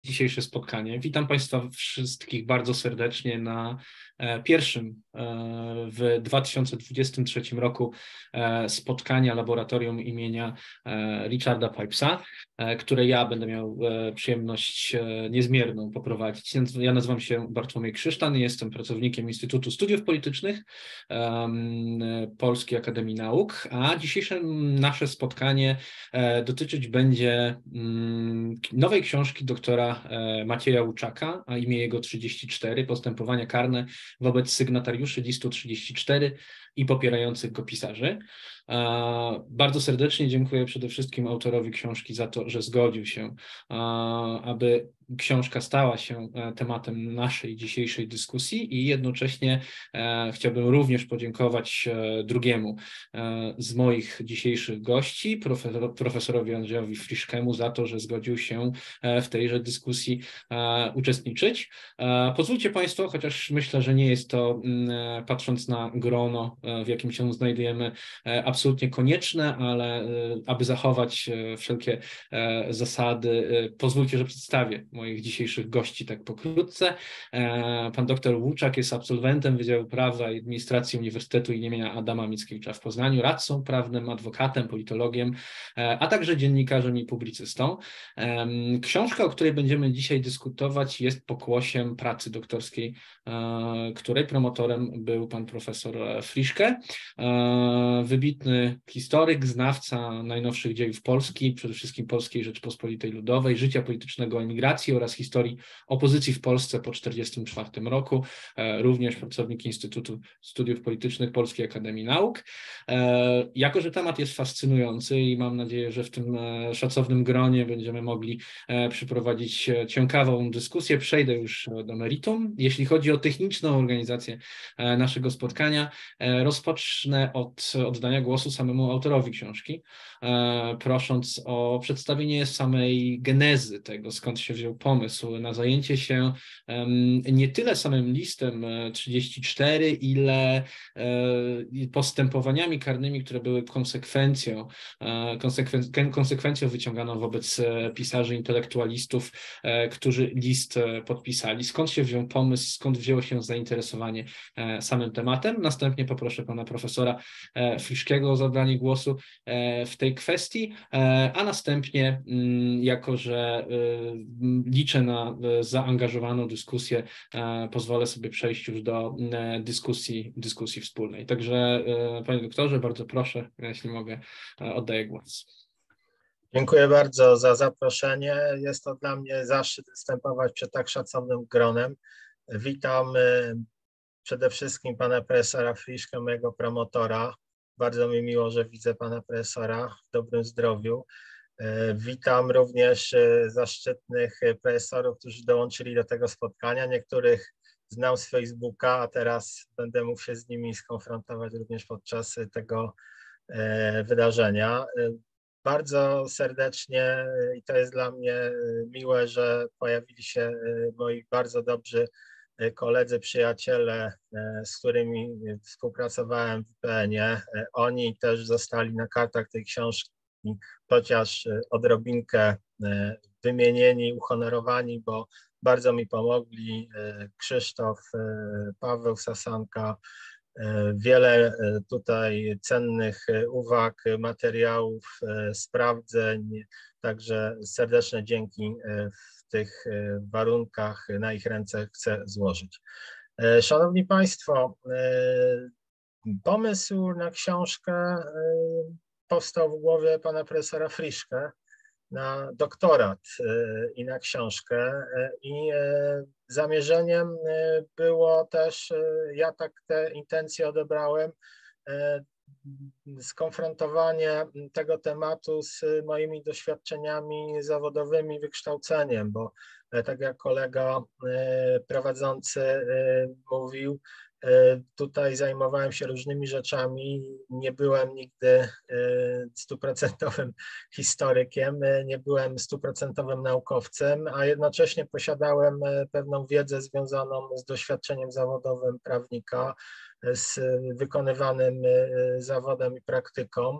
dzisiejsze spotkanie. Witam Państwa wszystkich bardzo serdecznie na pierwszym w 2023 roku spotkania laboratorium imienia Richarda Pipesa, które ja będę miał przyjemność niezmierną poprowadzić. Ja nazywam się Bartłomiej Krzysztan, jestem pracownikiem Instytutu Studiów Politycznych Polskiej Akademii Nauk, a dzisiejsze nasze spotkanie dotyczyć będzie nowej książki doktora Macieja Łuczaka, a imię jego 34, postępowania karne wobec sygnatariuszy listu 34 i popierających go pisarzy. Bardzo serdecznie dziękuję przede wszystkim autorowi książki za to, że zgodził się, aby książka stała się tematem naszej dzisiejszej dyskusji i jednocześnie chciałbym również podziękować drugiemu z moich dzisiejszych gości, profesorowi Andrzejowi Friszkemu, za to, że zgodził się w tejże dyskusji uczestniczyć. Pozwólcie Państwo, chociaż myślę, że nie jest to, patrząc na grono, w jakim się znajdujemy, absolutnie konieczne, ale aby zachować wszelkie zasady, pozwólcie, że przedstawię moich dzisiejszych gości tak pokrótce. Pan dr Łuczak jest absolwentem Wydziału Prawa i Administracji Uniwersytetu imienia Adama Mickiewicza w Poznaniu, radcą prawnym, adwokatem, politologiem, a także dziennikarzem i publicystą. Książka, o której będziemy dzisiaj dyskutować, jest pokłosiem pracy doktorskiej, której promotorem był pan profesor Friszke, wybitny historyk, znawca najnowszych dziejów Polski, przede wszystkim Polskiej Rzeczypospolitej Ludowej, życia politycznego emigracji oraz historii opozycji w Polsce po 1944 roku, również pracownik Instytutu Studiów Politycznych Polskiej Akademii Nauk. Jako że temat jest fascynujący i mam nadzieję, że w tym szacownym gronie będziemy mogli przeprowadzić ciekawą dyskusję, przejdę już do meritum. Jeśli chodzi o techniczną organizację naszego spotkania, rozpocznę od oddania głosu samemu autorowi książki, prosząc o przedstawienie samej genezy tego, skąd się wziął pomysł na zajęcie się nie tyle samym listem 34, ile postępowaniami karnymi, które były konsekwencją wyciąganą wobec pisarzy, intelektualistów, którzy list podpisali. Skąd się wziął pomysł, skąd wzięło się zainteresowanie samym tematem. Następnie poproszę pana profesora Friszkiego o zabranie głosu w tej kwestii, a następnie, jako że liczę na zaangażowaną dyskusję, pozwolę sobie przejść już do dyskusji wspólnej. Także panie doktorze, bardzo proszę, jeśli mogę, oddaję głos. Dziękuję bardzo za zaproszenie. Jest to dla mnie zaszczyt występować przed tak szacownym gronem. Witam przede wszystkim pana profesora Friszkę, mojego promotora. Bardzo mi miło, że widzę pana profesora w dobrym zdrowiu. Witam również zaszczytnych profesorów, którzy dołączyli do tego spotkania. Niektórych znam z Facebooka, a teraz będę mógł się z nimi skonfrontować również podczas tego wydarzenia. Bardzo serdecznie i to jest dla mnie miłe, że pojawili się moi bardzo dobrzy koledzy, przyjaciele, z którymi współpracowałem w IPN-ie. Oni też zostali na kartach tej książki, chociaż odrobinkę wymienieni, uhonorowani, bo bardzo mi pomogli. Krzysztof, Paweł Sasanka, wiele tutaj cennych uwag, materiałów, sprawdzeń, także serdeczne dzięki w tych warunkach na ich ręce chcę złożyć. Szanowni Państwo, pomysł na książkę powstał w głowie pana profesora Friszke na doktorat i na książkę i zamierzeniem było też, ja tak te intencje odebrałem, skonfrontowanie tego tematu z moimi doświadczeniami zawodowymi, wykształceniem, bo tak jak kolega prowadzący mówił, tutaj zajmowałem się różnymi rzeczami, nie byłem nigdy stuprocentowym historykiem, nie byłem stuprocentowym naukowcem, a jednocześnie posiadałem pewną wiedzę związaną z doświadczeniem zawodowym prawnika, z wykonywanym zawodem i praktyką.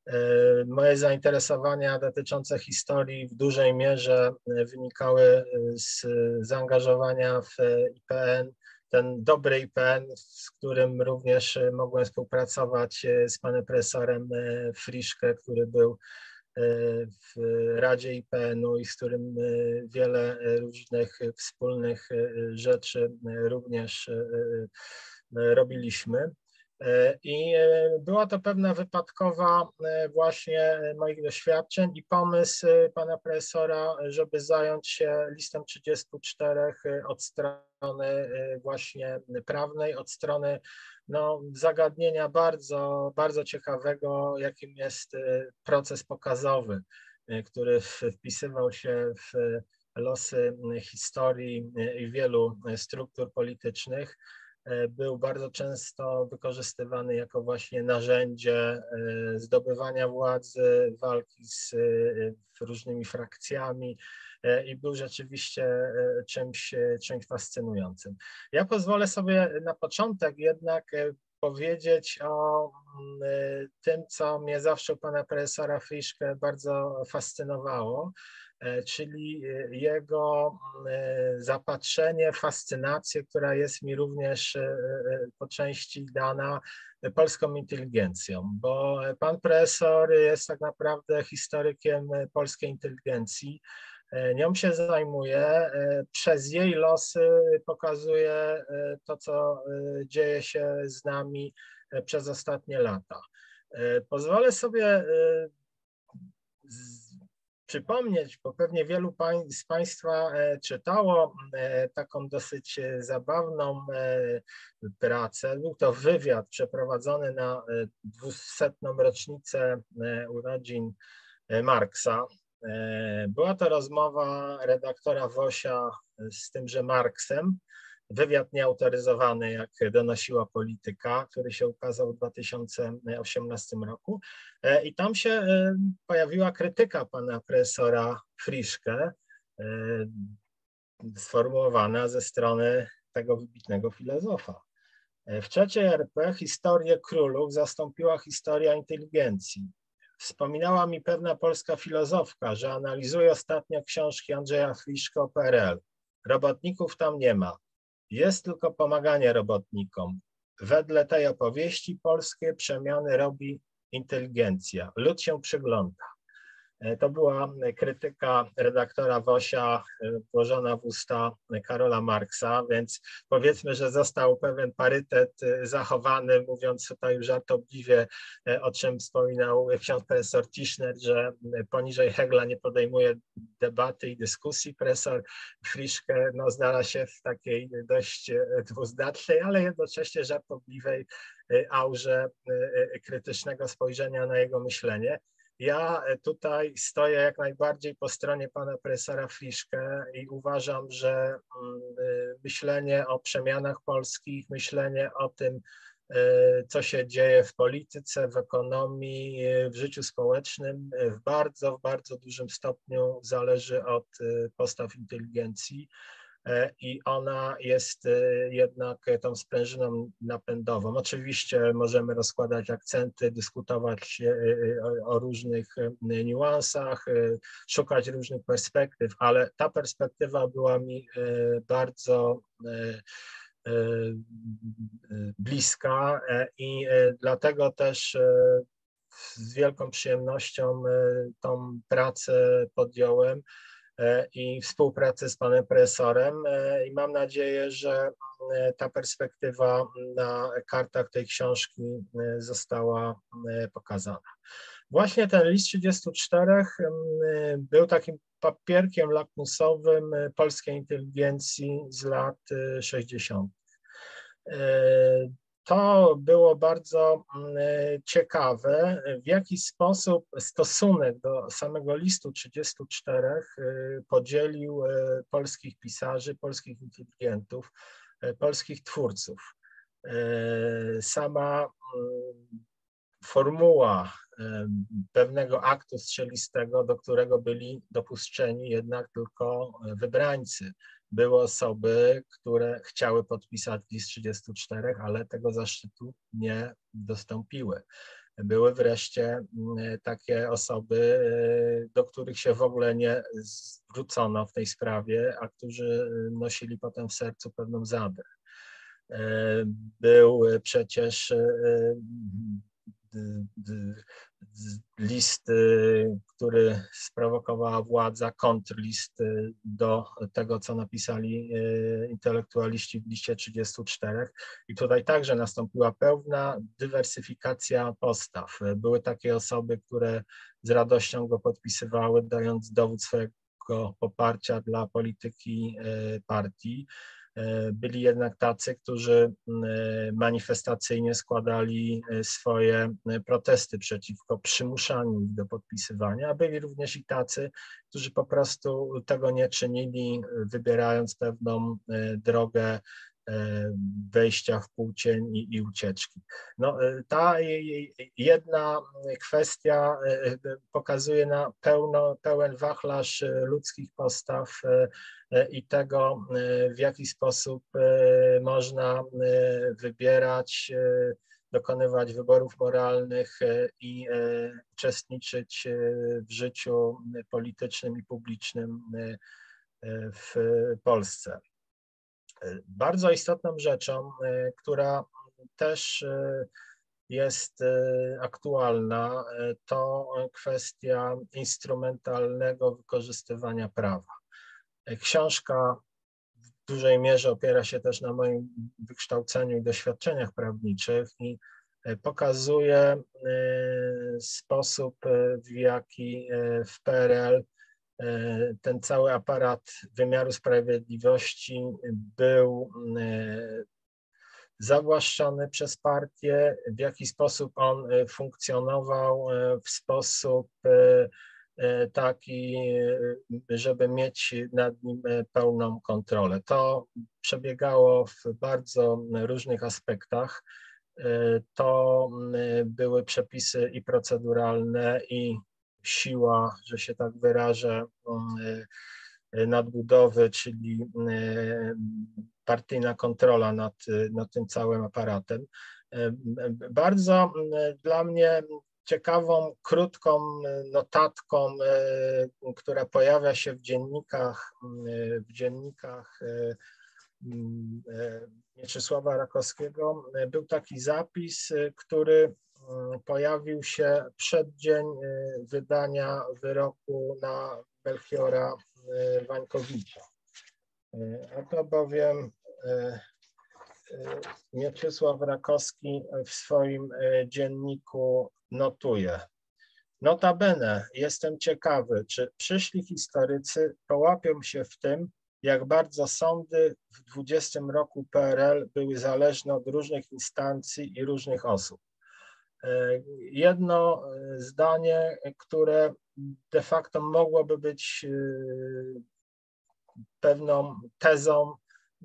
Moje zainteresowania dotyczące historii w dużej mierze wynikały z zaangażowania w IPN, ten dobry IPN, z którym również mogłem współpracować z panem profesorem Friszke, który był w Radzie IPN-u i z którym wiele różnych wspólnych rzeczy również robiliśmy. I była to pewna wypadkowa właśnie moich doświadczeń i pomysł pana profesora, żeby zająć się listem 34 od strony właśnie prawnej, od strony zagadnienia bardzo, bardzo ciekawego, jakim jest proces pokazowy, który wpisywał się w losy historii i wielu struktur politycznych. Był bardzo często wykorzystywany jako właśnie narzędzie zdobywania władzy, walki z różnymi frakcjami i był rzeczywiście czymś fascynującym. Ja pozwolę sobie na początek jednak powiedzieć o tym, co mnie zawsze u pana profesora Friszke bardzo fascynowało, czyli jego zapatrzenie, fascynację, która jest mi również po części dana polską inteligencją, bo pan profesor jest tak naprawdę historykiem polskiej inteligencji. Nią się zajmuje, przez jej losy pokazuje to, co dzieje się z nami przez ostatnie lata. Pozwolę sobie przypomnieć, bo pewnie wielu z Państwa czytało taką dosyć zabawną pracę. Był to wywiad przeprowadzony na 200. rocznicę urodzin Marksa. Była to rozmowa redaktora Wosia z tymże Marksem. Wywiad nieautoryzowany, jak donosiła Polityka, który się ukazał w 2018 roku. I tam się pojawiła krytyka pana profesora Friszke, sformułowana ze strony tego wybitnego filozofa. W III RP historię królów zastąpiła historia inteligencji. Wspominała mi pewna polska filozofka, że analizuje ostatnio książki Andrzeja Friszke o PRL. Robotników tam nie ma. Jest tylko pomaganie robotnikom. Wedle tej opowieści polskie przemiany robi inteligencja. Lud się przygląda. To była krytyka redaktora Wosia włożona w usta Karola Marksa, więc powiedzmy, że został pewien parytet zachowany, mówiąc tutaj żartobliwie, o czym wspominał ksiądz profesor Tischner, że poniżej Hegla nie podejmuje debaty i dyskusji. Profesor Friszke znalazł się w takiej dość dwuzdatnej, ale jednocześnie żartobliwej aurze krytycznego spojrzenia na jego myślenie. Ja tutaj stoję jak najbardziej po stronie pana profesora Friszke i uważam, że myślenie o przemianach polskich, myślenie o tym, co się dzieje w polityce, w ekonomii, w życiu społecznym, w bardzo dużym stopniu zależy od postaw inteligencji. I ona jest jednak tą sprężyną napędową. Oczywiście możemy rozkładać akcenty, dyskutować o różnych niuansach, szukać różnych perspektyw, ale ta perspektywa była mi bardzo bliska i dlatego też z wielką przyjemnością tą pracę podjąłem i współpracę z panem profesorem i mam nadzieję, że ta perspektywa na kartach tej książki została pokazana. Właśnie ten list 34 był takim papierkiem lakmusowym polskiej inteligencji z lat 60. To było bardzo ciekawe, w jaki sposób stosunek do samego listu 34 podzielił polskich pisarzy, polskich inteligentów, polskich twórców. Sama formuła pewnego aktu strzelistego, do którego byli dopuszczeni jednak tylko wybrańcy. Były osoby, które chciały podpisać list 34, ale tego zaszczytu nie dostąpiły. Były wreszcie takie osoby, do których się w ogóle nie zwrócono w tej sprawie, a którzy nosili potem w sercu pewną zadrę. Był przecież list, który sprowokowała władza, kontrlist do tego, co napisali intelektualiści w liście 34. I tutaj także nastąpiła pełna dywersyfikacja postaw. Były takie osoby, które z radością go podpisywały, dając dowód swojego poparcia dla polityki partii. Byli jednak tacy, którzy manifestacyjnie składali swoje protesty przeciwko przymuszaniu ich do podpisywania, a byli również i tacy, którzy po prostu tego nie czynili, wybierając pewną drogę wejścia w półcień i ucieczki. No, ta jedna kwestia pokazuje na pełen wachlarz ludzkich postaw i tego, w jaki sposób można wybierać, dokonywać wyborów moralnych i uczestniczyć w życiu politycznym i publicznym w Polsce. Bardzo istotną rzeczą, która też jest aktualna, to kwestia instrumentalnego wykorzystywania prawa. Książka w dużej mierze opiera się też na moim wykształceniu i doświadczeniach prawniczych i pokazuje sposób, w jaki w PRL ten cały aparat wymiaru sprawiedliwości był zawłaszczony przez partię, w jaki sposób on funkcjonował w sposób taki, żeby mieć nad nim pełną kontrolę. To przebiegało w bardzo różnych aspektach. To były przepisy i proceduralne, i siła, że się tak wyrażę, nadbudowy, czyli partyjna kontrola nad tym całym aparatem. Bardzo dla mnie ciekawą, krótką notatką, która pojawia się w dziennikach Mieczysława Rakowskiego, był taki zapis, który pojawił się przed dzień wydania wyroku na Melchiora Wańkowicza. Oto bowiem Mieczysław Rakowski w swoim dzienniku notuje: Notabene jestem ciekawy, czy przyszli historycy połapią się w tym, jak bardzo sądy w 20 roku PRL były zależne od różnych instancji i różnych osób. Jedno zdanie, które de facto mogłoby być pewną tezą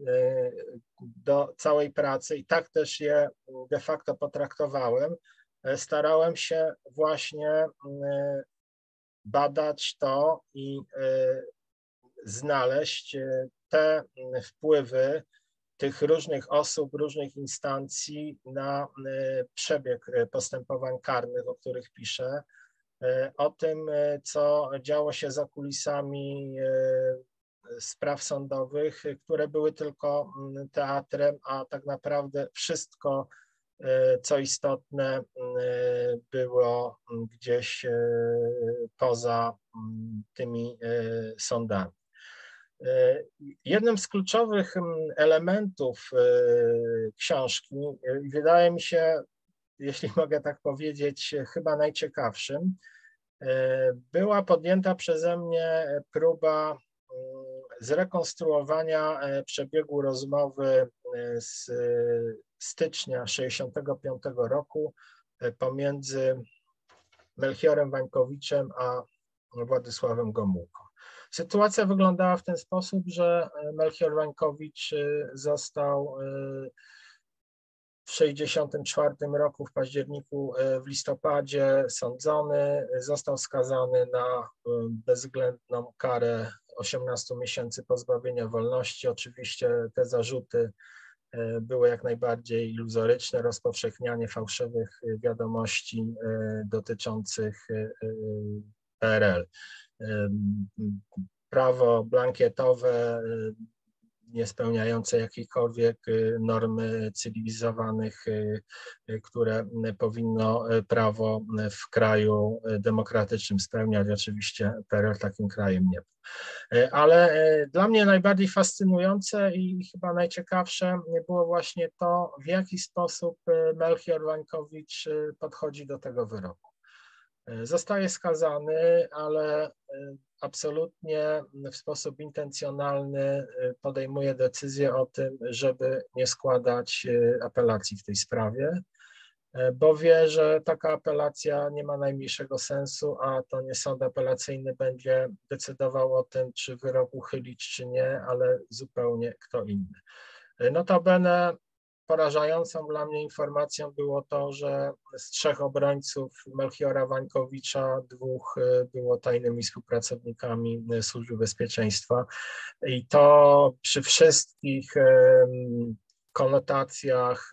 do całej pracy i tak też je de facto potraktowałem. Starałem się właśnie badać to i znaleźć te wpływy tych różnych osób, różnych instancji na przebieg postępowań karnych, o których piszę, o tym, co działo się za kulisami spraw sądowych, które były tylko teatrem, a tak naprawdę wszystko, co istotne, było gdzieś poza tymi sądami. Jednym z kluczowych elementów książki, wydaje mi się, jeśli mogę tak powiedzieć, chyba najciekawszym, była podjęta przeze mnie próba zrekonstruowania przebiegu rozmowy z stycznia 1965 roku pomiędzy Melchiorem Wańkowiczem a Władysławem Gomułką. Sytuacja wyglądała w ten sposób, że Melchior Wańkowicz został w 1964 roku, w październiku, w listopadzie sądzony, został skazany na bezwzględną karę 18 miesięcy pozbawienia wolności. Oczywiście te zarzuty było jak najbardziej iluzoryczne, rozpowszechnianie fałszywych wiadomości dotyczących PRL. Prawo blankietowe, niespełniające jakichkolwiek norm cywilizowanych, które powinno prawo w kraju demokratycznym spełniać. Oczywiście PRL takim krajem nie był. Ale dla mnie najbardziej fascynujące i chyba najciekawsze było właśnie to, w jaki sposób Melchior Wańkowicz podchodzi do tego wyroku. Zostaje skazany, ale absolutnie w sposób intencjonalny podejmuje decyzję o tym, żeby nie składać apelacji w tej sprawie, bo wie, że taka apelacja nie ma najmniejszego sensu, a to nie sąd apelacyjny będzie decydował o tym, czy wyrok uchylić, czy nie, ale zupełnie kto inny. Notabene porażającą dla mnie informacją było to, że z 3 obrońców Melchiora Wańkowicza 2 było tajnymi współpracownikami Służby Bezpieczeństwa i to przy wszystkich konotacjach,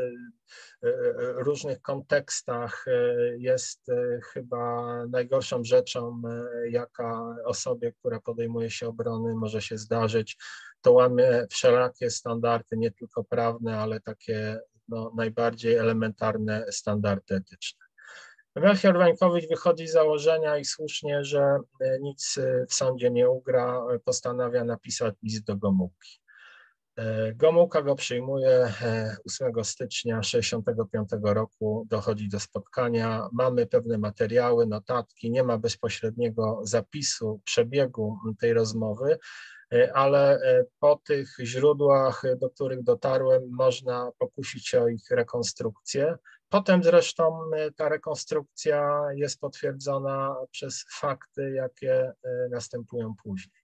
różnych kontekstach jest chyba najgorszą rzeczą, jaka osobie, która podejmuje się obrony, może się zdarzyć. To łamie wszelakie standardy, nie tylko prawne, ale takie najbardziej elementarne standardy etyczne. Melchior Wańkowicz wychodzi z założenia i słusznie, że nic w sądzie nie ugra, postanawia napisać list do Gomułki. Gomułka go przyjmuje 8 stycznia 1965 roku, dochodzi do spotkania, mamy pewne materiały, notatki, nie ma bezpośredniego zapisu przebiegu tej rozmowy, ale po tych źródłach, do których dotarłem, można pokusić się o ich rekonstrukcję. Potem zresztą ta rekonstrukcja jest potwierdzona przez fakty, jakie następują później.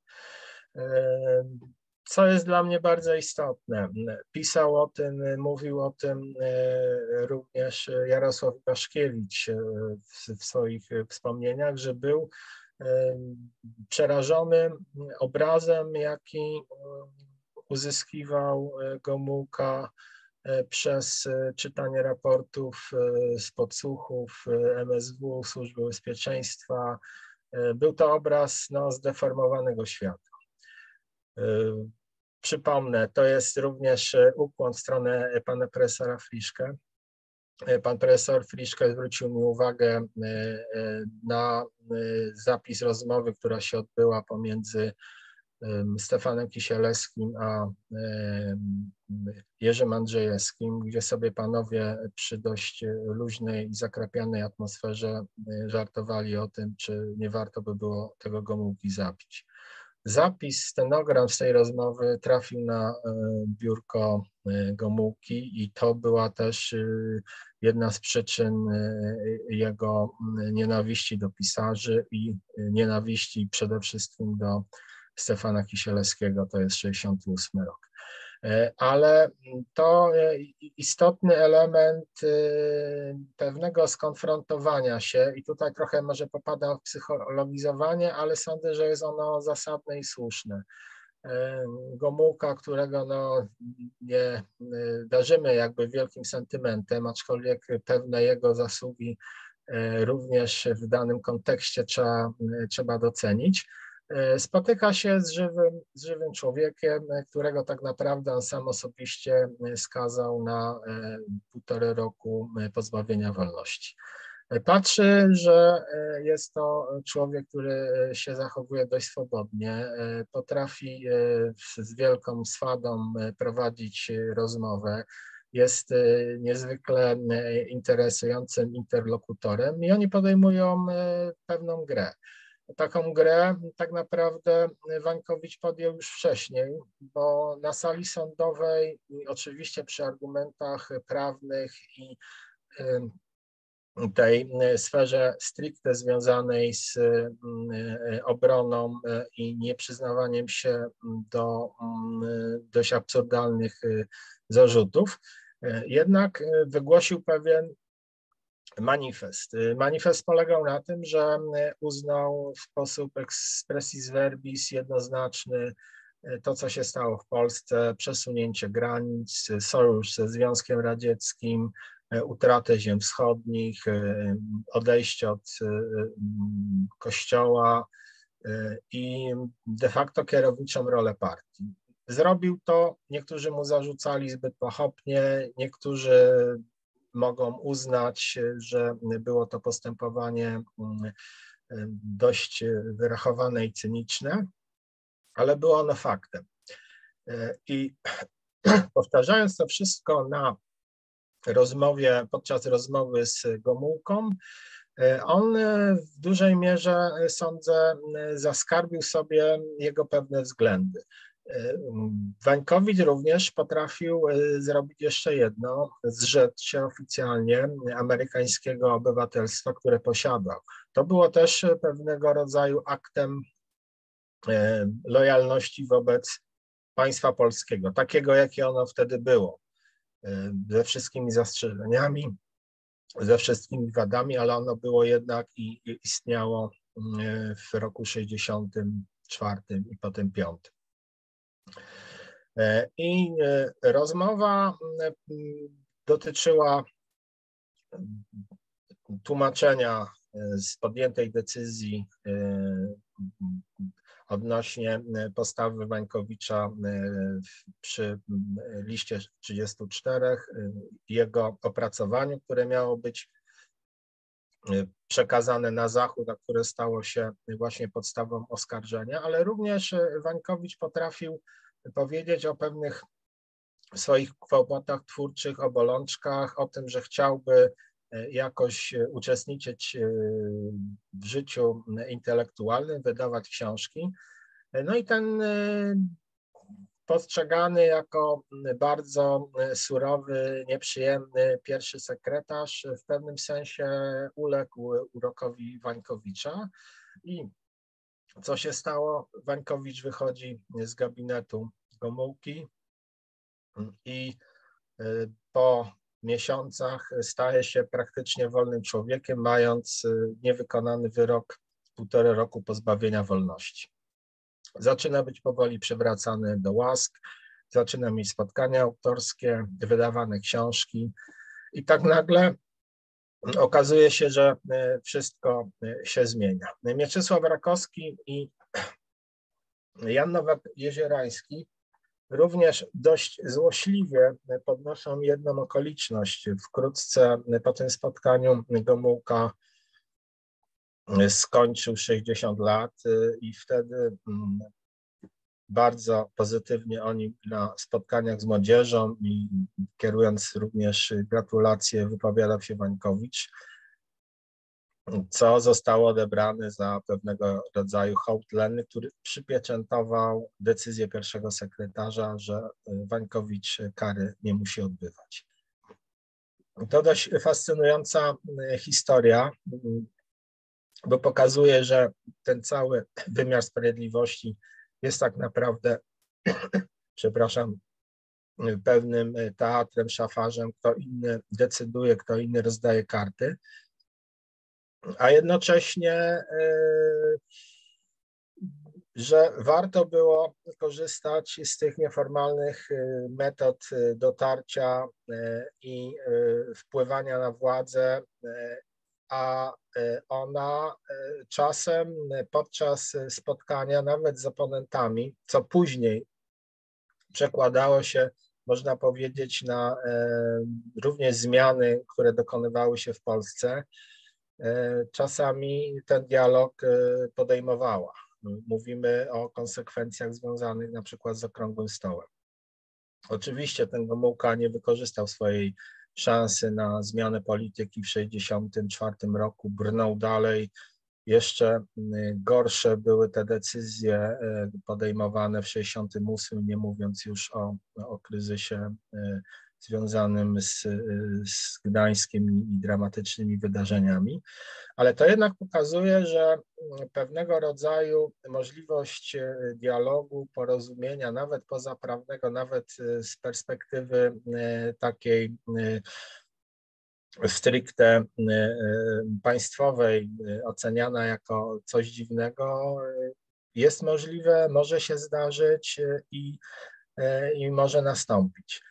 Co jest dla mnie bardzo istotne, pisał o tym, mówił o tym również Jarosław Baszkiewicz w swoich wspomnieniach, że był przerażony obrazem, jaki uzyskiwał Gomułka przez czytanie raportów z podsłuchów MSW, Służby Bezpieczeństwa. Był to obraz zdeformowanego świata. Przypomnę, to jest również ukłon w stronę pana profesora Friszke. Pan profesor Friszke zwrócił mi uwagę na zapis rozmowy, która się odbyła pomiędzy Stefanem Kisielewskim a Jerzym Andrzejewskim, gdzie sobie panowie przy dość luźnej i zakrapianej atmosferze żartowali o tym, czy nie warto by było tego Gomułki zabić. Zapis, stenogram z tej rozmowy trafił na biurko Gomułki i to była też jedna z przyczyn jego nienawiści do pisarzy i nienawiści przede wszystkim do Stefana Kisielewskiego, to jest 1968 rok. Ale to istotny element pewnego skonfrontowania się i tutaj trochę może popadam w psychologizowanie, ale sądzę, że jest ono zasadne i słuszne. Gomułka, którego nie darzymy jakby wielkim sentymentem, aczkolwiek pewne jego zasługi również w danym kontekście trzeba docenić. Spotyka się z żywym człowiekiem, którego tak naprawdę on sam osobiście skazał na 1,5 roku pozbawienia wolności. Patrzy, że jest to człowiek, który się zachowuje dość swobodnie, potrafi z wielką swadą prowadzić rozmowę, jest niezwykle interesującym interlokutorem i oni podejmują pewną grę. Taką grę tak naprawdę Wańkowicz podjął już wcześniej, bo na sali sądowej, oczywiście przy argumentach prawnych i tej sferze stricte związanej z obroną i nieprzyznawaniem się do dość absurdalnych zarzutów, jednak wygłosił pewien manifest. Manifest polegał na tym, że uznał w sposób expressis verbis jednoznaczny to, co się stało w Polsce, przesunięcie granic, sojusz ze Związkiem Radzieckim, utratę ziem wschodnich, odejście od Kościoła i de facto kierowniczą rolę partii. Zrobił to, niektórzy mu zarzucali zbyt pochopnie, niektórzy mogą uznać, że było to postępowanie dość wyrachowane i cyniczne, ale było ono faktem. I powtarzając to wszystko podczas rozmowy z Gomułką, on w dużej mierze, sądzę, zaskarbił sobie jego pewne względy. Wańkowicz również potrafił zrobić jeszcze jedno, zrzec się oficjalnie amerykańskiego obywatelstwa, które posiadał. To było też pewnego rodzaju aktem lojalności wobec państwa polskiego, takiego, jakie ono wtedy było, ze wszystkimi zastrzeżeniami, ze wszystkimi wadami, ale ono było jednak i istniało w roku 64 i potem 5. I rozmowa dotyczyła tłumaczenia z podjętej decyzji odnośnie postawy Wańkowicza przy liście 34, jego opracowaniu, które miało być przekazane na Zachód, a które stało się właśnie podstawą oskarżenia, ale również Wańkowicz potrafił powiedzieć o pewnych swoich kłopotach twórczych, o bolączkach, o tym, że chciałby jakoś uczestniczyć w życiu intelektualnym, wydawać książki. No i ten postrzegany jako bardzo surowy, nieprzyjemny pierwszy sekretarz w pewnym sensie uległ urokowi Wańkowicza. I co się stało? Wańkowicz wychodzi z gabinetu Gomułki i po miesiącach staje się praktycznie wolnym człowiekiem, mając niewykonany wyrok 1,5 roku pozbawienia wolności. Zaczyna być powoli przywracany do łask, zaczyna mieć spotkania autorskie, wydawane książki i tak nagle okazuje się, że wszystko się zmienia. Mieczysław Rakowski i Jan Nowak-Jeziorański również dość złośliwie podnoszą jedną okoliczność. Wkrótce po tym spotkaniu Gomułka skończył 60 lat i wtedy bardzo pozytywnie oni na spotkaniach z młodzieżą i kierując również gratulacje, wypowiadał się Wańkowicz, co zostało odebrane za pewnego rodzaju hołd lenny, który przypieczętował decyzję pierwszego sekretarza, że Wańkowicz kary nie musi odbywać. To dość fascynująca historia, bo pokazuje, że ten cały wymiar sprawiedliwości jest tak naprawdę, przepraszam, pewnym teatrem, szafarzem, kto inny decyduje, kto inny rozdaje karty, a jednocześnie, że warto było korzystać z tych nieformalnych metod dotarcia i wpływania na władzę, a ona czasem podczas spotkania nawet z oponentami, co później przekładało się, można powiedzieć, na również zmiany, które dokonywały się w Polsce, czasami ten dialog podejmowała. Mówimy o konsekwencjach związanych na przykład z Okrągłym Stołem. Oczywiście ten Gomułka nie wykorzystał swojej szansy na zmianę polityki w 1964 roku, brnął dalej. Jeszcze gorsze były te decyzje podejmowane w 1968, nie mówiąc już o kryzysie związanym z Gdańskiem i dramatycznymi wydarzeniami, ale to jednak pokazuje, że pewnego rodzaju możliwość dialogu, porozumienia, nawet pozaprawnego, nawet z perspektywy takiej stricte państwowej, oceniana jako coś dziwnego, jest możliwe, może się zdarzyć i może nastąpić.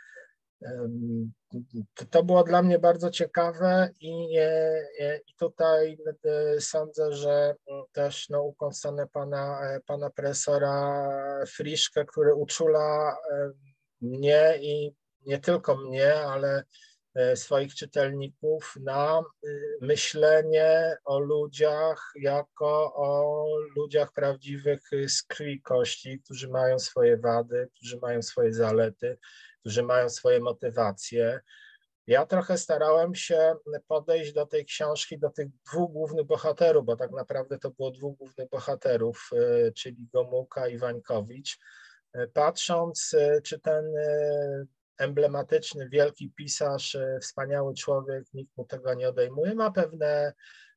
To było dla mnie bardzo ciekawe i tutaj sądzę, że też nauką stanę pana profesora Friszke, który uczula mnie i nie tylko mnie, ale swoich czytelników na myślenie o ludziach jako o ludziach prawdziwych z krwi i kości, którzy mają swoje wady, którzy mają swoje zalety, którzy mają swoje motywacje. Ja trochę starałem się podejść do tej książki, do tych dwóch głównych bohaterów, bo tak naprawdę to było dwóch głównych bohaterów, czyli Gomułka i Wańkowicz. Patrząc, czy ten emblematyczny, wielki pisarz, wspaniały człowiek, nikt mu tego nie odejmuje, ma pewne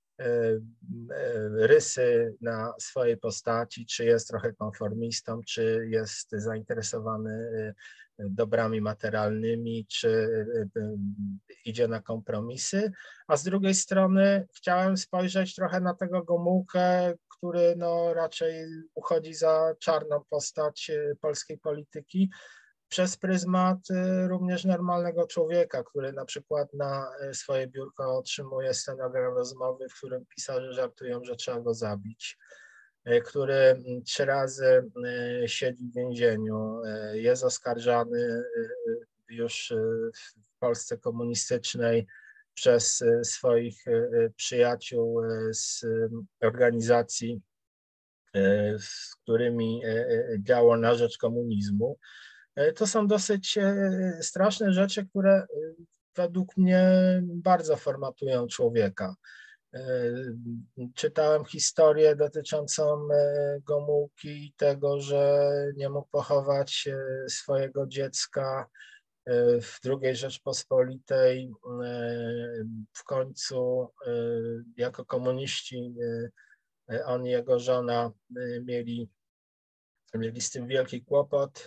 rysy na swojej postaci, czy jest trochę konformistą, czy jest zainteresowany dobrami materialnymi, czy idzie na kompromisy, a z drugiej strony chciałem spojrzeć trochę na tego Gomułkę, który no raczej uchodzi za czarną postać polskiej polityki, przez pryzmat również normalnego człowieka, który na przykład na swoje biurko otrzymuje stenogram rozmowy, w którym pisarze żartują, że trzeba go zabić, który 3 razy siedzi w więzieniu, jest oskarżany już w Polsce komunistycznej przez swoich przyjaciół z organizacji, z którymi działał na rzecz komunizmu. To są dosyć straszne rzeczy, które według mnie bardzo formatują człowieka. Czytałem historię dotyczącą Gomułki i tego, że nie mógł pochować swojego dziecka w II Rzeczpospolitej. W końcu jako komuniści on i jego żona mieli z tym wielki kłopot.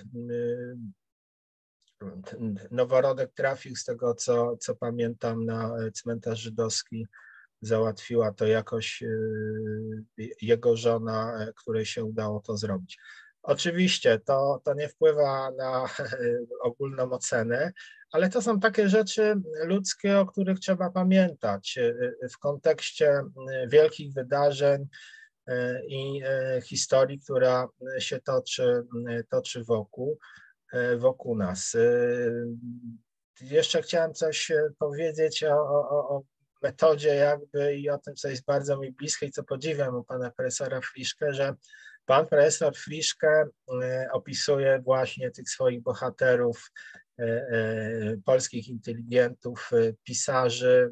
Noworodek trafił, z tego co pamiętam, na cmentarz żydowski. Załatwiła to jakoś jego żona, której się udało to zrobić. Oczywiście to nie wpływa na ogólną ocenę, ale to są takie rzeczy ludzkie, o których trzeba pamiętać w kontekście wielkich wydarzeń i historii, która się toczy wokół nas. Jeszcze chciałem coś powiedzieć o metodzie jakby i o tym, co jest bardzo mi bliskie i co podziwiam u pana profesora Friszke, że pan profesor Friszke opisuje właśnie tych swoich bohaterów, polskich inteligentów, pisarzy,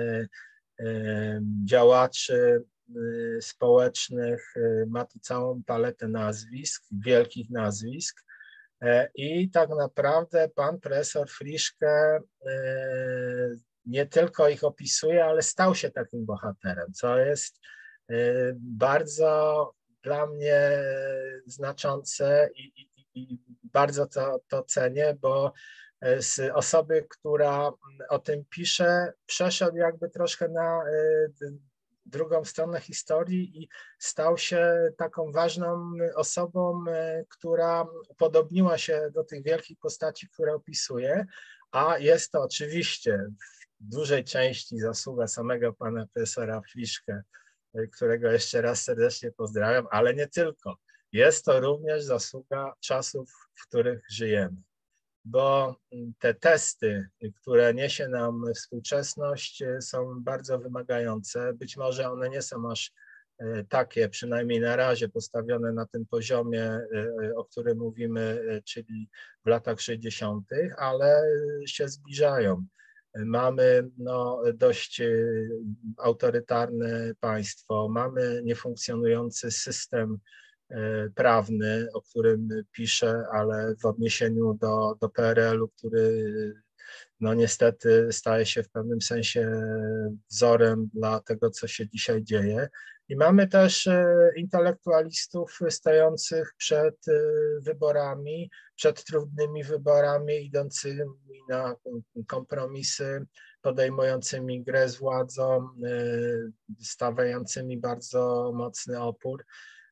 działaczy społecznych, ma tu całą paletę nazwisk, wielkich nazwisk i tak naprawdę pan profesor Friszke nie tylko ich opisuje, ale stał się takim bohaterem, co jest bardzo dla mnie znaczące i bardzo to cenię, bo z osoby, która o tym pisze, przeszedł jakby troszkę na drugą stronę historii i stał się taką ważną osobą, która upodobniła się do tych wielkich postaci, które opisuje, a jest to oczywiście w dużej części zasługa samego pana profesora Friszke, którego jeszcze raz serdecznie pozdrawiam, ale nie tylko. Jest to również zasługa czasów, w których żyjemy, bo te testy, które niesie nam współczesność, są bardzo wymagające. Być może one nie są aż takie, przynajmniej na razie, postawione na tym poziomie, o którym mówimy, czyli w latach 60., ale się zbliżają. Mamy dość autorytarne państwo, mamy niefunkcjonujący system prawny, o którym piszę, ale w odniesieniu do PRL-u, który niestety staje się w pewnym sensie wzorem dla tego, co się dzisiaj dzieje. I mamy też intelektualistów stojących przed wyborami, przed trudnymi wyborami, idącymi na kompromisy, podejmującymi grę z władzą, stawiającymi bardzo mocny opór.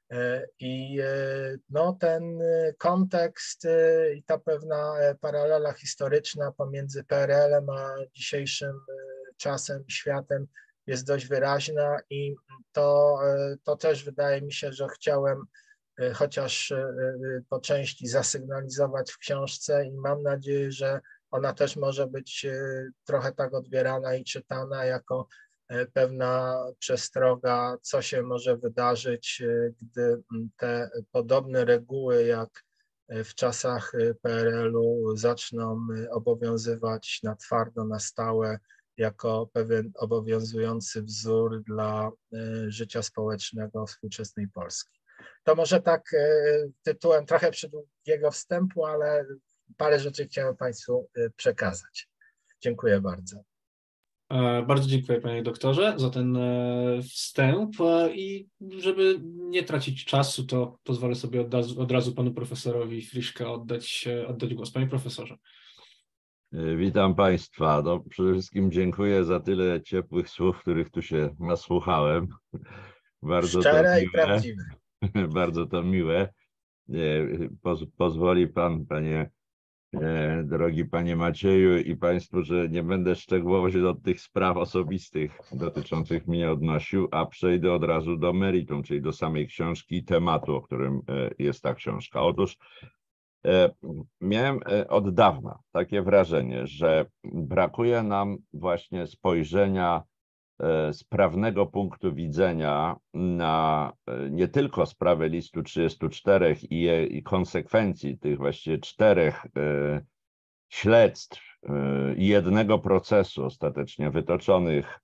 I no, ten kontekst i ta pewna paralela historyczna pomiędzy PRL-em a dzisiejszym czasem, światem jest dość wyraźna i to też wydaje mi się, że chciałem chociaż po części zasygnalizować w książce i mam nadzieję, że ona też może być trochę tak odbierana i czytana jako pewna przestroga, co się może wydarzyć, gdy te podobne reguły jak w czasach PRL-u zaczną obowiązywać na twardo, na stałe, jako pewien obowiązujący wzór dla życia społecznego współczesnej Polski. To może tak tytułem trochę przydługiego wstępu, ale parę rzeczy chciałem Państwu przekazać. Dziękuję bardzo. Bardzo dziękuję panie doktorze za ten wstęp i żeby nie tracić czasu, to pozwolę sobie od razu panu profesorowi Friszke oddać głos. Panie profesorze. Witam Państwa. No, przede wszystkim dziękuję za tyle ciepłych słów, których tu się nasłuchałem. Bardzo szczere to i prawdziwe. Bardzo to miłe. Pozwoli Pan, drogi Panie Macieju i Państwu, że nie będę szczegółowo się do tych spraw osobistych dotyczących mnie odnosił, a przejdę od razu do meritum, czyli do samej książki i tematu, o którym jest ta książka. Otóż miałem od dawna takie wrażenie, że brakuje nam właśnie spojrzenia z prawnego punktu widzenia na nie tylko sprawę listu 34 i konsekwencji tych właściwie 4 śledztw i jednego procesu ostatecznie wytoczonych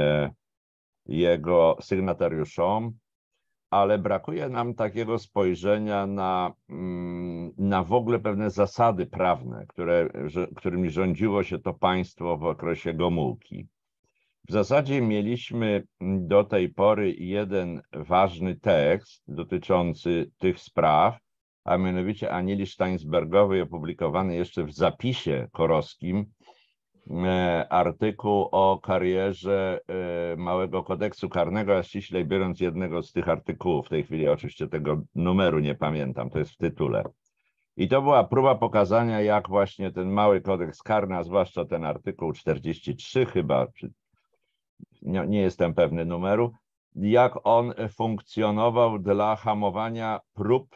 jego sygnatariuszom, ale brakuje nam takiego spojrzenia na w ogóle pewne zasady prawne, którymi rządziło się to państwo w okresie Gomułki. W zasadzie mieliśmy do tej pory jeden ważny tekst dotyczący tych spraw, a mianowicie Anieli Steinsbergowej opublikowany jeszcze w zapisie korowskim artykuł o karierze Małego Kodeksu Karnego, a ściślej biorąc jednego z tych artykułów, w tej chwili oczywiście tego numeru nie pamiętam, to jest w tytule. I to była próba pokazania, jak właśnie ten Mały Kodeks Karny, a zwłaszcza ten artykuł 43 chyba, nie jestem pewny numeru, jak on funkcjonował dla hamowania prób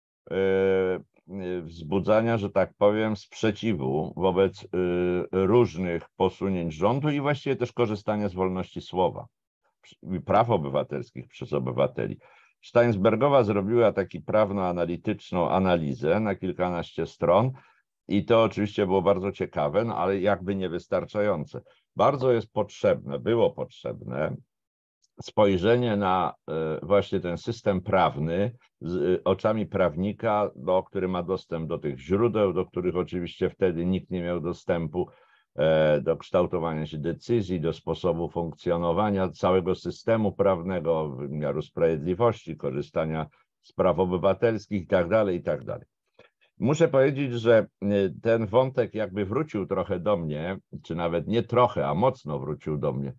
wzbudzania, że tak powiem, sprzeciwu wobec różnych posunięć rządu i właściwie też korzystania z wolności słowa i praw obywatelskich przez obywateli. Steinsbergowa zrobiła taką prawno-analityczną analizę na kilkanaście stron i to oczywiście było bardzo ciekawe, no ale jakby niewystarczające. Bardzo jest potrzebne, było potrzebne spojrzenie na właśnie ten system prawny z oczami prawnika, który ma dostęp do tych źródeł, do których oczywiście wtedy nikt nie miał dostępu, do kształtowania się decyzji, do sposobu funkcjonowania całego systemu prawnego, wymiaru sprawiedliwości, korzystania z praw obywatelskich itd., itd. Muszę powiedzieć, że ten wątek jakby wrócił trochę do mnie, czy nawet nie trochę, a mocno wrócił do mnie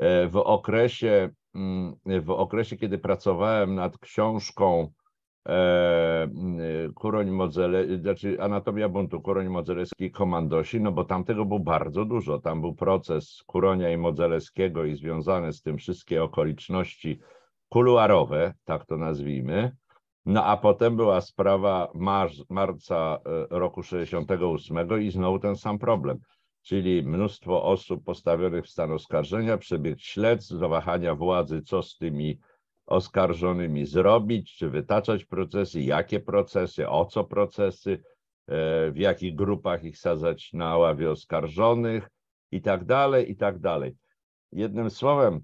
w okresie, kiedy pracowałem nad książką znaczy Anatomia buntu, Kuroń Modzelewski i Komandosi, no bo tam tego było bardzo dużo. Tam był proces Kuronia i Modzelewskiego i związane z tym wszystkie okoliczności kuluarowe, tak to nazwijmy. No a potem była sprawa marca roku 68 i znowu ten sam problem, czyli mnóstwo osób postawionych w stan oskarżenia, przebieg śledztw, zawahania władzy, co z tymi oskarżonymi zrobić, czy wytaczać procesy, jakie procesy, o co procesy, w jakich grupach ich sadzać na ławie oskarżonych i tak dalej, i tak dalej. Jednym słowem,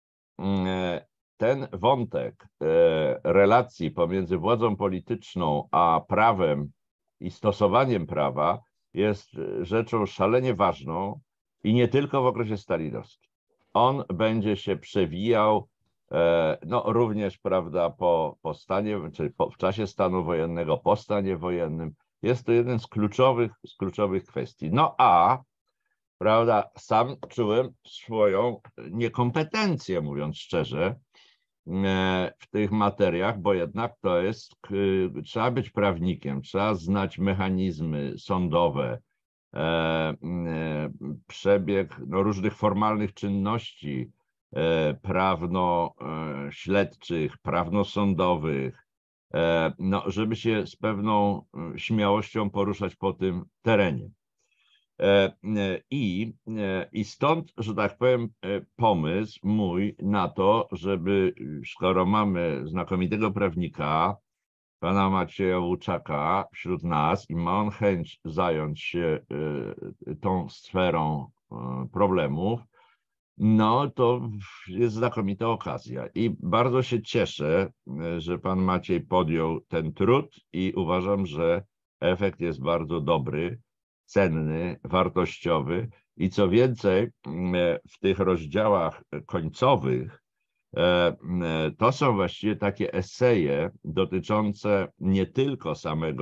ten wątek relacji pomiędzy władzą polityczną a prawem i stosowaniem prawa jest rzeczą szalenie ważną i nie tylko w okresie stalinowskim. On będzie się przewijał no, również, prawda, po stanie, czyli w czasie stanu wojennego, po stanie wojennym. Jest to jeden z kluczowych kwestii. No a prawda, sam czułem swoją niekompetencję, mówiąc szczerze, w tych materiach, bo jednak to jest, trzeba być prawnikiem, trzeba znać mechanizmy sądowe, przebieg różnych formalnych czynności prawno-śledczych, prawno-sądowych, żeby się z pewną śmiałością poruszać po tym terenie. I stąd, że tak powiem, pomysł mój na to, żeby, skoro mamy znakomitego prawnika, pana Macieja Łuczaka wśród nas i ma on chęć zająć się tą sferą problemów, no to jest znakomita okazja. I bardzo się cieszę, że pan Maciej podjął ten trud i uważam, że efekt jest bardzo dobry, cenny, wartościowy i co więcej, w tych rozdziałach końcowych to są właściwie takie eseje dotyczące nie tylko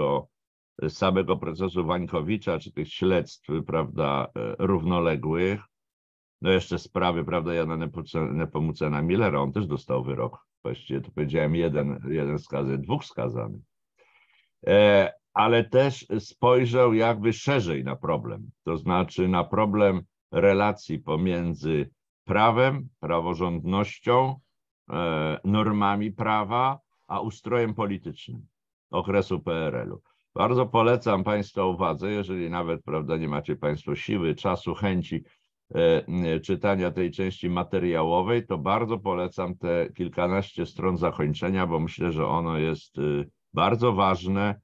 samego procesu Wańkowicza, czy tych śledztw, prawda, równoległych, no jeszcze sprawy, prawda, Jana Nepomucena Millera, on też dostał wyrok, właściwie to powiedziałem jeden skazany, 2 skazanych. Ale też spojrzał jakby szerzej na problem, to znaczy na problem relacji pomiędzy prawem, praworządnością, normami prawa, a ustrojem politycznym okresu PRL-u. Bardzo polecam Państwa uwadze, jeżeli nawet, prawda, nie macie Państwo siły, czasu, chęci czytania tej części materiałowej, to bardzo polecam te kilkanaście stron zakończenia, bo myślę, że ono jest bardzo ważne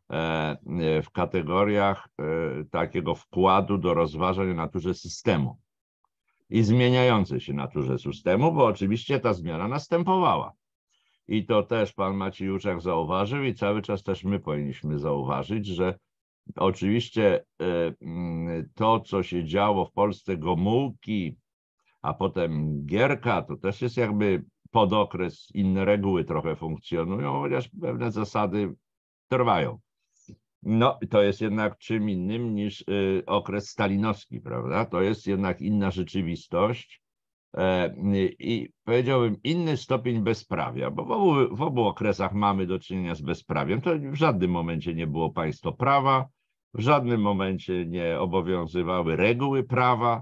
w kategoriach takiego wkładu do rozważań o naturze systemu i zmieniającej się naturze systemu, bo oczywiście ta zmiana następowała. I to też pan Maciej Łuczak zauważył i cały czas też my powinniśmy zauważyć, że oczywiście to, co się działo w Polsce Gomułki, a potem Gierka, to też jest jakby podokres, inne reguły trochę funkcjonują, chociaż pewne zasady trwają. No, to jest jednak czym innym niż okres stalinowski, prawda? To jest jednak inna rzeczywistość i powiedziałbym inny stopień bezprawia, bo w obu okresach mamy do czynienia z bezprawiem. To w żadnym momencie nie było państwo prawa, w żadnym momencie nie obowiązywały reguły prawa,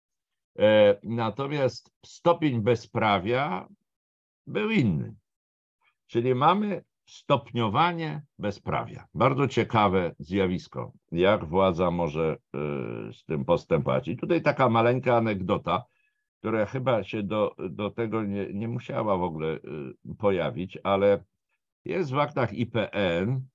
natomiast stopień bezprawia był inny. Czyli mamy stopniowanie bezprawia. Bardzo ciekawe zjawisko, jak władza może z tym postępować. I tutaj taka maleńka anegdota, która chyba się do tego nie musiała w ogóle pojawić, ale jest w aktach IPN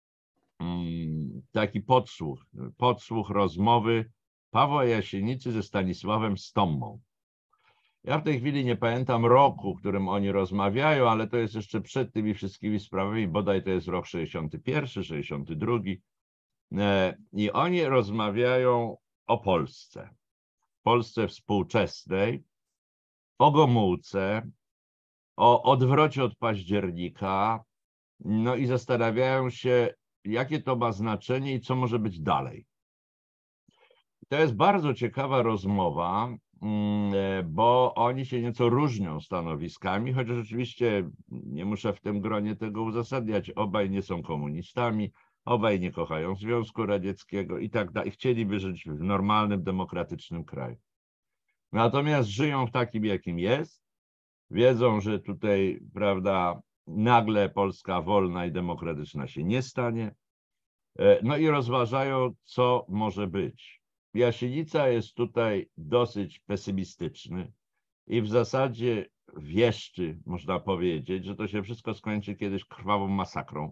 taki podsłuch rozmowy Pawła Jasienicy ze Stanisławem Stommą. Ja w tej chwili nie pamiętam roku, w którym oni rozmawiają, ale to jest jeszcze przed tymi wszystkimi sprawami, bodaj to jest rok 61, 62. I oni rozmawiają o Polsce współczesnej, o Gomułce, o odwrocie od października, no i zastanawiają się, jakie to ma znaczenie i co może być dalej. To jest bardzo ciekawa rozmowa, bo oni się nieco różnią stanowiskami, chociaż oczywiście nie muszę w tym gronie tego uzasadniać. Obaj nie są komunistami, obaj nie kochają Związku Radzieckiego i tak dalej. Chcieliby żyć w normalnym, demokratycznym kraju. Natomiast żyją w takim, jakim jest. Wiedzą, że tutaj, prawda, nagle Polska wolna i demokratyczna się nie stanie. No i rozważają, co może być. Jasienica jest tutaj dosyć pesymistyczny i w zasadzie wieszczy, można powiedzieć, że to się wszystko skończy kiedyś krwawą masakrą,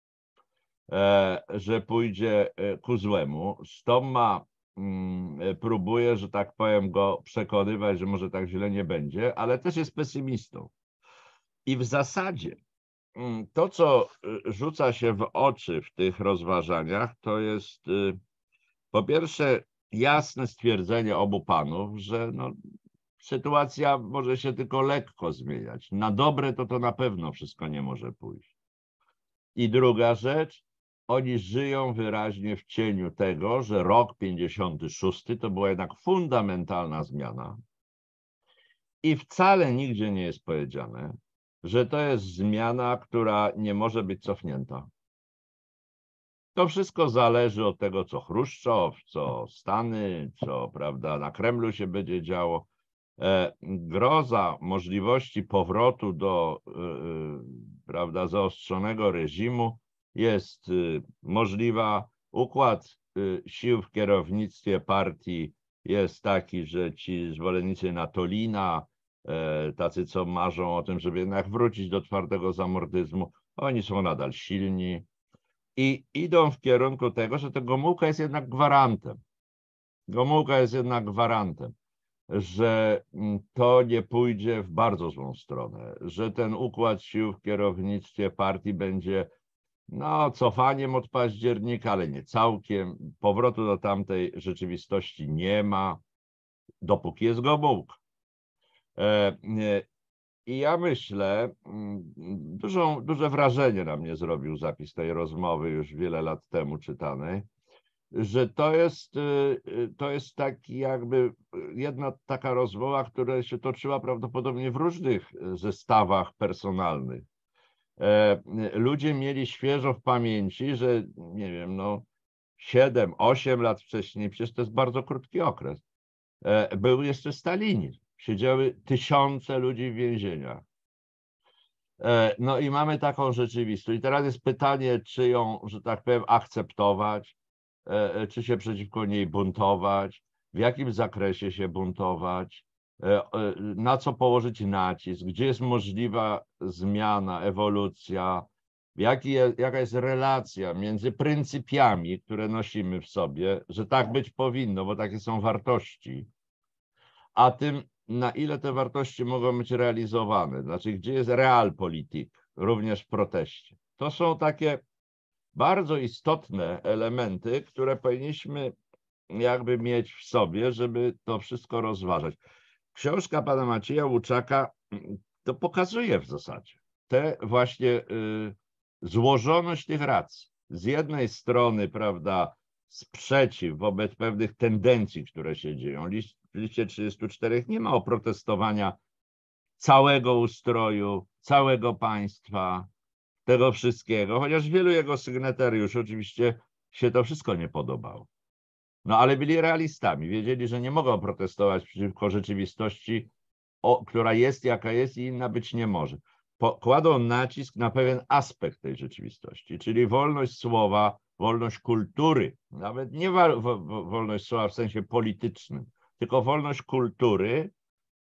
że pójdzie ku złemu. Stomma próbuje, że tak powiem, go przekonywać, że może tak źle nie będzie, ale też jest pesymistą. I w zasadzie to, co rzuca się w oczy w tych rozważaniach, to jest po pierwsze jasne stwierdzenie obu panów, że no, sytuacja może się tylko lekko zmieniać. Na dobre to na pewno wszystko nie może pójść. I druga rzecz, oni żyją wyraźnie w cieniu tego, że rok 56 to była jednak fundamentalna zmiana. I wcale nigdzie nie jest powiedziane, że to jest zmiana, która nie może być cofnięta. To wszystko zależy od tego, co Chruszczow, co Stany, co, prawda, na Kremlu się będzie działo. Groza możliwości powrotu do, prawda, zaostrzonego reżimu jest możliwa. Układ sił w kierownictwie partii jest taki, że ci zwolennicy Natolina, tacy, co marzą o tym, żeby jednak wrócić do twardego zamordyzmu, oni są nadal silni i idą w kierunku tego, że ta Gomułka jest jednak gwarantem. Gomułka jest jednak gwarantem, że to nie pójdzie w bardzo złą stronę, że ten układ sił w kierownictwie partii będzie cofaniem od października, ale nie całkiem. Powrotu do tamtej rzeczywistości nie ma, dopóki jest Gomułka. I ja myślę, duże wrażenie na mnie zrobił zapis tej rozmowy już wiele lat temu czytanej, że to jest taki jakby jedna taka rozmowa, która się toczyła prawdopodobnie w różnych zestawach personalnych. Ludzie mieli świeżo w pamięci, że nie wiem, 7-8 lat wcześniej, przecież to jest bardzo krótki okres, był jeszcze stalinizm. Siedziały tysiące ludzi w więzieniach. No i mamy taką rzeczywistość. I teraz jest pytanie, czy ją, że tak powiem, akceptować, czy się przeciwko niej buntować, w jakim zakresie się buntować, na co położyć nacisk, gdzie jest możliwa zmiana, ewolucja, jaka jest relacja między pryncypiami, które nosimy w sobie, że tak być powinno, bo takie są wartości, a tym, na ile te wartości mogą być realizowane, znaczy gdzie jest realpolitik, również w proteście. To są takie bardzo istotne elementy, które powinniśmy jakby mieć w sobie, żeby to wszystko rozważać. Książka pana Macieja Łuczaka to pokazuje w zasadzie tę właśnie złożoność tych racji. Z jednej strony, prawda, sprzeciw wobec pewnych tendencji, które się dzieją. W liście 34 nie ma oprotestowania całego ustroju, całego państwa, tego wszystkiego, chociaż wielu jego sygnatariuszy oczywiście się to wszystko nie podobało. No ale byli realistami, wiedzieli, że nie mogą protestować przeciwko rzeczywistości, która jest jaka jest i inna być nie może. Kładą nacisk na pewien aspekt tej rzeczywistości, czyli wolność słowa, wolność kultury, nawet nie wolność słowa w sensie politycznym, tylko wolność kultury,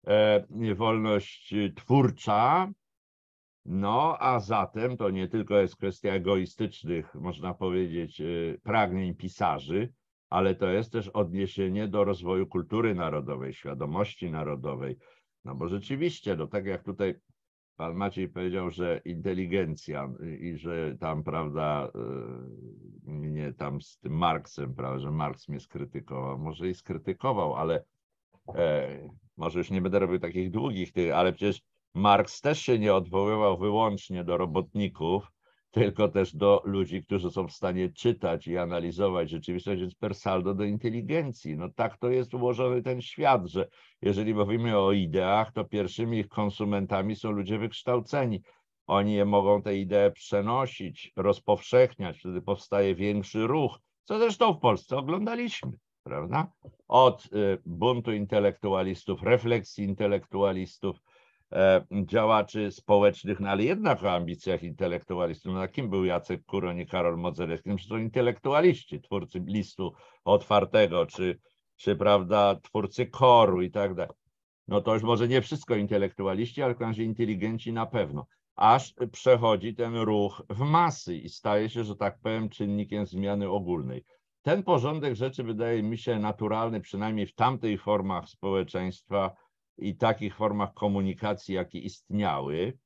wolność twórcza. No, a zatem to nie tylko jest kwestia egoistycznych, można powiedzieć, pragnień pisarzy, ale to jest też odniesienie do rozwoju kultury narodowej, świadomości narodowej. No bo rzeczywiście, tak jak tutaj pan Maciej powiedział, że inteligencja i że tam, prawda, mnie tam z tym Marksem, prawda, że Marks mnie skrytykował, może i skrytykował, ale może już nie będę robił takich długich, ale przecież Marks też się nie odwoływał wyłącznie do robotników, tylko też do ludzi, którzy są w stanie czytać i analizować rzeczywistość, więc per saldo do inteligencji. No tak to jest ułożony ten świat, że jeżeli mówimy o ideach, to pierwszymi ich konsumentami są ludzie wykształceni. Oni mogą te idee przenosić, rozpowszechniać, wtedy powstaje większy ruch, co zresztą w Polsce oglądaliśmy, prawda? Od buntu intelektualistów, refleksji intelektualistów, działaczy społecznych, no ale jednak o ambicjach intelektualistów. No, kim był Jacek Kuroń i Karol Modzelewski? To są intelektualiści, twórcy listu otwartego, czy prawda, twórcy KOR-u i tak dalej. No to już może nie wszystko intelektualiści, ale w każdym razie inteligenci na pewno. Aż przechodzi ten ruch w masy i staje się, że tak powiem, czynnikiem zmiany ogólnej. Ten porządek rzeczy wydaje mi się naturalny, przynajmniej w tamtych formach społeczeństwa i takich formach komunikacji, jakie istniały.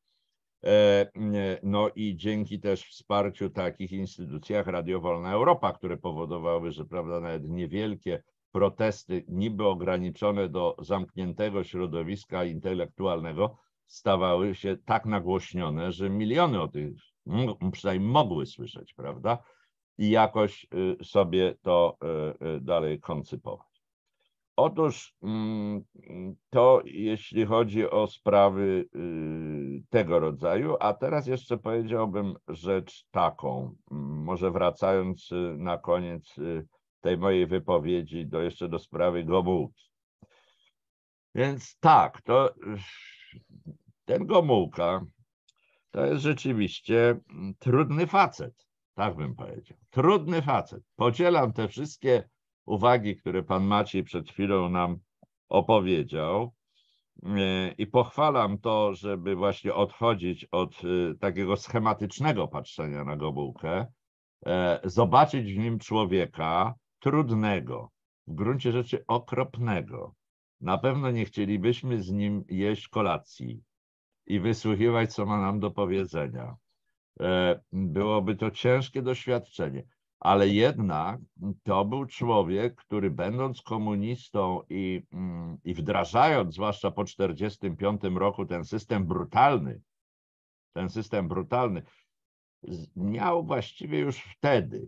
No i dzięki też wsparciu takich instytucji jak Radio Wolna Europa, które powodowały, że prawda, nawet niewielkie protesty, niby ograniczone do zamkniętego środowiska intelektualnego, stawały się tak nagłośnione, że miliony o tych przynajmniej mogły słyszeć, prawda? I jakoś sobie to dalej koncypować. Otóż to jeśli chodzi o sprawy tego rodzaju, a teraz jeszcze powiedziałbym rzecz taką, może wracając na koniec tej mojej wypowiedzi jeszcze do sprawy Gomułki. Więc tak, ten Gomułka to jest rzeczywiście trudny facet, tak bym powiedział. Trudny facet. Podzielam te wszystkie uwagi, które pan Maciej przed chwilą nam opowiedział i pochwalam to, żeby właśnie odchodzić od takiego schematycznego patrzenia na Gomułkę, zobaczyć w nim człowieka trudnego, w gruncie rzeczy okropnego. Na pewno nie chcielibyśmy z nim jeść kolacji i wysłuchiwać, co ma nam do powiedzenia. Byłoby to ciężkie doświadczenie, ale jednak to był człowiek, który będąc komunistą i wdrażając, zwłaszcza po 1945 roku, ten system brutalny, miał właściwie już wtedy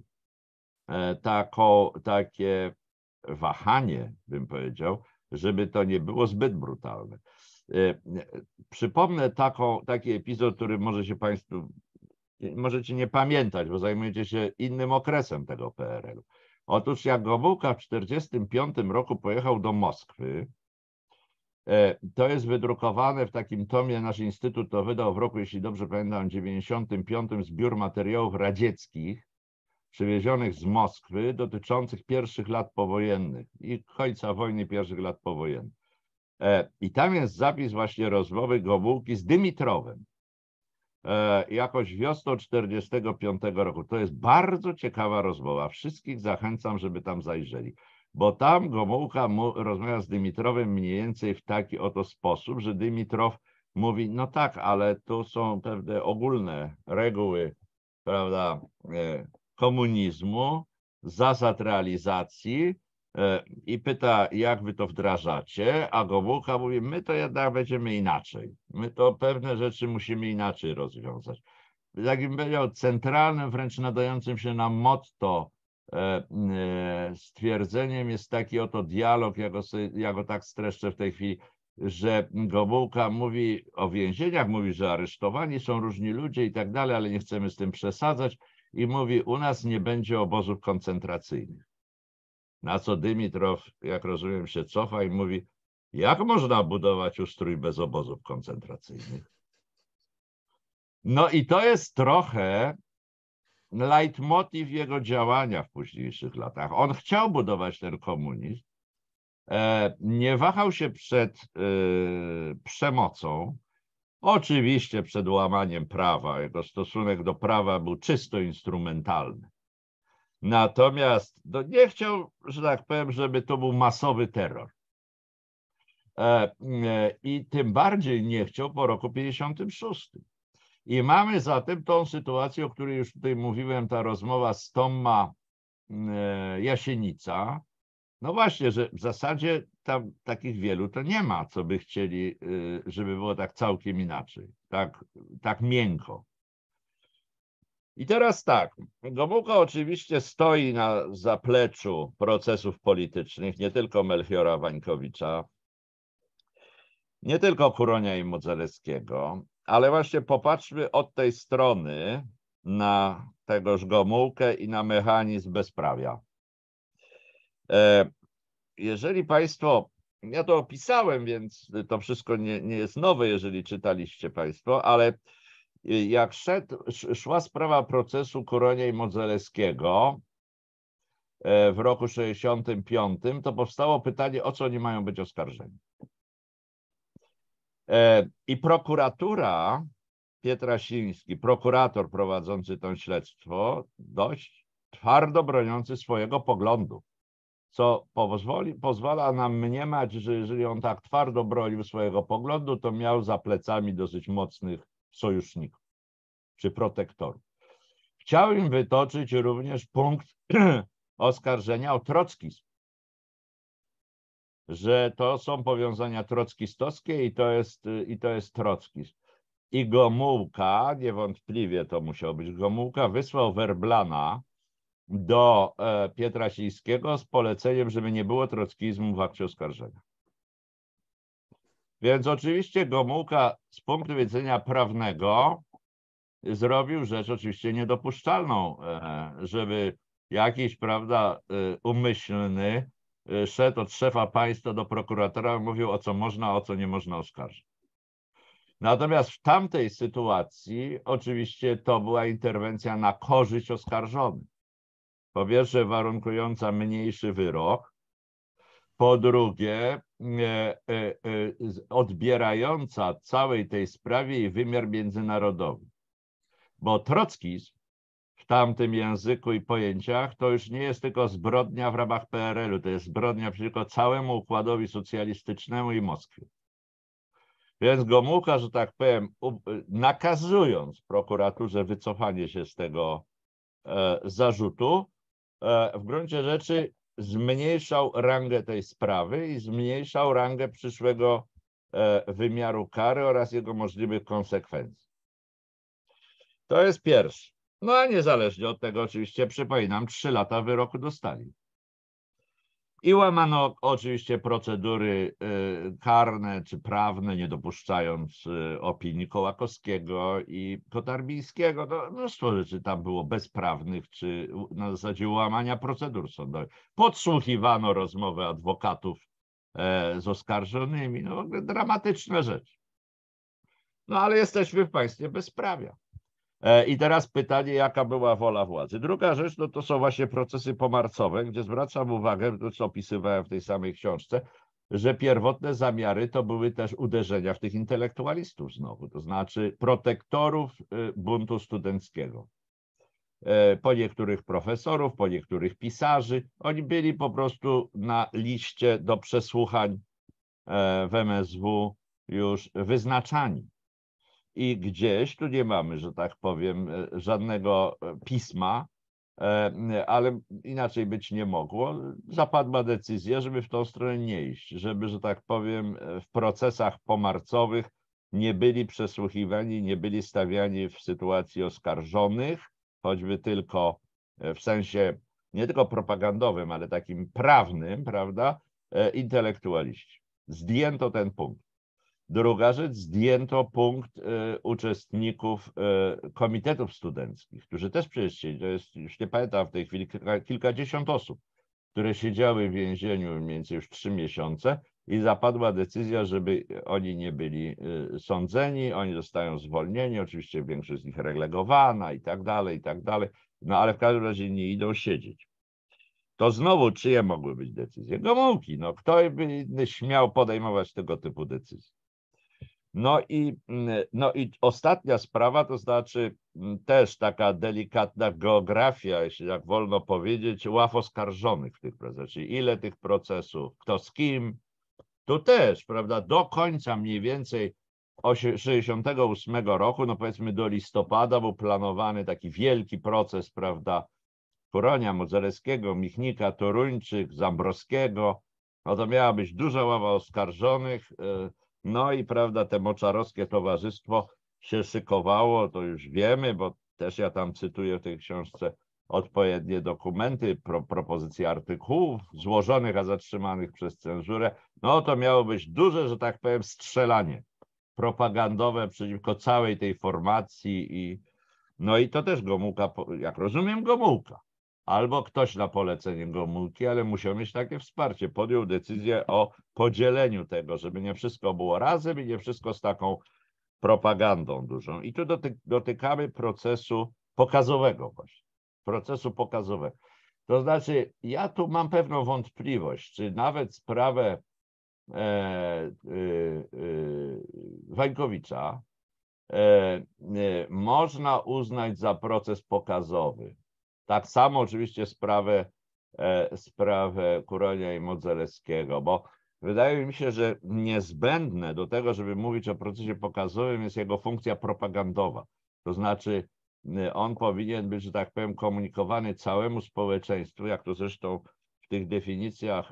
takie wahanie, bym powiedział, żeby to nie było zbyt brutalne. Przypomnę taki epizod, który może się Państwu, możecie nie pamiętać, bo zajmujecie się innym okresem tego PRL-u. Otóż jak Gomułka w 1945 roku pojechał do Moskwy, to jest wydrukowane w takim tomie, nasz instytut to wydał w roku, jeśli dobrze pamiętam, 1995, zbiór materiałów radzieckich przywiezionych z Moskwy dotyczących pierwszych lat powojennych i końca wojny, pierwszych lat powojennych. I tam jest zapis właśnie rozmowy Gomułki z Dymitrowem jakoś wiosną 1945 roku. To jest bardzo ciekawa rozmowa. Wszystkich zachęcam, żeby tam zajrzeli, bo tam Gomułka rozmawia z Dymitrowem mniej więcej w taki oto sposób, że Dymitrow mówi, no tak, ale tu są pewne ogólne reguły, prawda, komunizmu, zasad realizacji, i pyta, jak wy to wdrażacie, a Gomułka mówi, my to jednak będziemy inaczej. My to pewne rzeczy musimy inaczej rozwiązać. Takim powiedział, centralnym, wręcz nadającym się na motto stwierdzeniem jest taki oto dialog, ja go tak streszczę w tej chwili, że Gomułka mówi o więzieniach, mówi, że aresztowani są różni ludzie i tak dalej, ale nie chcemy z tym przesadzać i mówi, u nas nie będzie obozów koncentracyjnych. Na co Dymitrow, jak rozumiem, się cofa i mówi, jak można budować ustrój bez obozów koncentracyjnych? No i to jest trochę leitmotiv jego działania w późniejszych latach. On chciał budować ten komunizm, nie wahał się przed przemocą, oczywiście przed łamaniem prawa. Jego stosunek do prawa był czysto instrumentalny. Natomiast nie chciał, że tak powiem, żeby to był masowy terror. I tym bardziej nie chciał po roku 1956. I mamy zatem tą sytuację, o której już tutaj mówiłem, ta rozmowa z Tomma Jasienica. No właśnie, że w zasadzie tam takich wielu to nie ma, co by chcieli, żeby było tak całkiem inaczej, tak miękko. I teraz tak, Gomułka oczywiście stoi na zapleczu procesów politycznych, nie tylko Melchiora Wańkowicza, nie tylko Kuronia i Modzelewskiego, ale właśnie popatrzmy od tej strony na tegoż Gomułkę i na mechanizm bezprawia. Jeżeli Państwo, ja to opisałem, więc to wszystko nie jest nowe, jeżeli czytaliście Państwo, ale jak szła sprawa procesu Kuronia i Modzelewskiego w roku 1965, to powstało pytanie, o co oni mają być oskarżeni. I prokuratura, Pietrasiński, prokurator prowadzący to śledztwo, dość twardo broniący swojego poglądu, co pozwala nam mniemać, że jeżeli on tak twardo bronił swojego poglądu, to miał za plecami dosyć mocnych sojuszników czy protektorów. Chciał im wytoczyć również punkt oskarżenia o trockizm, że to są powiązania trockistowskie i to jest trockizm. I Gomułka, niewątpliwie to musiał być Gomułka, wysłał Werblana do Pietrasińskiego z poleceniem, żeby nie było trockizmu w akcie oskarżenia. Więc oczywiście Gomułka z punktu widzenia prawnego zrobił rzecz oczywiście niedopuszczalną, żeby jakiś, prawda, umyślny szedł od szefa państwa do prokuratora i mówił, o co można, a o co nie można oskarżyć. Natomiast w tamtej sytuacji oczywiście to była interwencja na korzyść oskarżonych. Po pierwsze, warunkująca mniejszy wyrok. Po drugie, odbierająca całej tej sprawie jej wymiar międzynarodowy. Bo trockizm w tamtym języku i pojęciach to już nie jest tylko zbrodnia w ramach PRL-u, to jest zbrodnia przeciwko całemu układowi socjalistycznemu i Moskwie. Więc Gomułka, że tak powiem, nakazując prokuraturze wycofanie się z tego zarzutu, w gruncie rzeczy zmniejszał rangę tej sprawy i zmniejszał rangę przyszłego wymiaru kary oraz jego możliwych konsekwencji. To jest pierwsze. No a niezależnie od tego oczywiście, przypominam, 3 lata wyroku dostali. I łamano oczywiście procedury karne czy prawne, nie dopuszczając opinii Kołakowskiego i Kotarbińskiego. No, mnóstwo rzeczy tam było bezprawnych, czy na zasadzie łamania procedur sądowych. Podsłuchiwano rozmowy adwokatów z oskarżonymi. No, dramatyczne rzeczy. No ale jesteśmy w państwie bezprawia. I teraz pytanie, jaka była wola władzy. Druga rzecz, no to są właśnie procesy pomarcowe, gdzie zwracam uwagę, to co opisywałem w tej samej książce, że pierwotne zamiary to były też uderzenia w tych intelektualistów znowu, to znaczy protektorów buntu studenckiego. Po niektórych profesorów, po niektórych pisarzy. Oni byli po prostu na liście do przesłuchań w MSW już wyznaczani. I gdzieś, tu nie mamy, że tak powiem, żadnego pisma, ale inaczej być nie mogło, zapadła decyzja, żeby w tą stronę nie iść, żeby, że tak powiem, w procesach pomarcowych nie byli przesłuchiwani, nie byli stawiani w sytuacji oskarżonych, choćby tylko w sensie nie tylko propagandowym, ale takim prawnym, prawda, intelektualiści. Zdjęto ten punkt. Druga rzecz, zdjęto punkt uczestników komitetów studenckich, którzy też przecież, to jest, już nie pamiętam w tej chwili, kilkadziesiąt osób, które siedziały w więzieniu mniej więcej już 3 miesiące i zapadła decyzja, żeby oni nie byli sądzeni, oni zostają zwolnieni, oczywiście większość z nich relegowana i tak dalej, no ale w każdym razie nie idą siedzieć. To znowu czyje mogły być decyzje? Gomułki, no kto by inny śmiał podejmować tego typu decyzje? No i ostatnia sprawa, to znaczy też taka delikatna geografia, jeśli tak wolno powiedzieć, ław oskarżonych w tych procesach, czyli ile tych procesów, kto z kim. Tu też, prawda, do końca mniej więcej 1968 roku, no powiedzmy do listopada, był planowany taki wielki proces, prawda, Kuronia, Modzelewskiego, Michnika, Toruńczyk, Zambrowskiego. No to miała być duża ława oskarżonych. No i prawda, te moczarowskie towarzystwo się szykowało, to już wiemy, bo też ja tam cytuję w tej książce odpowiednie dokumenty, propozycje artykułów złożonych, a zatrzymanych przez cenzurę. No to miało być duże, że tak powiem, strzelanie propagandowe przeciwko całej tej formacji. No i to też Gomułka, jak rozumiem, Gomułka. Albo ktoś na polecenie Gomułki, ale musiał mieć takie wsparcie. Podjął decyzję o podzieleniu tego, żeby nie wszystko było razem i nie wszystko z taką propagandą dużą. I tu dotykamy procesu pokazowego właśnie. Procesu pokazowego. To znaczy, ja tu mam pewną wątpliwość, czy nawet sprawę Wańkowicza można uznać za proces pokazowy. Tak samo oczywiście sprawę Kuronia i Modzelewskiego, bo wydaje mi się, że niezbędne do tego, żeby mówić o procesie pokazowym, jest jego funkcja propagandowa. To znaczy on powinien być, że tak powiem, komunikowany całemu społeczeństwu, jak to zresztą w tych definicjach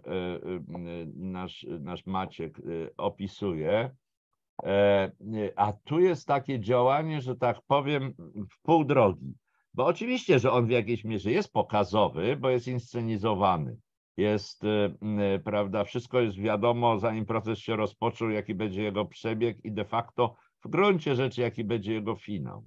nasz Maciek opisuje. A tu jest takie działanie, że tak powiem, w pół drogi. Bo oczywiście, że on w jakiejś mierze jest pokazowy, bo jest inscenizowany. Jest, prawda, wszystko jest wiadomo, zanim proces się rozpoczął, jaki będzie jego przebieg i de facto w gruncie rzeczy, jaki będzie jego finał.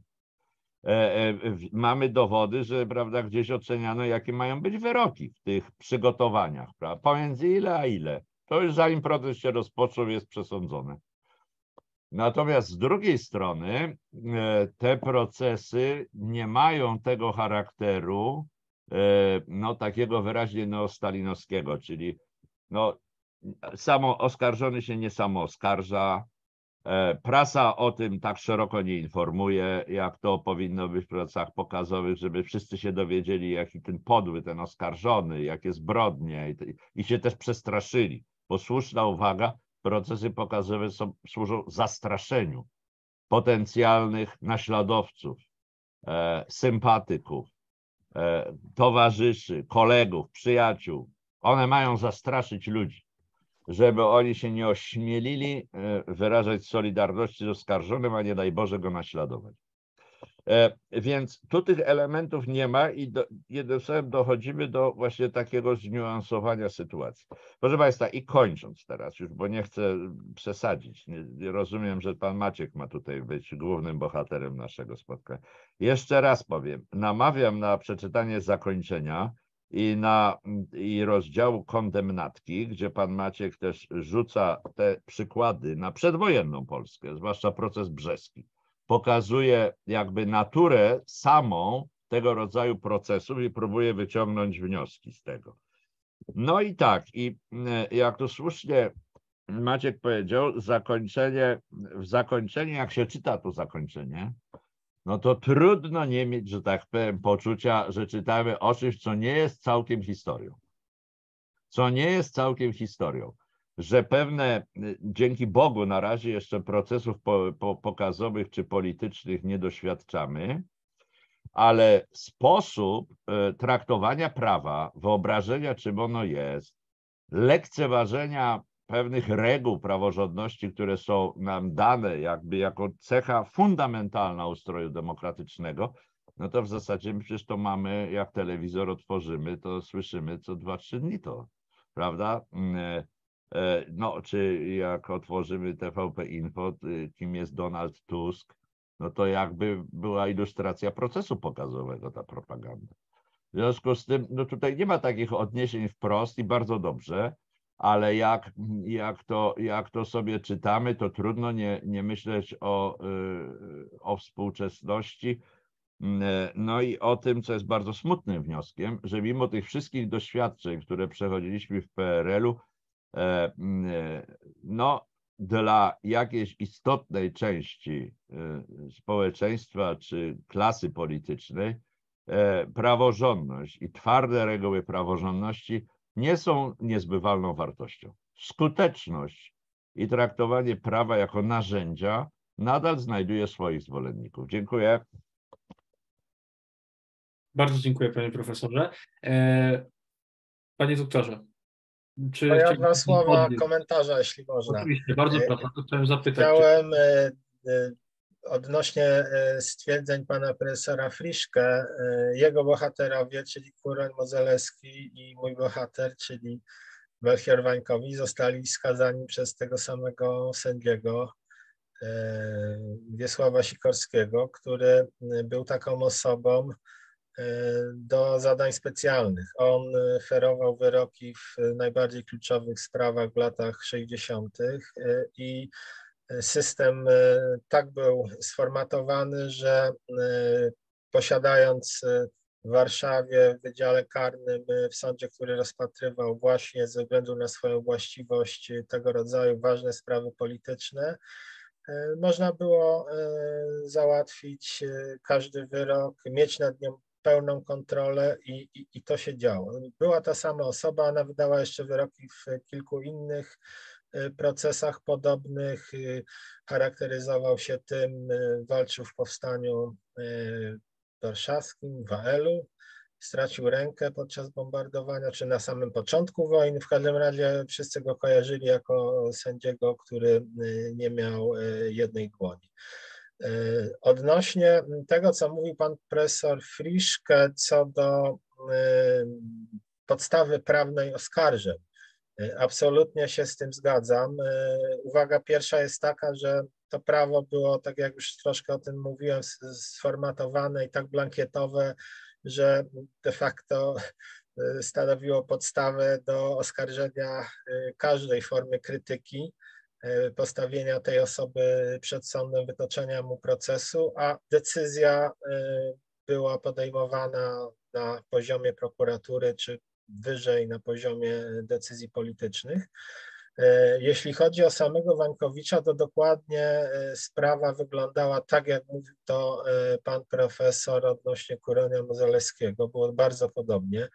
Mamy dowody, że, prawda, gdzieś oceniano, jakie mają być wyroki w tych przygotowaniach, prawda? Pomiędzy ile a ile. To już zanim proces się rozpoczął, jest przesądzone. Natomiast z drugiej strony te procesy nie mają tego charakteru no, takiego wyraźnie neostalinowskiego, czyli no, samo oskarżony się nie samo oskarża, prasa o tym tak szeroko nie informuje, jak to powinno być w procesach pokazowych, żeby wszyscy się dowiedzieli, jaki ten podły, ten oskarżony, jakie zbrodnie i się też przestraszyli. Bo słuszna uwaga, procesy pokazowe służą zastraszeniu potencjalnych naśladowców, sympatyków, towarzyszy, kolegów, przyjaciół. One mają zastraszyć ludzi, żeby oni się nie ośmielili wyrażać solidarności z oskarżonym, a nie daj Boże go naśladować. Więc tu tych elementów nie ma i jednym słowem dochodzimy do właśnie takiego zniuansowania sytuacji. Proszę Państwa, i kończąc teraz już, bo nie chcę przesadzić, rozumiem, że pan Maciek ma tutaj być głównym bohaterem naszego spotkania. Jeszcze raz powiem, namawiam na przeczytanie zakończenia i rozdziału kondemnatki, gdzie pan Maciek też rzuca te przykłady na przedwojenną Polskę, zwłaszcza proces brzeski. Pokazuje jakby naturę samą tego rodzaju procesów i próbuje wyciągnąć wnioski z tego. No i tak, i jak to słusznie Maciek powiedział, w zakończeniu, jak się czyta to zakończenie, no to trudno nie mieć, że tak powiem, poczucia, że czytamy o czymś, co nie jest całkiem historią. Co nie jest całkiem historią. Że pewne, dzięki Bogu na razie jeszcze procesów pokazowych czy politycznych nie doświadczamy, ale sposób traktowania prawa, wyobrażenia czym ono jest, lekceważenia pewnych reguł praworządności, które są nam dane jakby jako cecha fundamentalna ustroju demokratycznego, no to w zasadzie my przecież to mamy, jak telewizor otworzymy, to słyszymy co 2-3 dni to, prawda? No, czy jak otworzymy TVP Info, kim jest Donald Tusk, no to jakby była ilustracja procesu pokazowego ta propaganda. W związku z tym, no tutaj nie ma takich odniesień wprost i bardzo dobrze, ale jak to sobie czytamy, to trudno nie myśleć o współczesności. No i o tym, co jest bardzo smutnym wnioskiem, że mimo tych wszystkich doświadczeń, które przechodziliśmy w PRL-u, no dla jakiejś istotnej części społeczeństwa czy klasy politycznej praworządność i twarde reguły praworządności nie są niezbywalną wartością. Skuteczność i traktowanie prawa jako narzędzia nadal znajduje swoich zwolenników. Dziękuję. Bardzo dziękuję, panie profesorze. Panie doktorze, czy Ja chciałbym dwa słowa komentarza, jeśli można. Oczywiście, bardzo proszę. Chciałem zapytać. Chciałem odnośnie stwierdzeń pana profesora Friszke, jego bohaterowie, czyli Kurent Modzelewski i mój bohater, czyli Melchior Wańkowicz, zostali skazani przez tego samego sędziego Wiesława Sikorskiego, który był taką osobą do zadań specjalnych. On ferował wyroki w najbardziej kluczowych sprawach w latach 60. i system tak był sformatowany, że posiadając w Warszawie w Wydziale Karnym, w sądzie, który rozpatrywał właśnie ze względu na swoją właściwość tego rodzaju ważne sprawy polityczne, można było załatwić każdy wyrok, mieć nad nią pełną kontrolę i to się działo. Była ta sama osoba, ona wydała jeszcze wyroki w kilku innych procesach podobnych, charakteryzował się tym, walczył w powstaniu warszawskim, w AL-u, stracił rękę podczas bombardowania, czy na samym początku wojny. W każdym razie wszyscy go kojarzyli jako sędziego, który nie miał jednej dłoni. Odnośnie tego, co mówił pan profesor Friszke co do podstawy prawnej oskarżeń, absolutnie się z tym zgadzam. Uwaga pierwsza jest taka, że to prawo było, tak jak już troszkę o tym mówiłem, sformatowane i tak blankietowe, że de facto stanowiło podstawę do oskarżenia każdej formy krytyki, postawienia tej osoby przed sądem, wytoczenia mu procesu, a decyzja była podejmowana na poziomie prokuratury czy wyżej na poziomie decyzji politycznych. Jeśli chodzi o samego Wańkowicza, to dokładnie sprawa wyglądała tak, jak mówił to pan profesor odnośnie Kuronia Modzelewskiego. Było bardzo podobnie.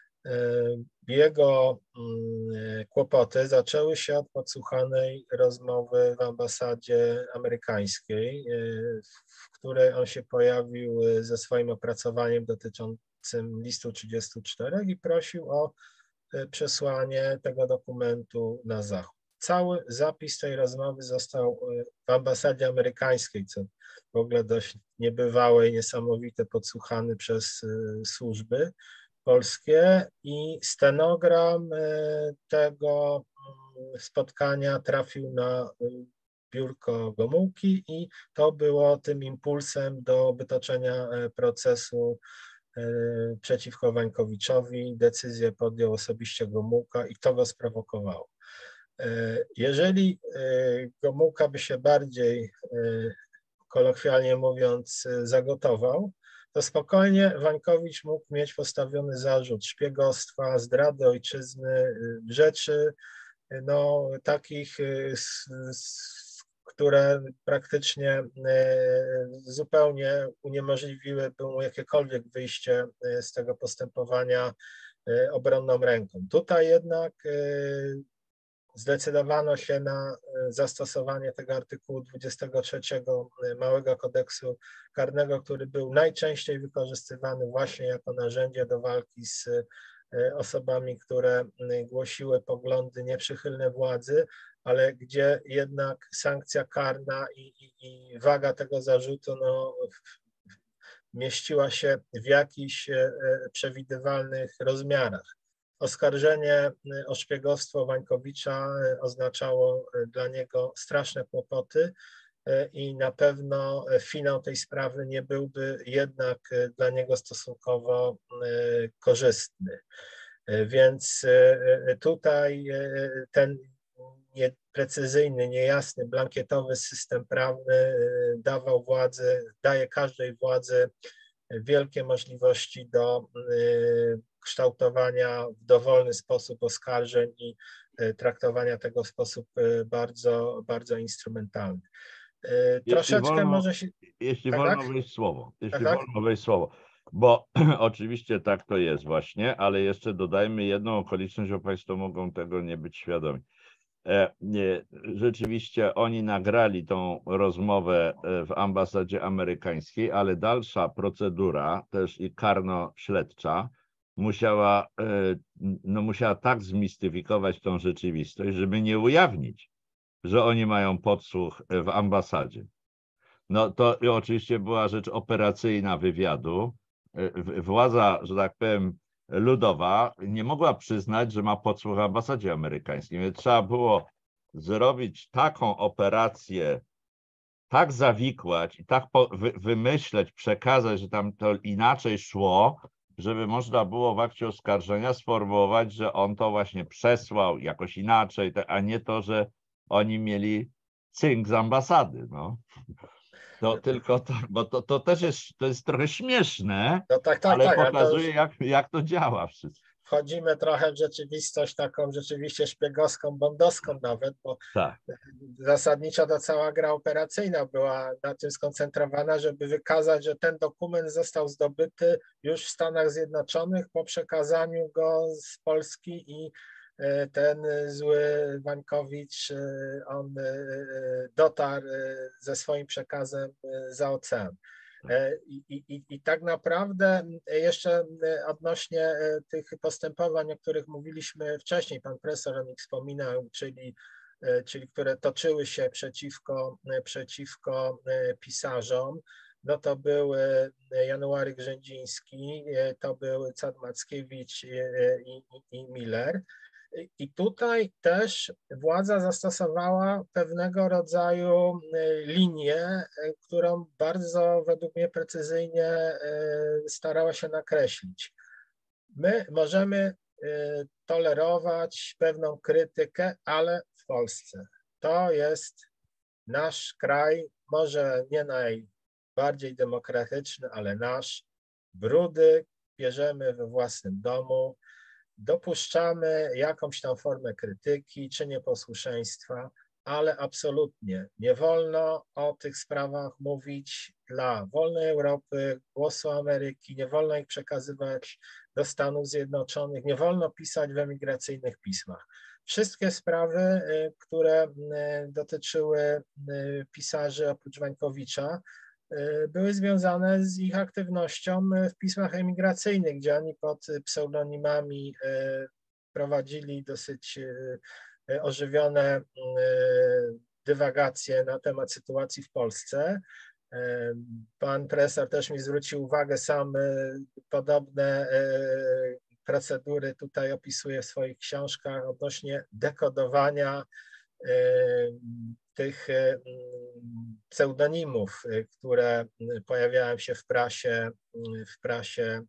Jego kłopoty zaczęły się od podsłuchanej rozmowy w ambasadzie amerykańskiej, w której on się pojawił ze swoim opracowaniem dotyczącym listu 34 i prosił o przesłanie tego dokumentu na Zachód. Cały zapis tej rozmowy został w ambasadzie amerykańskiej, co w ogóle dość niebywałe i niesamowite, podsłuchany przez służby polskie, i stenogram tego spotkania trafił na biurko Gomułki i to było tym impulsem do wytoczenia procesu przeciwko Wańkowiczowi. Decyzję podjął osobiście Gomułka i to go sprowokowało. Jeżeli Gomułka by się bardziej, kolokwialnie mówiąc, zagotował, to spokojnie Wańkowicz mógł mieć postawiony zarzut szpiegostwa, zdrady ojczyzny, rzeczy takich, które praktycznie zupełnie uniemożliwiłyby mu jakiekolwiek wyjście z tego postępowania obronną ręką. Tutaj jednak zdecydowano się na zastosowanie tego artykułu 23 Małego Kodeksu Karnego, który był najczęściej wykorzystywany właśnie jako narzędzie do walki z osobami, które głosiły poglądy nieprzychylne władzy, ale gdzie jednak sankcja karna i waga tego zarzutu mieściła się w jakichś przewidywalnych rozmiarach. Oskarżenie o szpiegostwo Wańkowicza oznaczało dla niego straszne kłopoty i na pewno finał tej sprawy nie byłby jednak dla niego stosunkowo korzystny. Więc tutaj ten nieprecyzyjny, niejasny, blankietowy system prawny daje każdej władzy wielkie możliwości do kształtowania w dowolny sposób oskarżeń i traktowania tego w sposób bardzo, bardzo instrumentalny. Troszeczkę może się... Jeśli tak, wolno tak? wejść słowo, Tak? wolno wejść słowo, bo oczywiście tak to jest właśnie, ale jeszcze dodajmy jedną okoliczność, bo Państwo mogą tego nie być świadomi. Rzeczywiście oni nagrali tą rozmowę w ambasadzie amerykańskiej, ale dalsza procedura też i karno-śledcza musiała tak zmistyfikować tą rzeczywistość, żeby nie ujawnić, że oni mają podsłuch w ambasadzie. No to oczywiście była rzecz operacyjna wywiadu. Władza, że tak powiem, ludowa nie mogła przyznać, że ma podsłuch w ambasadzie amerykańskiej. Więc trzeba było zrobić taką operację, tak zawikłać i tak wymyśleć, przekazać, że tam to inaczej szło, żeby można było w akcie oskarżenia sformułować, że on to właśnie przesłał jakoś inaczej, a nie to, że oni mieli cynk z ambasady. No. To tylko to, bo to też jest trochę śmieszne, ale pokazuje, jak to działa wszystko. Wchodzimy trochę w rzeczywistość taką rzeczywiście szpiegowską, bondowską nawet, bo tak. Zasadniczo ta cała gra operacyjna była na tym skoncentrowana, żeby wykazać, że ten dokument został zdobyty już w Stanach Zjednoczonych po przekazaniu go z Polski i ten zły Wańkowicz, on dotarł ze swoim przekazem za ocean. I tak naprawdę jeszcze odnośnie tych postępowań, o których mówiliśmy wcześniej, pan profesor o nich wspominał, czyli czyli które toczyły się przeciwko pisarzom, no to był January Grzędziński, to był Cad Mackiewicz i Miller. I tutaj też władza zastosowała pewnego rodzaju linię, którą bardzo według mnie precyzyjnie starała się nakreślić. My możemy tolerować pewną krytykę, ale w Polsce. To jest nasz kraj, może nie najbardziej demokratyczny, ale nasz. Brudy bierzemy we własnym domu, dopuszczamy jakąś tam formę krytyki czy nieposłuszeństwa, ale absolutnie nie wolno o tych sprawach mówić dla wolnej Europy, Głosu Ameryki, nie wolno ich przekazywać do Stanów Zjednoczonych, nie wolno pisać w emigracyjnych pismach. Wszystkie sprawy, które dotyczyły pisarzy oprócz Wańkowicza, były związane z ich aktywnością w pismach emigracyjnych, gdzie oni pod pseudonimami prowadzili dosyć ożywione dywagacje na temat sytuacji w Polsce. Pan profesor też mi zwrócił uwagę, sam podobne procedury tutaj opisuje w swoich książkach odnośnie dekodowania tych pseudonimów, które pojawiają się w prasie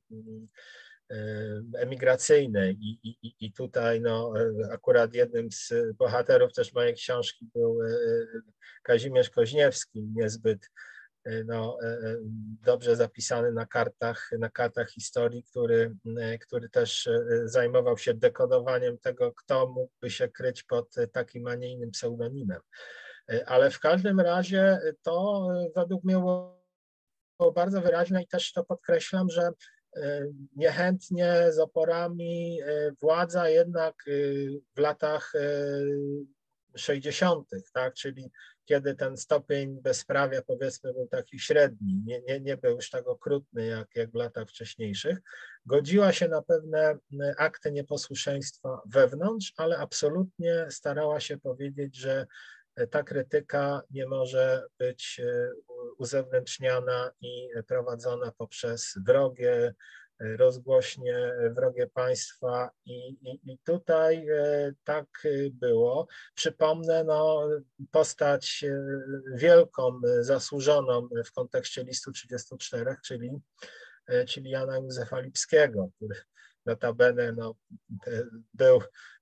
emigracyjnej i tutaj no, akurat jednym z bohaterów też mojej książki był Kazimierz Koźniewski, niezbyt no, dobrze zapisany na kartach historii, który też zajmował się dekodowaniem tego, kto mógłby się kryć pod takim, a nie innym pseudonimem. Ale w każdym razie to według mnie było bardzo wyraźne i też to podkreślam, że niechętnie z oporami władza jednak w latach 60., tak, czyli kiedy ten stopień bezprawia powiedzmy był taki średni, nie był już tak okrutny jak w latach wcześniejszych, godziła się na pewne akty nieposłuszeństwa wewnątrz, ale absolutnie starała się powiedzieć, że ta krytyka nie może być uzewnętrzniana i prowadzona poprzez wrogie rozgłośnie, wrogie państwa i tutaj tak było. Przypomnę no, postać wielką, zasłużoną w kontekście listu 34, czyli Jana Józefa Lipskiego, który notabene no, był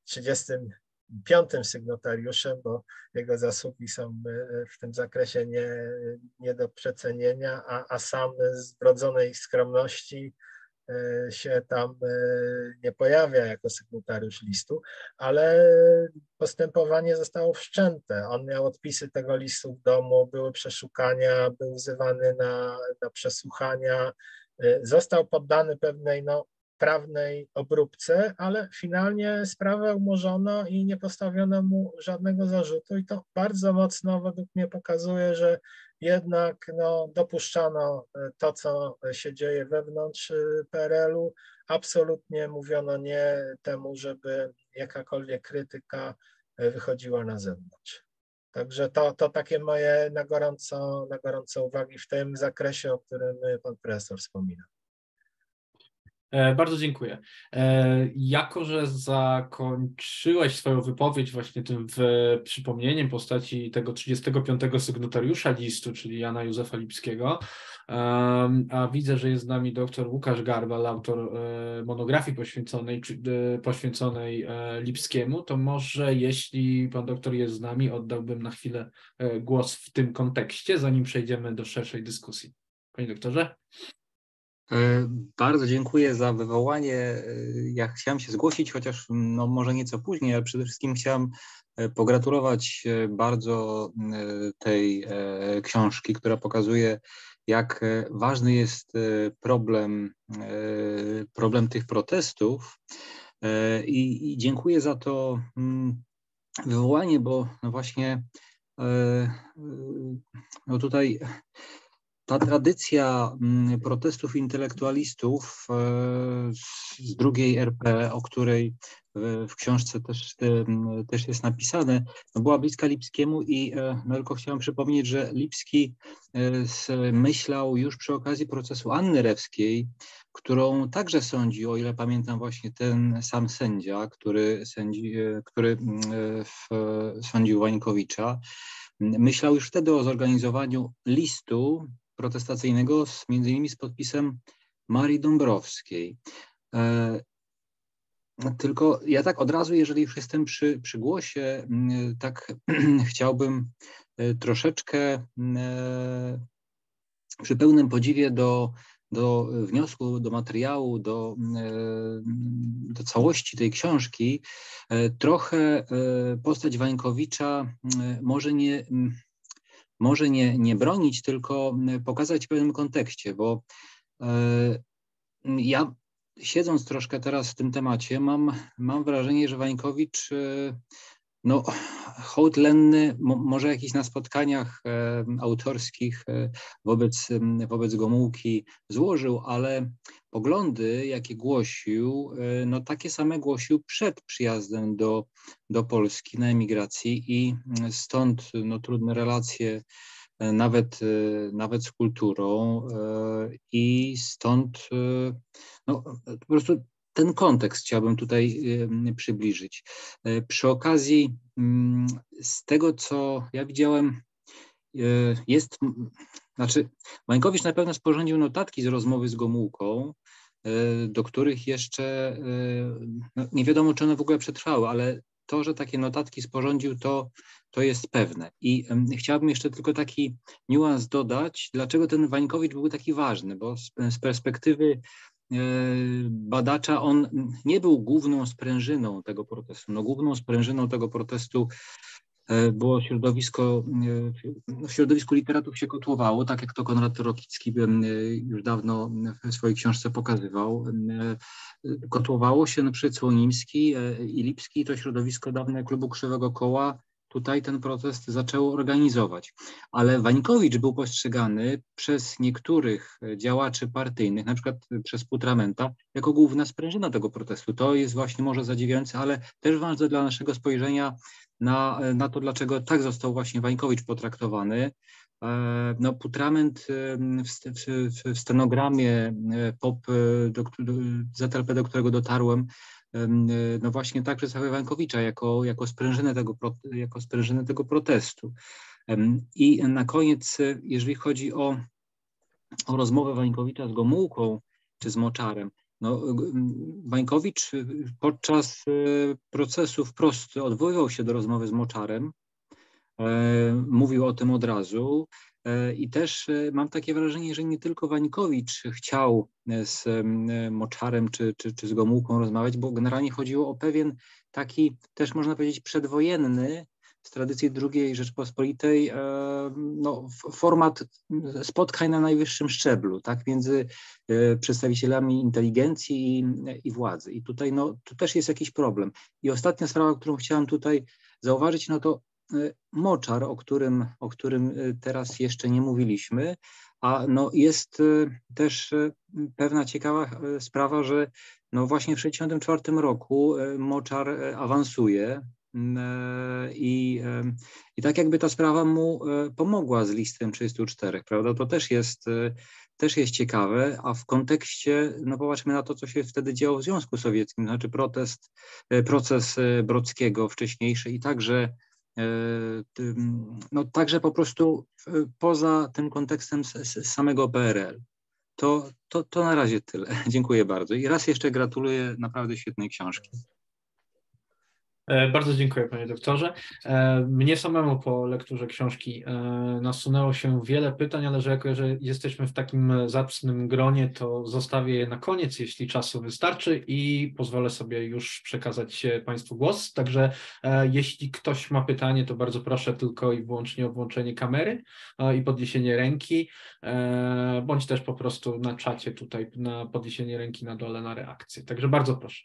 35. sygnatariuszem, bo jego zasługi są w tym zakresie nie do przecenienia, a sam z wrodzonej skromności się tam nie pojawia jako sygnatariusz listu, ale postępowanie zostało wszczęte. On miał odpisy tego listu w domu, były przeszukania, był wzywany na przesłuchania, został poddany pewnej no, prawnej obróbce, ale finalnie sprawę umorzono i nie postawiono mu żadnego zarzutu i to bardzo mocno według mnie pokazuje, że jednak no, dopuszczano to, co się dzieje wewnątrz PRL-u. Absolutnie mówiono nie temu, żeby jakakolwiek krytyka wychodziła na zewnątrz. Także to takie moje na gorąco uwagi w tym zakresie, o którym pan profesor wspominał. Bardzo dziękuję. Jako że zakończyłeś swoją wypowiedź właśnie tym przypomnieniem postaci tego 35. sygnatariusza listu, czyli Jana Józefa Lipskiego, a widzę, że jest z nami dr Łukasz Garbal, autor monografii poświęconej Lipskiemu, to może jeśli pan doktor jest z nami, oddałbym na chwilę głos w tym kontekście, zanim przejdziemy do szerszej dyskusji. Panie doktorze? Bardzo dziękuję za wywołanie. Ja chciałem się zgłosić, chociaż no może nieco później, ale przede wszystkim chciałem pogratulować bardzo tej książki, która pokazuje, jak ważny jest problem tych protestów. I dziękuję za to wywołanie, bo no właśnie no tutaj ta tradycja protestów intelektualistów z drugiej RP, o której w książce też jest napisane, no była bliska Lipskiemu i no tylko chciałem przypomnieć, że Lipski myślał już przy okazji procesu Anny Rewskiej, którą także sądzi, o ile pamiętam, właśnie ten sam sędzia, który sądził Wańkowicza. Myślał już wtedy o zorganizowaniu listu protestacyjnego między innymi z podpisem Marii Dąbrowskiej. Tylko ja tak od razu, jeżeli już jestem przy głosie, tak chciałbym troszeczkę przy pełnym podziwie do wniosku, do materiału, do całości tej książki, trochę postać Wańkowicza może nie bronić, tylko pokazać w pewnym kontekście, bo ja siedząc troszkę teraz w tym temacie, mam wrażenie, że Wańkowicz no, hołd lenny może jakiś na spotkaniach autorskich wobec Gomułki złożył, ale poglądy, jakie głosił, no takie same głosił przed przyjazdem do Polski na emigracji i stąd no, trudne relacje nawet z kulturą i stąd no, po prostu ten kontekst chciałbym tutaj przybliżyć. Przy okazji z tego, co ja widziałem, Wańkowicz na pewno sporządził notatki z rozmowy z Gomułką, do których jeszcze no, nie wiadomo, czy one w ogóle przetrwały, ale to, że takie notatki sporządził, to jest pewne. I chciałbym jeszcze tylko taki niuans dodać, dlaczego ten Wańkowicz był taki ważny, bo z perspektywy badacza on nie był główną sprężyną tego protestu. No, główną sprężyną tego protestu było w środowisku literatów się kotłowało, tak jak to Konrad Rokicki już dawno w swojej książce pokazywał. Kotłowało się na przykład Słonimski i Lipski, to środowisko dawne Klubu Krzywego Koła, tutaj ten protest zaczęło organizować. Ale Wańkowicz był postrzegany przez niektórych działaczy partyjnych, na przykład przez Putramenta, jako główna sprężyna tego protestu. To jest właśnie może zadziwiające, ale też ważne dla naszego spojrzenia na to, dlaczego tak został właśnie Wańkowicz potraktowany. No, Putrament w stenogramie POP ZLP, do którego dotarłem, no właśnie tak przedstawia Wańkowicza jako sprężynę tego protestu. I na koniec, jeżeli chodzi o rozmowę Wańkowicza z Gomułką czy z Moczarem, no, Wańkowicz podczas procesu wprost odwoływał się do rozmowy z Moczarem, mówił o tym od razu i też mam takie wrażenie, że nie tylko Wańkowicz chciał z Moczarem czy z Gomułką rozmawiać, bo generalnie chodziło o pewien taki też można powiedzieć przedwojenny z tradycji II Rzeczpospolitej no, format spotkań na najwyższym szczeblu, tak, między przedstawicielami inteligencji i władzy. I tutaj no, tu też jest jakiś problem. I ostatnia sprawa, którą chciałam tutaj zauważyć, no to Moczar, o którym teraz jeszcze nie mówiliśmy, a no jest też pewna ciekawa sprawa, że no właśnie w 1964 roku Moczar awansuje i tak jakby ta sprawa mu pomogła z listem 34, prawda? To też jest ciekawe, a w kontekście, no popatrzmy na to, co się wtedy działo w Związku Sowieckim, znaczy proces Brodzkiego wcześniejszy i także no także po prostu poza tym kontekstem z samego PRL. To na razie tyle. Dziękuję bardzo. I raz jeszcze gratuluję naprawdę świetnej książki. Bardzo dziękuję, panie doktorze. Mnie samemu po lekturze książki nasunęło się wiele pytań, ale że jesteśmy w takim zacnym gronie, to zostawię je na koniec, jeśli czasu wystarczy i pozwolę sobie już przekazać państwu głos. Także jeśli ktoś ma pytanie, to bardzo proszę tylko i wyłącznie o włączenie kamery i podniesienie ręki, bądź też po prostu na czacie tutaj na podniesienie ręki na dole na reakcję. Także bardzo proszę.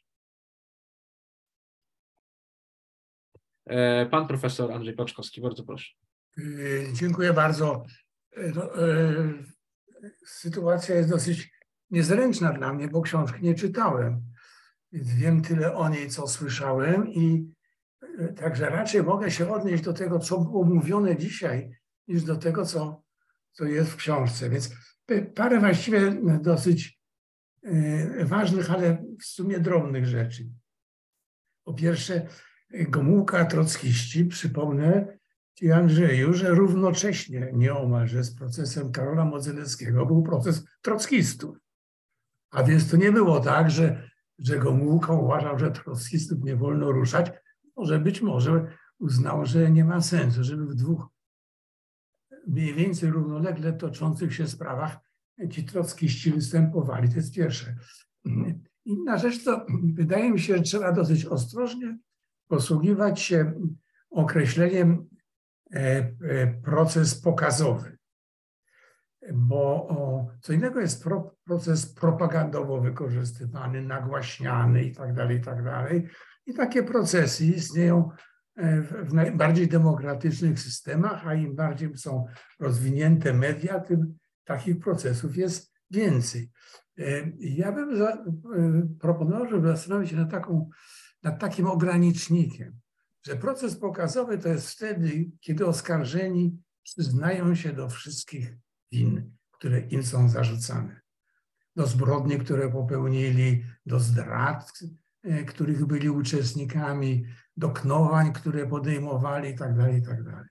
Pan profesor Andrzej Paczkowski, bardzo proszę. Dziękuję bardzo. No, sytuacja jest dosyć niezręczna dla mnie, bo książki nie czytałem. Więc wiem tyle o niej, co słyszałem i także raczej mogę się odnieść do tego, co było mówione dzisiaj, niż do tego, co jest w książce. Więc parę właściwie dosyć ważnych, ale w sumie drobnych rzeczy. Po pierwsze, Gomułka, trockiści, przypomnę Ci, Andrzeju, że równocześnie nieomalże z procesem Karola Modzelewskiego był proces trockistów. A więc to nie było tak, że Gomułka uważał, że trockistów nie wolno ruszać. Być może uznał, że nie ma sensu, żeby w dwóch mniej więcej równolegle toczących się sprawach ci trockiści występowali. To jest pierwsze. Inna rzecz to wydaje mi się, że trzeba dosyć ostrożnie posługiwać się określeniem proces pokazowy, bo co innego jest proces propagandowo wykorzystywany, nagłaśniany i tak dalej. I takie procesy istnieją w najbardziej demokratycznych systemach, a im bardziej są rozwinięte media, tym takich procesów jest więcej. Ja bym proponował, żeby zastanowić się nad takim ogranicznikiem, że proces pokazowy to jest wtedy, kiedy oskarżeni przyznają się do wszystkich win, które im są zarzucane. Do zbrodni, które popełnili, do zdrad, których byli uczestnikami, do knowań, które podejmowali i tak dalej.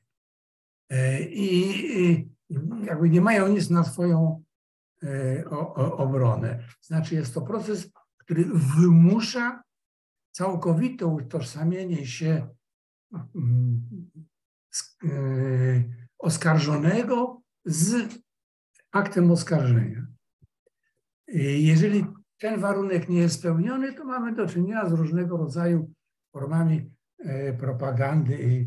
I jakby nie mają nic na swoją obronę. Znaczy jest to proces, który wymusza całkowite utożsamienie się oskarżonego z aktem oskarżenia. Jeżeli ten warunek nie jest spełniony, to mamy do czynienia z różnego rodzaju formami propagandy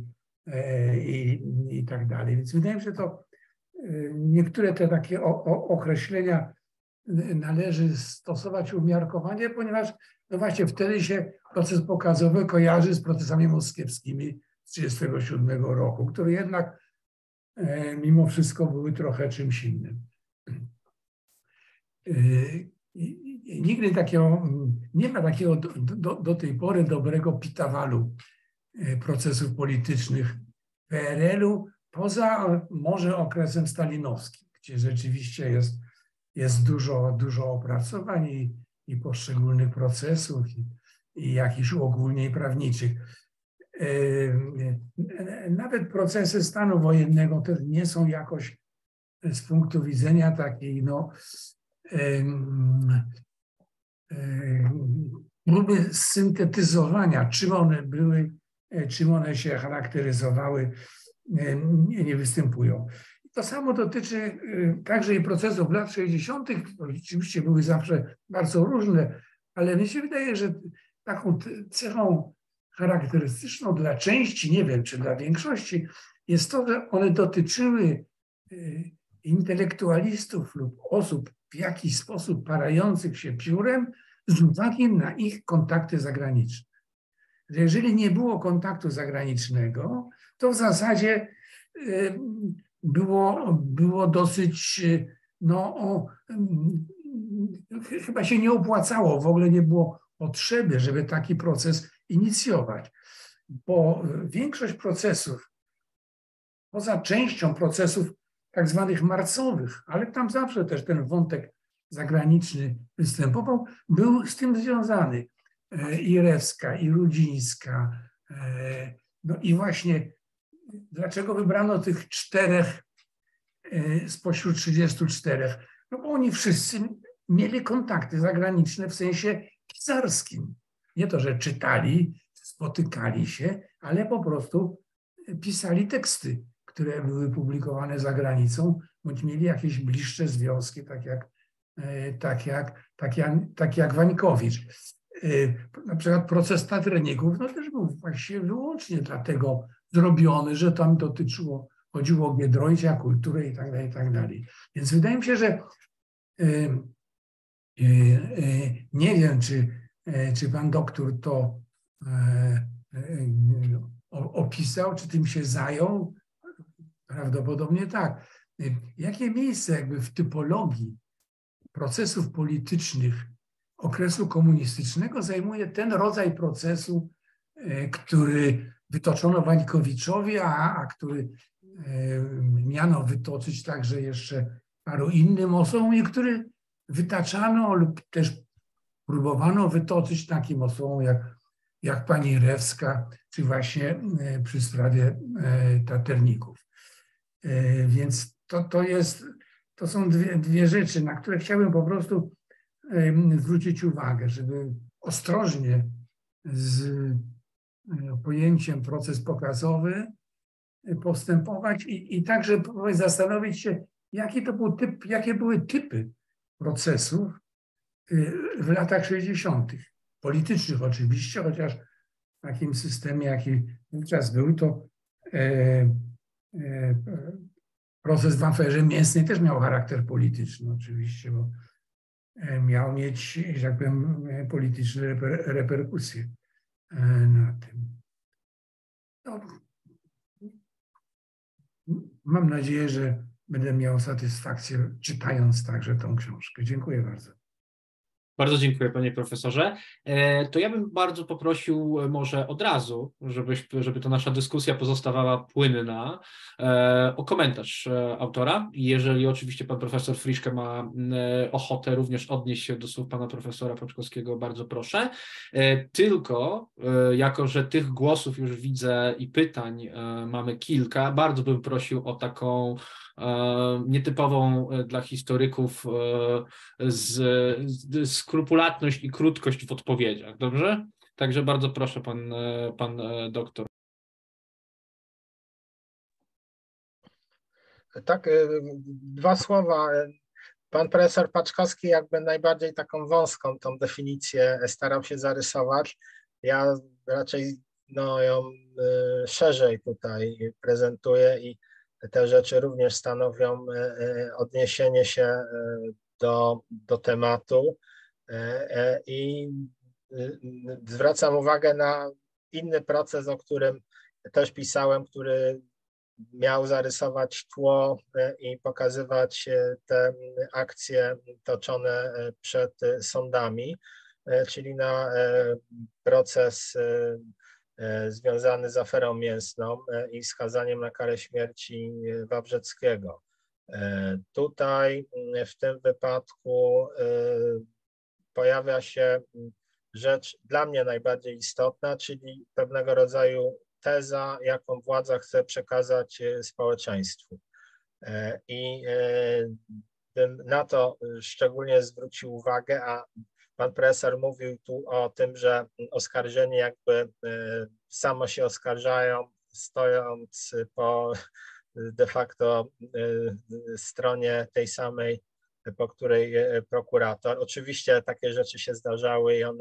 i tak dalej. Więc wydaje mi się, że to niektóre te takie określenia należy stosować umiarkowanie, ponieważ no właśnie wtedy się proces pokazowy kojarzy z procesami moskiewskimi z 1937 roku, które jednak mimo wszystko były trochę czymś innym. Nigdy nie ma takiego do tej pory dobrego pitawalu procesów politycznych PRL-u, poza może okresem stalinowskim, gdzie rzeczywiście jest dużo opracowań i poszczególnych procesów i jakichś uogólnień prawniczych. Nawet procesy stanu wojennego też nie są jakoś z punktu widzenia takiej próby syntetyzowania, czym one były, czym one się charakteryzowały, nie występują. To samo dotyczy także i procesów lat 60., które rzeczywiście były zawsze bardzo różne, ale mi się wydaje, że taką cechą charakterystyczną dla części, nie wiem czy dla większości, jest to, że one dotyczyły intelektualistów lub osób w jakiś sposób parających się piórem z uwagi na ich kontakty zagraniczne. Jeżeli nie było kontaktu zagranicznego, to w zasadzie było dosyć, chyba się nie opłacało, w ogóle nie było potrzeby, żeby taki proces inicjować, bo większość procesów, poza częścią procesów tak zwanych marcowych, ale tam zawsze też ten wątek zagraniczny występował, był z tym związany. I Rewska, i Rudzińska. No i właśnie dlaczego wybrano tych 4 spośród 34? No bo oni wszyscy mieli kontakty zagraniczne w sensie pisarskim. Nie to, że czytali, spotykali się, ale po prostu pisali teksty, które były publikowane za granicą, bądź mieli jakieś bliższe związki, tak jak Wańkowicz. Na przykład proces Tatreników też był właściwie wyłącznie dlatego zrobiony, że tam chodziło o Giedroycia, kulturę i tak dalej. Więc wydaje mi się, że nie wiem, czy pan doktor to opisał, czy tym się zajął. Prawdopodobnie tak. Jakie miejsce jakby w typologii procesów politycznych okresu komunistycznego zajmuje ten rodzaj procesu, który wytoczono Wańkowiczowi, a który miano wytoczyć także jeszcze paru innym osobom i który wytaczano lub też próbowano wytoczyć takim osobom jak pani Rewska, czy właśnie przy sprawie Taterników. Więc to są dwie rzeczy, na które chciałbym po prostu zwrócić uwagę, żeby ostrożnie z pojęciem proces pokazowy postępować i także zastanowić się, jaki to był typ, jakie były typy procesów w latach 60. Politycznych oczywiście, chociaż w takim systemie, jaki wówczas był, to proces w aferze mięsnej też miał charakter polityczny oczywiście, bo miał mieć, że tak powiem, polityczne reperkusje na tym. No, mam nadzieję, że będę miał satysfakcję czytając także tą książkę. Dziękuję bardzo. Bardzo dziękuję, panie profesorze. To ja bym bardzo poprosił może od razu, żeby ta nasza dyskusja pozostawała płynna, o komentarz autora. Jeżeli oczywiście pan profesor Friszke ma ochotę również odnieść się do słów pana profesora Paczkowskiego, bardzo proszę. Tylko, jako że tych głosów już widzę i pytań mamy kilka, bardzo bym prosił o taką nietypową dla historyków skrupulatność i krótkość w odpowiedziach, dobrze? Także bardzo proszę, pan doktor. Tak, dwa słowa. Pan profesor Paczkowski jakby najbardziej taką wąską tą definicję starał się zarysować. Ja raczej ją szerzej tutaj prezentuję i te rzeczy również stanowią odniesienie się do tematu i zwracam uwagę na inny proces, o którym też pisałem, który miał zarysować tło i pokazywać te akcje toczone przed sądami, czyli na proces związany z aferą mięsną i skazaniem na karę śmierci Wawrzeckiego. Tutaj w tym wypadku pojawia się rzecz dla mnie najbardziej istotna, czyli pewnego rodzaju teza, jaką władza chce przekazać społeczeństwu. I bym na to szczególnie zwrócił uwagę, a pan profesor mówił tu o tym, że oskarżeni jakby samo się oskarżają, stojąc po de facto stronie tej samej, po której prokurator. Oczywiście takie rzeczy się zdarzały i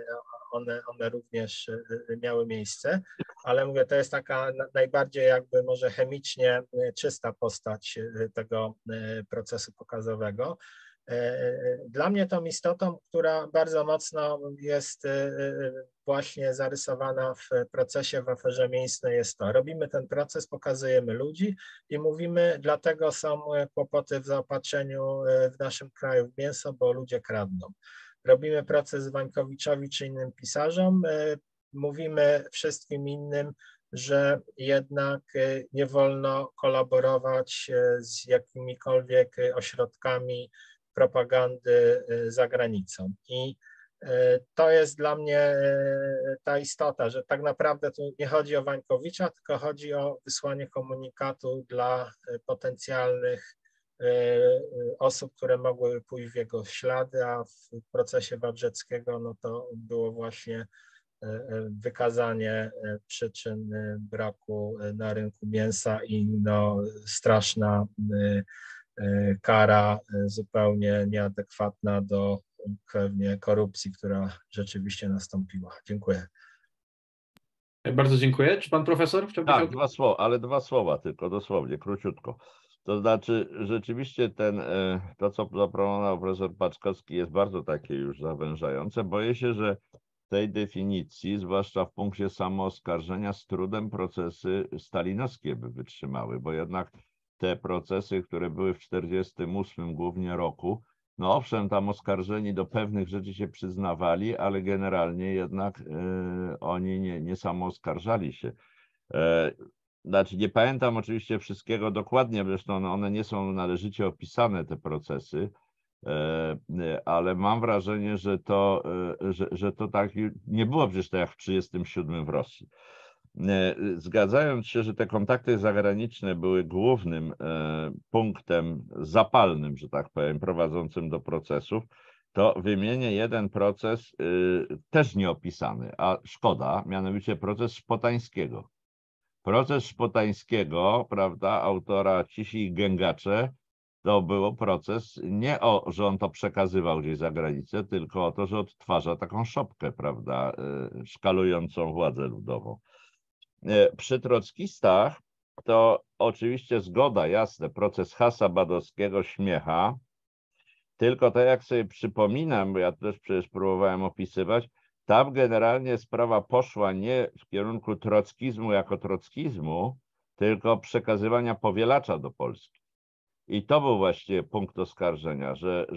one również miały miejsce, ale mówię, to jest taka najbardziej jakby może chemicznie czysta postać tego procesu pokazowego. Dla mnie tą istotą, która bardzo mocno jest właśnie zarysowana w procesie w aferze mięsnej, jest to: robimy ten proces, pokazujemy ludzi i mówimy, dlatego są kłopoty w zaopatrzeniu w naszym kraju w mięso, bo ludzie kradną. Robimy proces Wańkowiczowi czy innym pisarzom, mówimy wszystkim innym, że jednak nie wolno kolaborować z jakimikolwiek ośrodkami propagandy za granicą. I to jest dla mnie ta istota, że tak naprawdę tu nie chodzi o Wańkowicza, tylko chodzi o wysłanie komunikatu dla potencjalnych osób, które mogły pójść w jego ślady, a w procesie Wawrzeckiego no to było właśnie wykazanie przyczyn braku na rynku mięsa i no straszna kara zupełnie nieadekwatna do pewnie korupcji, która rzeczywiście nastąpiła. Dziękuję. Bardzo dziękuję. Czy pan profesor chciałby Tak, dwa słowa tylko, dosłownie, króciutko. To znaczy, rzeczywiście to, co zaproponował profesor Paczkowski, jest bardzo takie już zawężające. Boję się, że tej definicji, zwłaszcza w punkcie samooskarżenia, z trudem procesy stalinowskie by wytrzymały, bo jednak te procesy, które były w 1948 głównie roku, no owszem, tam oskarżeni do pewnych rzeczy się przyznawali, ale generalnie jednak oni nie samooskarżali się. Znaczy nie pamiętam oczywiście wszystkiego dokładnie, zresztą one nie są należycie opisane, te procesy, ale mam wrażenie, że to tak nie było przecież tak jak w 1937 w Rosji. Zgadzając się, że te kontakty zagraniczne były głównym punktem zapalnym, że tak powiem, prowadzącym do procesów, to wymienię jeden proces też nieopisany, a szkoda, mianowicie proces Szpotańskiego. Proces Szpotańskiego, prawda, autora Cisi i Gęgacze, to był proces nie o, że on to przekazywał gdzieś za granicę, tylko o to, że odtwarza taką szopkę, prawda, szkalującą władzę ludową. Przy trockistach to oczywiście zgoda, jasne, proces Hasa, Badowskiego, Śmiecha, tylko tak jak sobie przypominam, bo ja też przecież próbowałem opisywać, tam generalnie sprawa poszła nie w kierunku trockizmu jako trockizmu, tylko przekazywania powielacza do Polski. I to był właściwie punkt oskarżenia,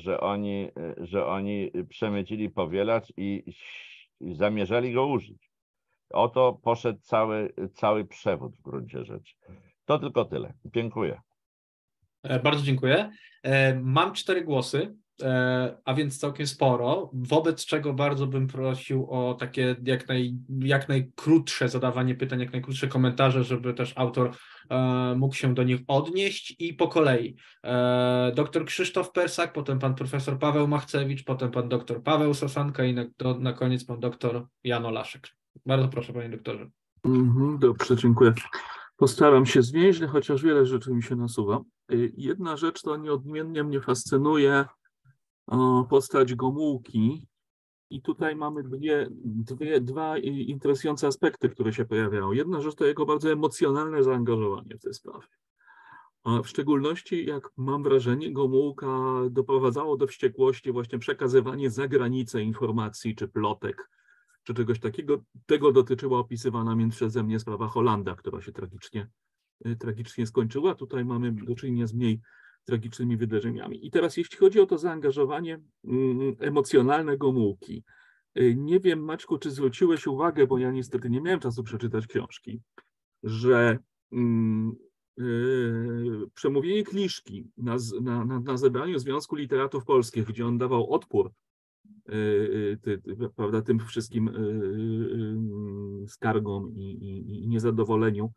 że oni przemycili powielacz i zamierzali go użyć. Oto poszedł cały przewód w gruncie rzeczy. To tylko tyle. Dziękuję. Bardzo dziękuję. Mam 4 głosy, a więc całkiem sporo, wobec czego bardzo bym prosił o takie jak najkrótsze zadawanie pytań, jak najkrótsze komentarze, żeby też autor mógł się do nich odnieść i po kolei. Dr Krzysztof Persak, potem pan profesor Paweł Machcewicz, potem pan dr Paweł Sosanka i na koniec pan dr Jan Olaszek. Bardzo proszę, panie doktorze. Dobrze, dziękuję. Postaram się zwięźle, chociaż wiele rzeczy mi się nasuwa. Jedna rzecz, to nieodmiennie mnie fascynuje postać Gomułki i tutaj mamy dwa interesujące aspekty, które się pojawiają. Jedna rzecz to jego bardzo emocjonalne zaangażowanie w tę sprawę. A w szczególności, jak mam wrażenie, Gomułka doprowadzało do wściekłości właśnie przekazywanie za granicę informacji czy plotek, czy czegoś takiego. Tego dotyczyła opisywana przeze mnie sprawa Holanda, która się tragicznie skończyła. Tutaj mamy do czynienia z mniej tragicznymi wydarzeniami. I teraz jeśli chodzi o to zaangażowanie emocjonalne Gomułki, nie wiem, Maćku, czy zwróciłeś uwagę, bo ja niestety nie miałem czasu przeczytać książki, że przemówienie Kliszki na zebraniu Związku Literatów Polskich, gdzie on dawał odpór prawda, tym wszystkim skargom i niezadowoleniu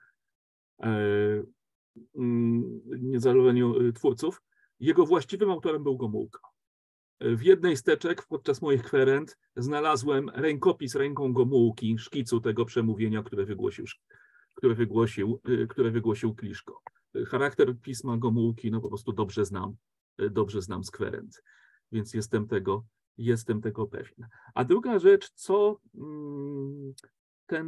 twórców, jego właściwym autorem był Gomułka. W jednej z teczek podczas moich kwerend znalazłem rękopis ręką Gomułki, szkicu tego przemówienia, które wygłosił Kliszko. Charakter pisma Gomułki no po prostu dobrze znam z kwerend, więc jestem tego pewien. A druga rzecz, co te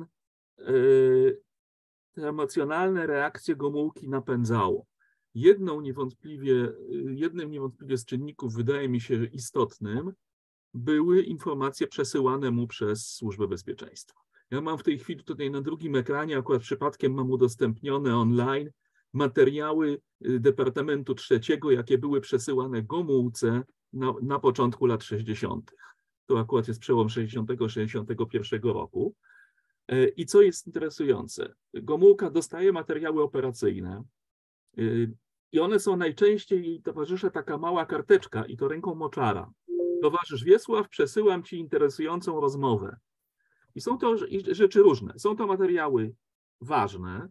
emocjonalne reakcje Gomułki napędzało. Jednym niewątpliwie z czynników, wydaje mi się istotnym, były informacje przesyłane mu przez Służbę Bezpieczeństwa. Ja mam w tej chwili tutaj na drugim ekranie, akurat przypadkiem mam udostępnione online, materiały Departamentu III, jakie były przesyłane Gomułce na początku lat 60. To akurat jest przełom 60-61 roku. I co jest interesujące, Gomułka dostaje materiały operacyjne i one są najczęściej, jej towarzyszy taka mała karteczka i to ręką moczara. Towarzysz Wiesław, przesyłam ci interesującą rozmowę. I są to rzeczy różne. Są to materiały ważne,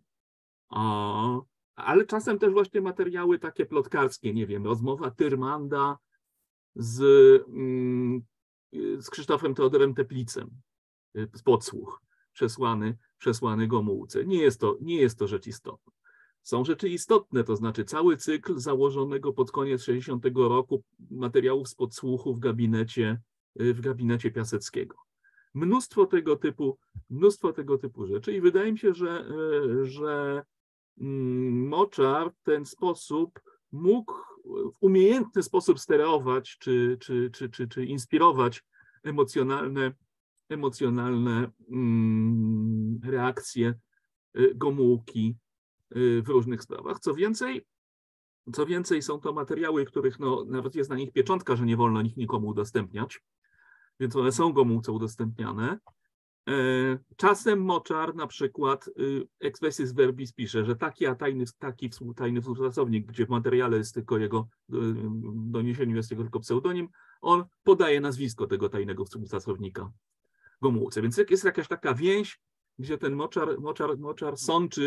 ale czasem też właśnie materiały takie plotkarskie, nie wiem, rozmowa Tyrmanda z Krzysztofem Teodorem Teplicem, z Podsłuch, przesłany Gomułce. Nie jest to rzecz istotna. Są rzeczy istotne, to znaczy cały cykl założonego pod koniec 60 roku materiałów z podsłuchu w gabinecie Piaseckiego. Mnóstwo tego typu rzeczy i wydaje mi się, że Moczar w ten sposób mógł w umiejętny sposób sterować czy inspirować emocjonalne reakcje Gomułki w różnych sprawach. Co więcej, Co więcej, są to materiały, których no, nawet jest na nich pieczątka, że nie wolno ich nikomu udostępniać, więc one są Gomułce udostępniane. Czasem Moczar na przykład expressis verbis pisze, że taki tajny współpracownik, gdzie w materiale jest tylko jego, doniesieniu jest jego tylko pseudonim, on podaje nazwisko tego tajnego współpracownika Gomułce. Więc jest jakaś taka więź, gdzie ten Moczar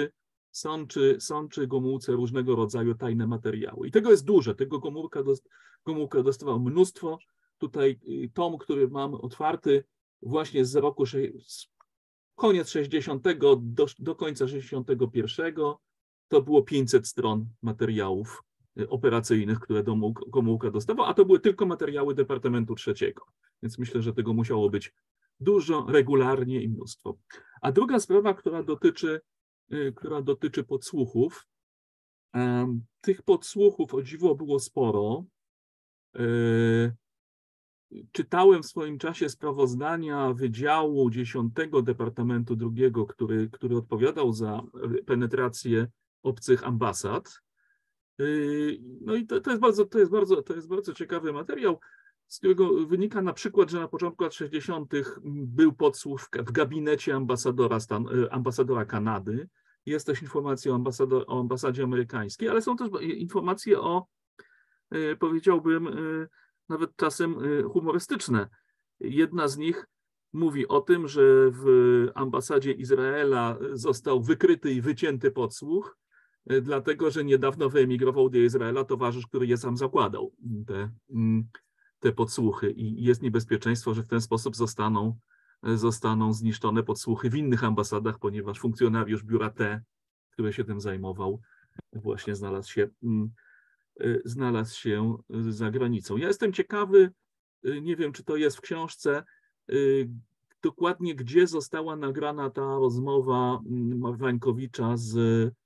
sączy Gomułce różnego rodzaju tajne materiały. I tego jest dużo, tego Gomułka dostawał mnóstwo. Tutaj tom, który mam otwarty, właśnie z roku koniec 60. do końca 61. To było 500 stron materiałów operacyjnych, które Gomułka dostawał, a to były tylko materiały Departamentu III. Więc myślę, że tego musiało być dużo, regularnie i mnóstwo. A druga sprawa, która dotyczy podsłuchów. Tych podsłuchów o dziwo było sporo. Czytałem w swoim czasie sprawozdania Wydziału 10 Departamentu II, który odpowiadał za penetrację obcych ambasad. No i to jest bardzo ciekawy materiał, z którego wynika na przykład, że na początku lat 60. był podsłuch w gabinecie ambasadora Kanady. Jest też informacja o ambasadzie amerykańskiej, ale są też informacje o, powiedziałbym, nawet czasem humorystyczne. Jedna z nich mówi o tym, że w ambasadzie Izraela został wykryty i wycięty podsłuch, dlatego że niedawno wyemigrował do Izraela towarzysz, który je sam zakładał te podsłuchy i jest niebezpieczeństwo, że w ten sposób zostaną zniszczone podsłuchy w innych ambasadach, ponieważ funkcjonariusz biura T, który się tym zajmował, właśnie znalazł się za granicą. Ja jestem ciekawy, nie wiem, czy to jest w książce, dokładnie gdzie została nagrana ta rozmowa Wańkowicza z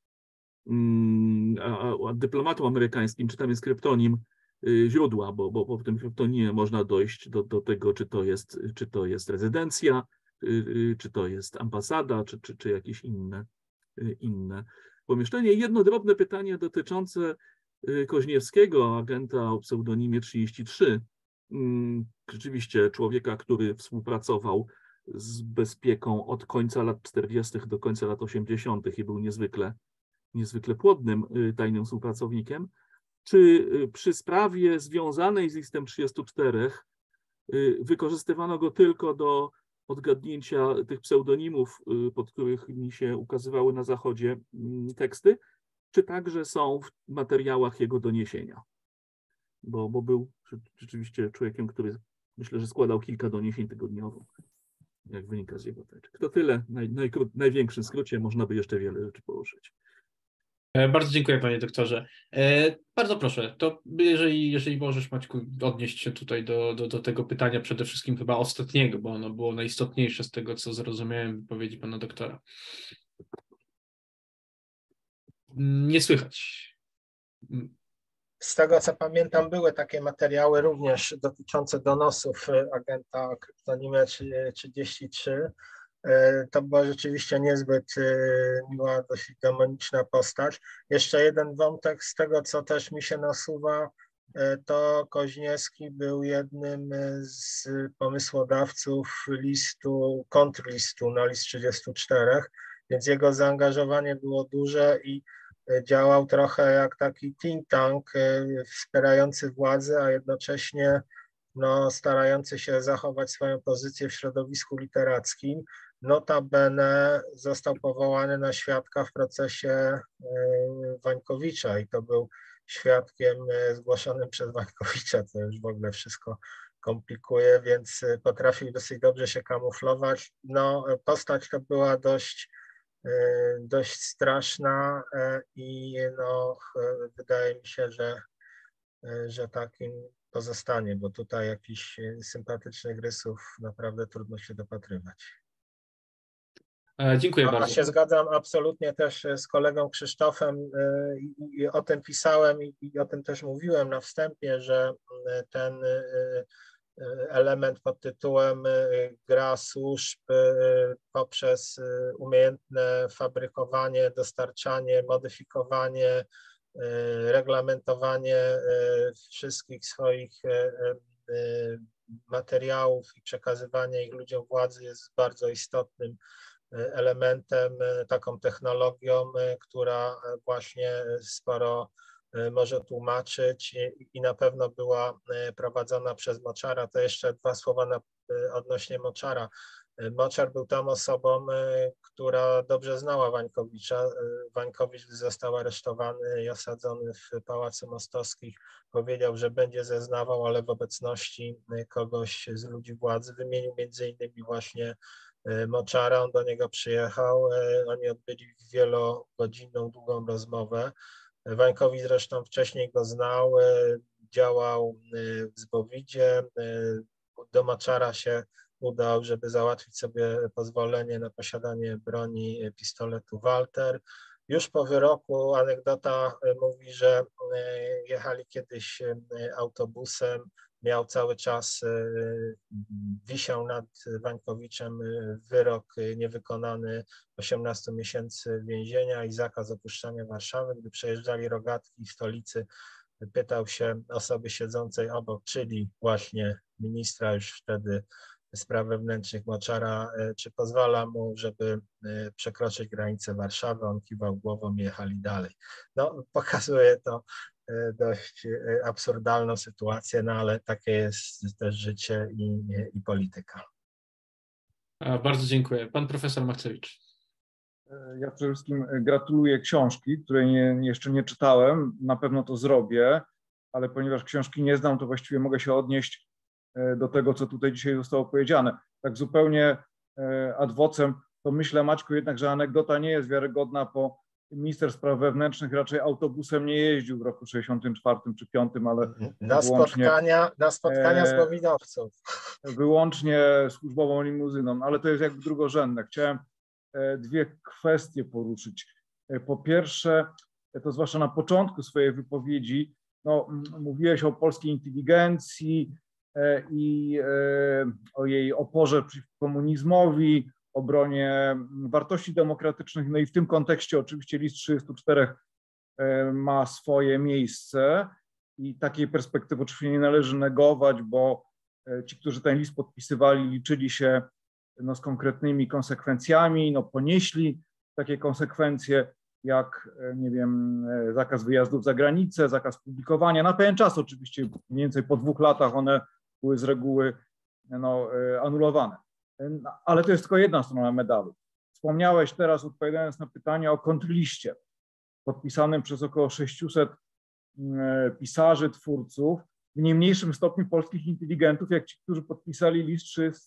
dyplomatą amerykańskim, czy tam jest kryptonim źródła, bo w tym kryptonimie można dojść do tego, czy to jest rezydencja, czy to jest ambasada, czy jakieś inne pomieszczenie. Jedno drobne pytanie dotyczące Koźniewskiego, agenta o pseudonimie 33. Rzeczywiście człowieka, który współpracował z bezpieką od końca lat 40. do końca lat 80. i był niezwykle płodnym tajnym współpracownikiem. Czy przy sprawie związanej z listem 34 wykorzystywano go tylko do odgadnięcia tych pseudonimów, pod których mi się ukazywały na Zachodzie teksty, czy także są w materiałach jego doniesienia? Bo był rzeczywiście człowiekiem, który myślę, że składał kilka doniesień tygodniowo, jak wynika z jego teczek. To tyle, największym skrócie, można by jeszcze wiele rzeczy poruszyć. Bardzo dziękuję, panie doktorze. Bardzo proszę, to jeżeli możesz, Maćku, odnieść się tutaj do tego pytania, przede wszystkim chyba ostatniego, bo ono było najistotniejsze z tego, co zrozumiałem w wypowiedzi pana doktora. Nie słychać. Z tego, co pamiętam, były takie materiały również dotyczące donosów agenta o kryptonimie 33. To była rzeczywiście niezbyt miła, dosyć demoniczna postać. Jeszcze jeden wątek z tego, co też mi się nasuwa, to Koźniewski był jednym z pomysłodawców kontrlistu na list 34, więc jego zaangażowanie było duże i działał trochę jak taki think tank wspierający władzę, a jednocześnie starający się zachować swoją pozycję w środowisku literackim. Notabene został powołany na świadka w procesie Wańkowicza i to był świadkiem zgłoszonym przez Wańkowicza, co już w ogóle wszystko komplikuje, więc potrafił dosyć dobrze się kamuflować. Postać to była dość straszna i wydaje mi się, że takim pozostanie, bo tutaj jakichś sympatycznych rysów naprawdę trudno się dopatrywać. Dziękuję bardzo. Ja się zgadzam absolutnie też z kolegą Krzysztofem i o tym pisałem i o tym też mówiłem na wstępie, że ten element pod tytułem gra służb poprzez umiejętne fabrykowanie, dostarczanie, modyfikowanie reglamentowanie wszystkich swoich materiałów i przekazywanie ich ludziom władzy jest bardzo istotnym elementem, taką technologią, która właśnie sporo może tłumaczyć i na pewno była prowadzona przez Moczara. To jeszcze dwa słowa odnośnie Moczara. Moczar był tą osobą, która dobrze znała Wańkowicza. Wańkowicz, gdy został aresztowany i osadzony w Pałacu Mostowskich, powiedział, że będzie zeznawał, ale w obecności kogoś z ludzi władzy. Wymienił między innymi właśnie Moczara, on do niego przyjechał, oni odbyli wielogodzinną, długą rozmowę. Wańkowicz zresztą wcześniej go znał, działał w Zbowidzie, do Moczara się udał, żeby załatwić sobie pozwolenie na posiadanie broni pistoletu Walter. Już po wyroku anegdota mówi, że jechali kiedyś autobusem, miał cały czas, wisiał nad Wańkowiczem wyrok niewykonany 18 miesięcy więzienia i zakaz opuszczania Warszawy. Gdy przejeżdżali rogatki w stolicy, pytał się osoby siedzącej obok, czyli właśnie ministra już wtedy spraw wewnętrznych Moczara, czy pozwala mu, żeby przekroczyć granicę Warszawy. On kiwał głową i jechali dalej. No, pokazuje to dość absurdalną sytuację, no ale takie jest też życie i polityka. Bardzo dziękuję. Pan profesor Machcewicz. Ja przede wszystkim gratuluję książki, której jeszcze nie czytałem. Na pewno to zrobię, ale ponieważ książki nie znam, to właściwie mogę się odnieść do tego, co tutaj dzisiaj zostało powiedziane. Tak zupełnie ad vocem, to myślę, Maćku, jednak, że anegdota nie jest wiarygodna, bo minister spraw wewnętrznych raczej autobusem nie jeździł w roku 64 czy 5, ale na spotkania z powinowców. Wyłącznie służbową limuzyną, ale to jest jakby drugorzędne. Chciałem dwie kwestie poruszyć. Po pierwsze, to zwłaszcza na początku swojej wypowiedzi, no, mówiłeś o polskiej inteligencji i o jej oporze przeciwko komunizmowi, obronie wartości demokratycznych, no i w tym kontekście oczywiście list 34 ma swoje miejsce i takiej perspektywy oczywiście nie należy negować, bo ci, którzy ten list podpisywali, liczyli się no, z konkretnymi konsekwencjami, no, ponieśli takie konsekwencje jak, nie wiem, zakaz wyjazdów za granicę, zakaz publikowania, na pewien czas oczywiście, mniej więcej po 2 latach one były z reguły no, anulowane. Ale to jest tylko jedna strona medalu. Wspomniałeś teraz, odpowiadając na pytanie o kontrliście podpisanym przez około 600 pisarzy, twórców, w nie mniejszym stopniu polskich inteligentów, jak ci, którzy podpisali list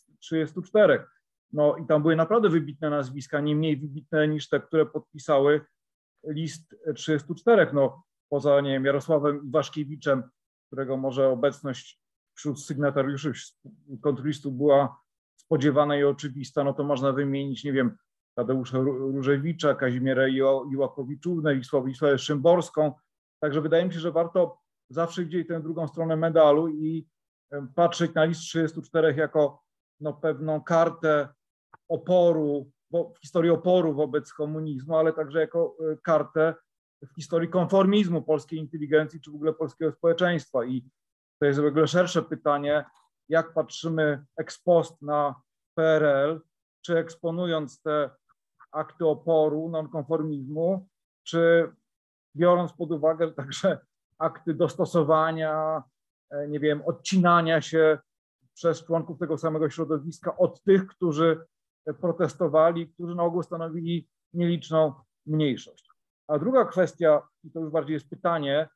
34. No i tam były naprawdę wybitne nazwiska, nie mniej wybitne niż te, które podpisały list 34. No poza, nie wiem, Jarosławem Iwaszkiewiczem, którego może obecność wśród sygnatariuszy kontrlistu była spodziewana i oczywista, no to można wymienić, nie wiem, Tadeusza Różewicza, Kazimierę Iłakowiczównę, Wisławę Szymborską. Także wydaje mi się, że warto zawsze widzieć tę drugą stronę medalu i patrzeć na list 34 jako no, pewną kartę oporu, w historii oporu wobec komunizmu, ale także jako kartę w historii konformizmu polskiej inteligencji czy w ogóle polskiego społeczeństwa. I to jest w ogóle szersze pytanie, jak patrzymy ex post na PRL, czy eksponując te akty oporu, nonkonformizmu, czy biorąc pod uwagę także akty dostosowania, nie wiem, odcinania się przez członków tego samego środowiska od tych, którzy protestowali, którzy na ogół stanowili nieliczną mniejszość. A druga kwestia, i to już bardziej jest pytanie,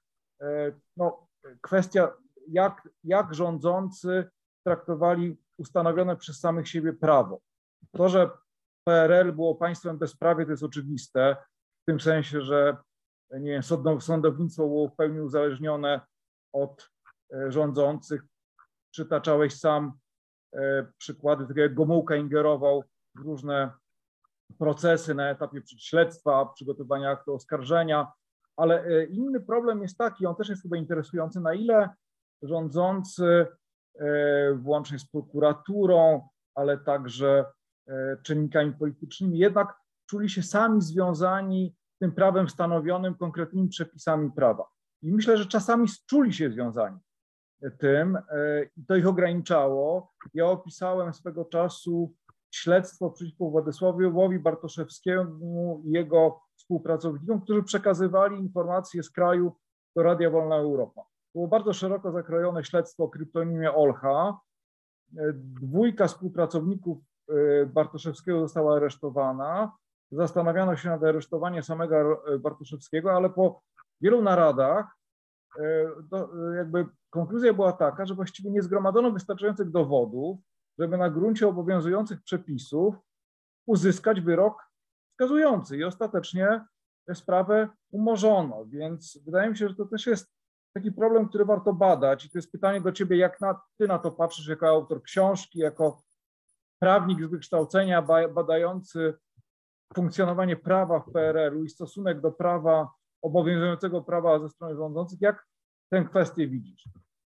no, kwestia, jak rządzący traktowali ustanowione przez samych siebie prawo. To, że PRL było państwem bezprawie, to jest oczywiste, w tym sensie, że nie wiem, sądownictwo było w pełni uzależnione od rządzących. Przytaczałeś sam przykłady, tak jak Gomułka ingerował w różne procesy na etapie śledztwa, przygotowania aktu oskarżenia, ale inny problem jest taki, on też jest chyba interesujący, na ile rządzący, włącznie z prokuraturą, ale także czynnikami politycznymi, jednak czuli się sami związani tym prawem stanowionym konkretnymi przepisami prawa. I myślę, że czasami czuli się związani tym i to ich ograniczało. Ja opisałem swego czasu śledztwo przeciwko Władysławowi Bartoszewskiemu i jego współpracownikom, którzy przekazywali informacje z kraju do Radia Wolna Europa. Było bardzo szeroko zakrojone śledztwo o kryptonimie Olcha. 2 współpracowników Bartoszewskiego została aresztowana. Zastanawiano się nad aresztowaniem samego Bartoszewskiego, ale po wielu naradach jakby konkluzja była taka, że właściwie nie zgromadzono wystarczających dowodów, żeby na gruncie obowiązujących przepisów uzyskać wyrok skazujący i ostatecznie sprawę umorzono. Więc wydaje mi się, że to też jest taki problem, który warto badać i to jest pytanie do ciebie, jak ty na to patrzysz jako autor książki, jako prawnik z wykształcenia badający funkcjonowanie prawa w PRL-u i stosunek do prawa, obowiązującego prawa ze strony rządzących, jak tę kwestię widzisz?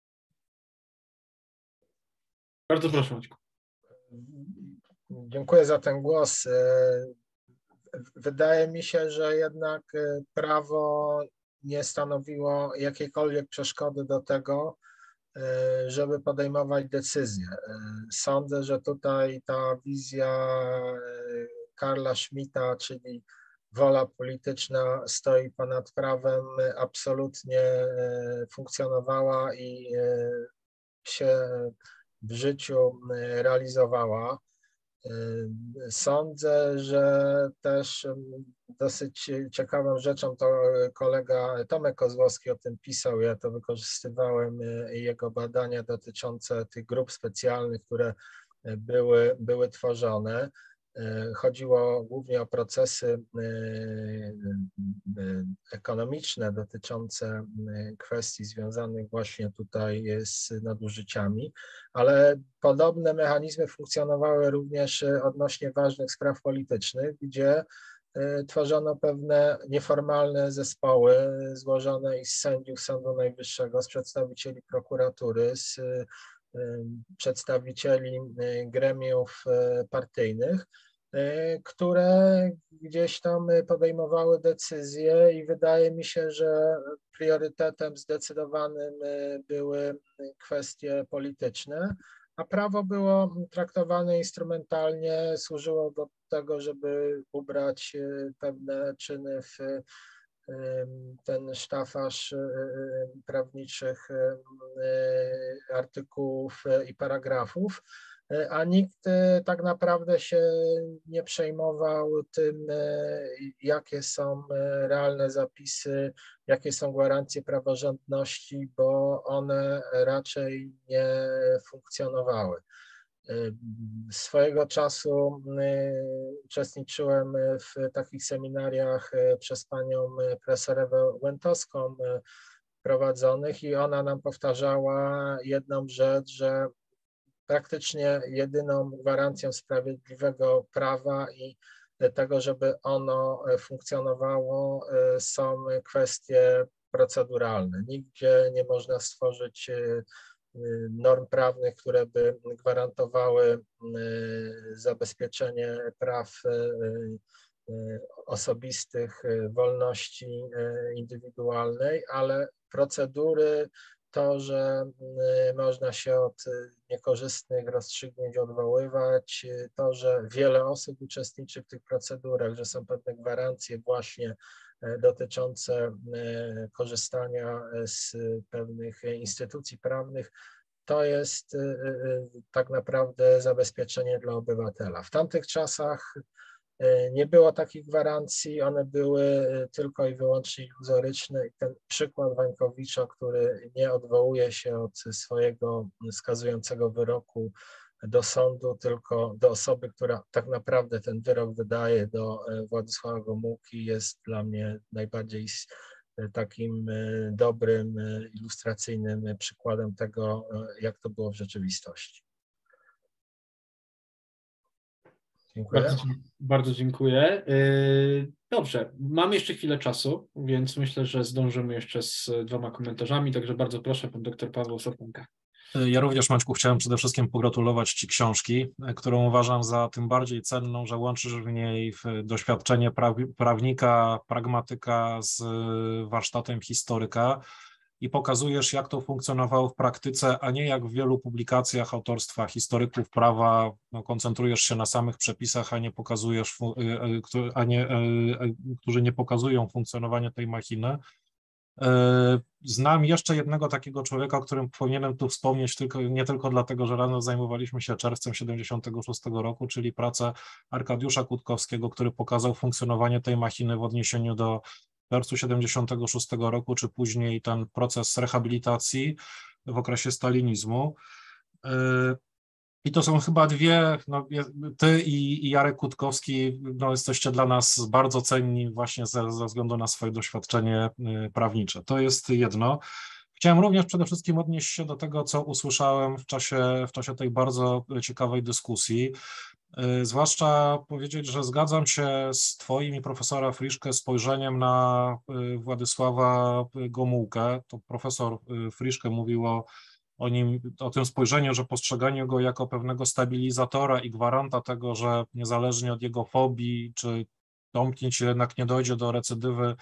Bardzo proszę, Maćku. Dziękuję za ten głos. Wydaje mi się, że jednak prawo nie stanowiło jakiejkolwiek przeszkody do tego, żeby podejmować decyzje. Sądzę, że tutaj ta wizja Karla Schmitta, czyli wola polityczna stoi ponad prawem, absolutnie funkcjonowała i się w życiu realizowała. Sądzę, że też dosyć ciekawą rzeczą, to kolega Tomek Kozłowski o tym pisał, ja to wykorzystywałem, jego badania dotyczące tych grup specjalnych, które były tworzone. Chodziło głównie o procesy ekonomiczne dotyczące kwestii związanych właśnie tutaj z nadużyciami, ale podobne mechanizmy funkcjonowały również odnośnie ważnych spraw politycznych, gdzie tworzono pewne nieformalne zespoły złożone i z sędziów Sądu Najwyższego, z przedstawicieli prokuratury, z przedstawicieli gremiów partyjnych, które gdzieś tam podejmowały decyzje i wydaje mi się, że priorytetem zdecydowanym były kwestie polityczne, a prawo było traktowane instrumentalnie, służyło do tego, żeby ubrać pewne czyny w ten sztafaż prawniczych artykułów i paragrafów, a nikt tak naprawdę się nie przejmował tym, jakie są realne zapisy, jakie są gwarancje praworządności, bo one raczej nie funkcjonowały. Swojego czasu uczestniczyłem w takich seminariach przez panią profesor Ewę Łętowską prowadzonych i ona nam powtarzała jedną rzecz, że praktycznie jedyną gwarancją sprawiedliwego prawa i tego, żeby ono funkcjonowało, są kwestie proceduralne. Nigdzie nie można stworzyć norm prawnych, które by gwarantowały zabezpieczenie praw osobistych, wolności indywidualnej, ale procedury, to, że można się od niekorzystnych rozstrzygnięć odwoływać, to, że wiele osób uczestniczy w tych procedurach, że są pewne gwarancje właśnie dotyczące korzystania z pewnych instytucji prawnych, to jest tak naprawdę zabezpieczenie dla obywatela. W tamtych czasach nie było takich gwarancji, one były tylko i wyłącznie iluzoryczne i ten przykład Wańkowicza, który nie odwołuje się od swojego skazującego wyroku do sądu, tylko do osoby, która tak naprawdę ten wyrok wydaje, do Władysława Gomułki, jest dla mnie najbardziej takim dobrym, ilustracyjnym przykładem tego, jak to było w rzeczywistości. Dziękuję. Bardzo dziękuję. Dobrze, mamy jeszcze chwilę czasu, więc myślę, że zdążymy jeszcze z 2 komentarzami, także bardzo proszę, pan dr Paweł Soponka. Ja również, Maćku, chciałem przede wszystkim pogratulować Ci książki, którą uważam za tym bardziej cenną, że łączysz w niej doświadczenie prawnika, pragmatyka z warsztatem historyka i pokazujesz, jak to funkcjonowało w praktyce, a nie jak w wielu publikacjach autorstwa historyków prawa, no, koncentrujesz się na samych przepisach, a nie pokazujesz, którzy nie pokazują funkcjonowania tej machiny. Znam jeszcze jednego takiego człowieka, o którym powinienem tu wspomnieć, nie tylko dlatego, że razem zajmowaliśmy się czerwcem 76 roku, czyli pracę Arkadiusza Kutkowskiego, który pokazał funkcjonowanie tej machiny w odniesieniu do czerwca 76 roku, czy później ten proces rehabilitacji w okresie stalinizmu. I to są chyba dwie, no, ty i Jarek Kutkowski, no, jesteście dla nas bardzo cenni właśnie ze względu na swoje doświadczenie prawnicze. To jest jedno. Chciałem również przede wszystkim odnieść się do tego, co usłyszałem w czasie tej bardzo ciekawej dyskusji. Zwłaszcza powiedzieć, że zgadzam się z twoim i profesora Friszke spojrzeniem na Władysława Gomułkę. To profesor Friszke mówił o tym spojrzeniu, że postrzeganie go jako pewnego stabilizatora i gwaranta tego, że niezależnie od jego fobii czy domknięć jednak nie dojdzie do recydywy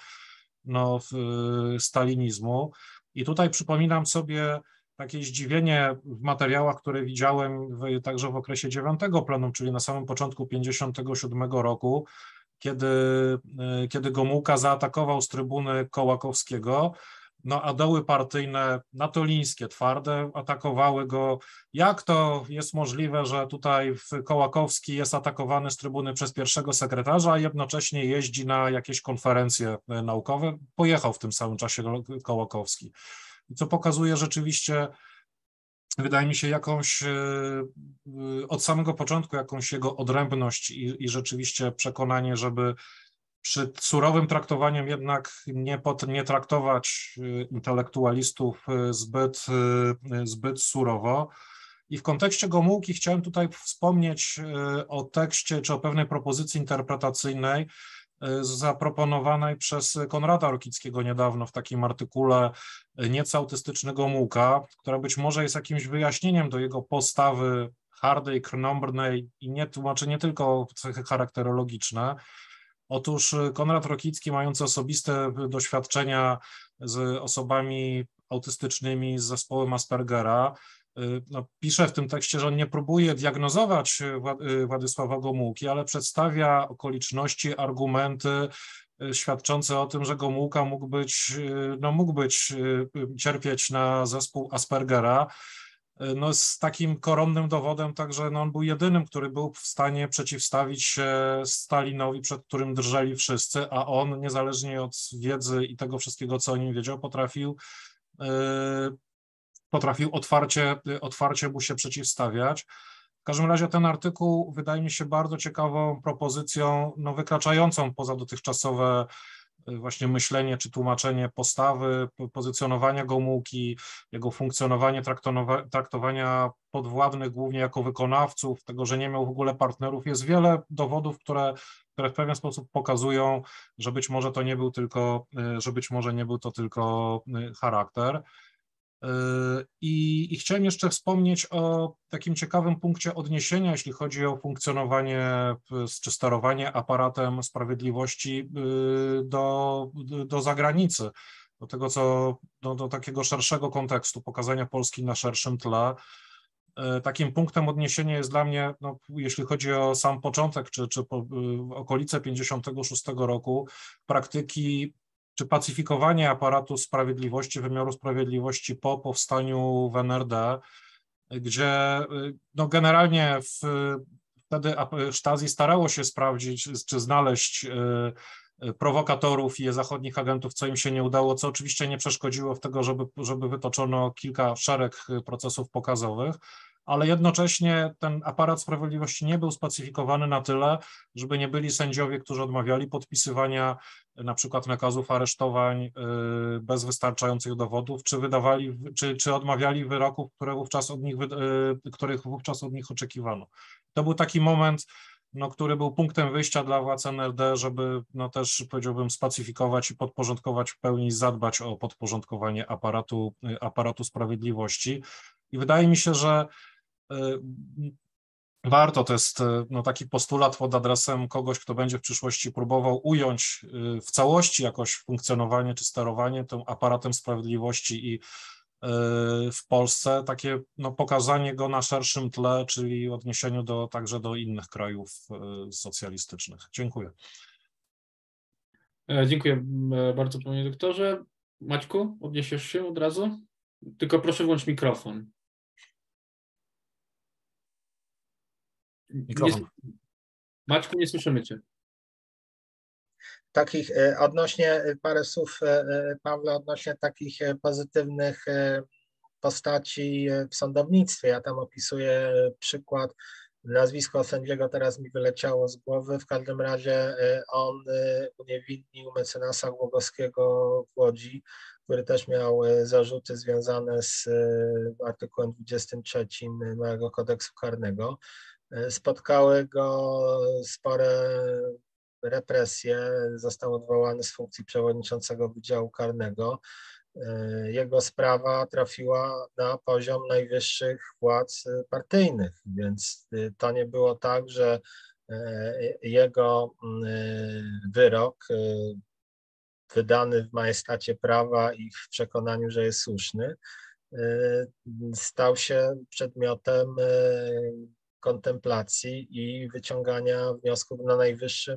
stalinizmu. I tutaj przypominam sobie takie zdziwienie w materiałach, które widziałem także w okresie 9 plenum, czyli na samym początku 1957 roku, kiedy Gomułka zaatakował z trybuny Kołakowskiego, no a doły partyjne, natolińskie, twarde, atakowały go. Jak to jest możliwe, że tutaj Kołakowski jest atakowany z trybuny przez pierwszego sekretarza, a jednocześnie jeździ na jakieś konferencje naukowe? Pojechał w tym samym czasie Kołakowski. Co pokazuje rzeczywiście, wydaje mi się, od samego początku jakąś jego odrębność i rzeczywiście przekonanie, żeby przy surowym traktowaniu jednak nie traktować intelektualistów zbyt surowo. I w kontekście Gomułki chciałem tutaj wspomnieć o tekście czy o pewnej propozycji interpretacyjnej zaproponowanej przez Konrada Rokickiego niedawno w takim artykule Nieco autystyczny Gomułka, która być może jest jakimś wyjaśnieniem do jego postawy hardej, krnąbrnej i nie tłumaczy nie tylko cechy charakterologiczne. Otóż Konrad Rokicki, mający osobiste doświadczenia z osobami autystycznymi z zespołem Aspergera, pisze w tym tekście, że on nie próbuje diagnozować Władysława Gomułki, ale przedstawia okoliczności, argumenty świadczące o tym, że Gomułka mógł cierpieć na zespół Aspergera. No, z takim koronnym dowodem także on był jedynym, który był w stanie przeciwstawić się Stalinowi, przed którym drżeli wszyscy, a on niezależnie od wiedzy i tego wszystkiego, co o nim wiedział, potrafił otwarcie mu się przeciwstawiać. W każdym razie ten artykuł wydaje mi się bardzo ciekawą propozycją, wykraczającą poza dotychczasowe właśnie myślenie czy tłumaczenie postawy, pozycjonowania Gomułki, jego funkcjonowanie, traktowania podwładnych głównie jako wykonawców, tego, że nie miał w ogóle partnerów. Jest wiele dowodów, które w pewien sposób pokazują, że być może nie był to tylko charakter. I chciałem jeszcze wspomnieć o takim ciekawym punkcie odniesienia, jeśli chodzi o funkcjonowanie czy sterowanie aparatem sprawiedliwości do zagranicy, do tego, do takiego szerszego kontekstu, pokazania Polski na szerszym tle. Takim punktem odniesienia jest dla mnie, jeśli chodzi o sam początek, czy okolice 56 roku, praktyki czy pacyfikowanie aparatu sprawiedliwości, wymiaru sprawiedliwości po powstaniu w NRD, gdzie generalnie wtedy Stasi starało się sprawdzić, czy znaleźć prowokatorów i zachodnich agentów, co im się nie udało, co oczywiście nie przeszkodziło w tego, żeby wytoczono szereg procesów pokazowych, ale jednocześnie ten aparat sprawiedliwości nie był spacyfikowany na tyle, żeby nie byli sędziowie, którzy odmawiali podpisywania na przykład nakazów aresztowań bez wystarczających dowodów, czy odmawiali wyroków, których wówczas od nich oczekiwano. To był taki moment, który był punktem wyjścia dla władz NRD, żeby też, powiedziałbym, spacyfikować i podporządkować w pełni, zadbać o podporządkowanie aparatu sprawiedliwości. I wydaje mi się, że warto, to jest no, taki postulat pod adresem kogoś, kto będzie w przyszłości próbował ująć w całości jakoś funkcjonowanie czy sterowanie tym aparatem sprawiedliwości i w Polsce, takie no, pokazanie go na szerszym tle, czyli odniesieniu także do innych krajów socjalistycznych. Dziękuję. Dziękuję bardzo, panie doktorze. Maćku, odniesiesz się od razu? Tylko proszę włącz mikrofon. Mikrofon. Maćku, nie słyszymy cię. Takich odnośnie, parę słów Pawle, odnośnie takich pozytywnych postaci w sądownictwie. Ja tam opisuję przykład, nazwisko sędziego teraz mi wyleciało z głowy, w każdym razie on uniewinnił mecenasa Głogowskiego w Łodzi, który też miał zarzuty związane z artykułem 23 nowego kodeksu karnego. Spotkały go spore represje, został odwołany z funkcji przewodniczącego Wydziału Karnego. Jego sprawa trafiła na poziom najwyższych władz partyjnych, więc to nie było tak, że jego wyrok wydany w majestacie prawa i w przekonaniu, że jest słuszny, stał się przedmiotem kontemplacji i wyciągania wniosków na najwyższym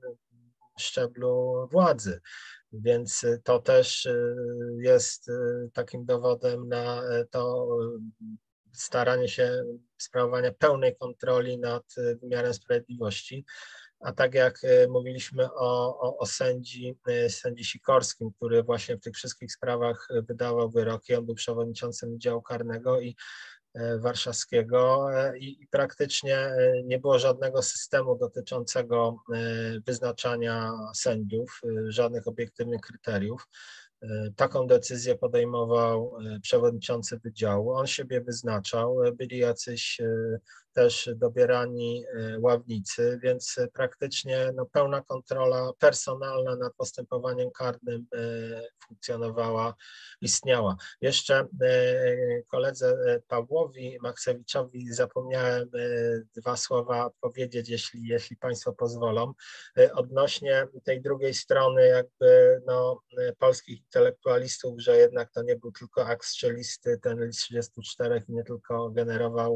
szczeblu władzy. Więc to też jest takim dowodem na to staranie się sprawowania pełnej kontroli nad wymiarem sprawiedliwości. A tak jak mówiliśmy o sędzi Sikorskim, który właśnie w tych wszystkich sprawach wydawał wyroki, on był przewodniczącym Wydziału Karnego i warszawskiego i praktycznie nie było żadnego systemu dotyczącego wyznaczania sędziów, żadnych obiektywnych kryteriów. Taką decyzję podejmował przewodniczący wydziału, on siebie wyznaczał, byli jacyś też dobierani ławnicy, więc praktycznie no, pełna kontrola personalna nad postępowaniem karnym funkcjonowała, istniała. Jeszcze koledze Pawłowi Maksewiczowi zapomniałem dwa słowa powiedzieć, jeśli Państwo pozwolą, odnośnie tej drugiej strony jakby no, polskich intelektualistów, że jednak to nie był tylko akt strzelisty, ten list 34 i nie tylko generował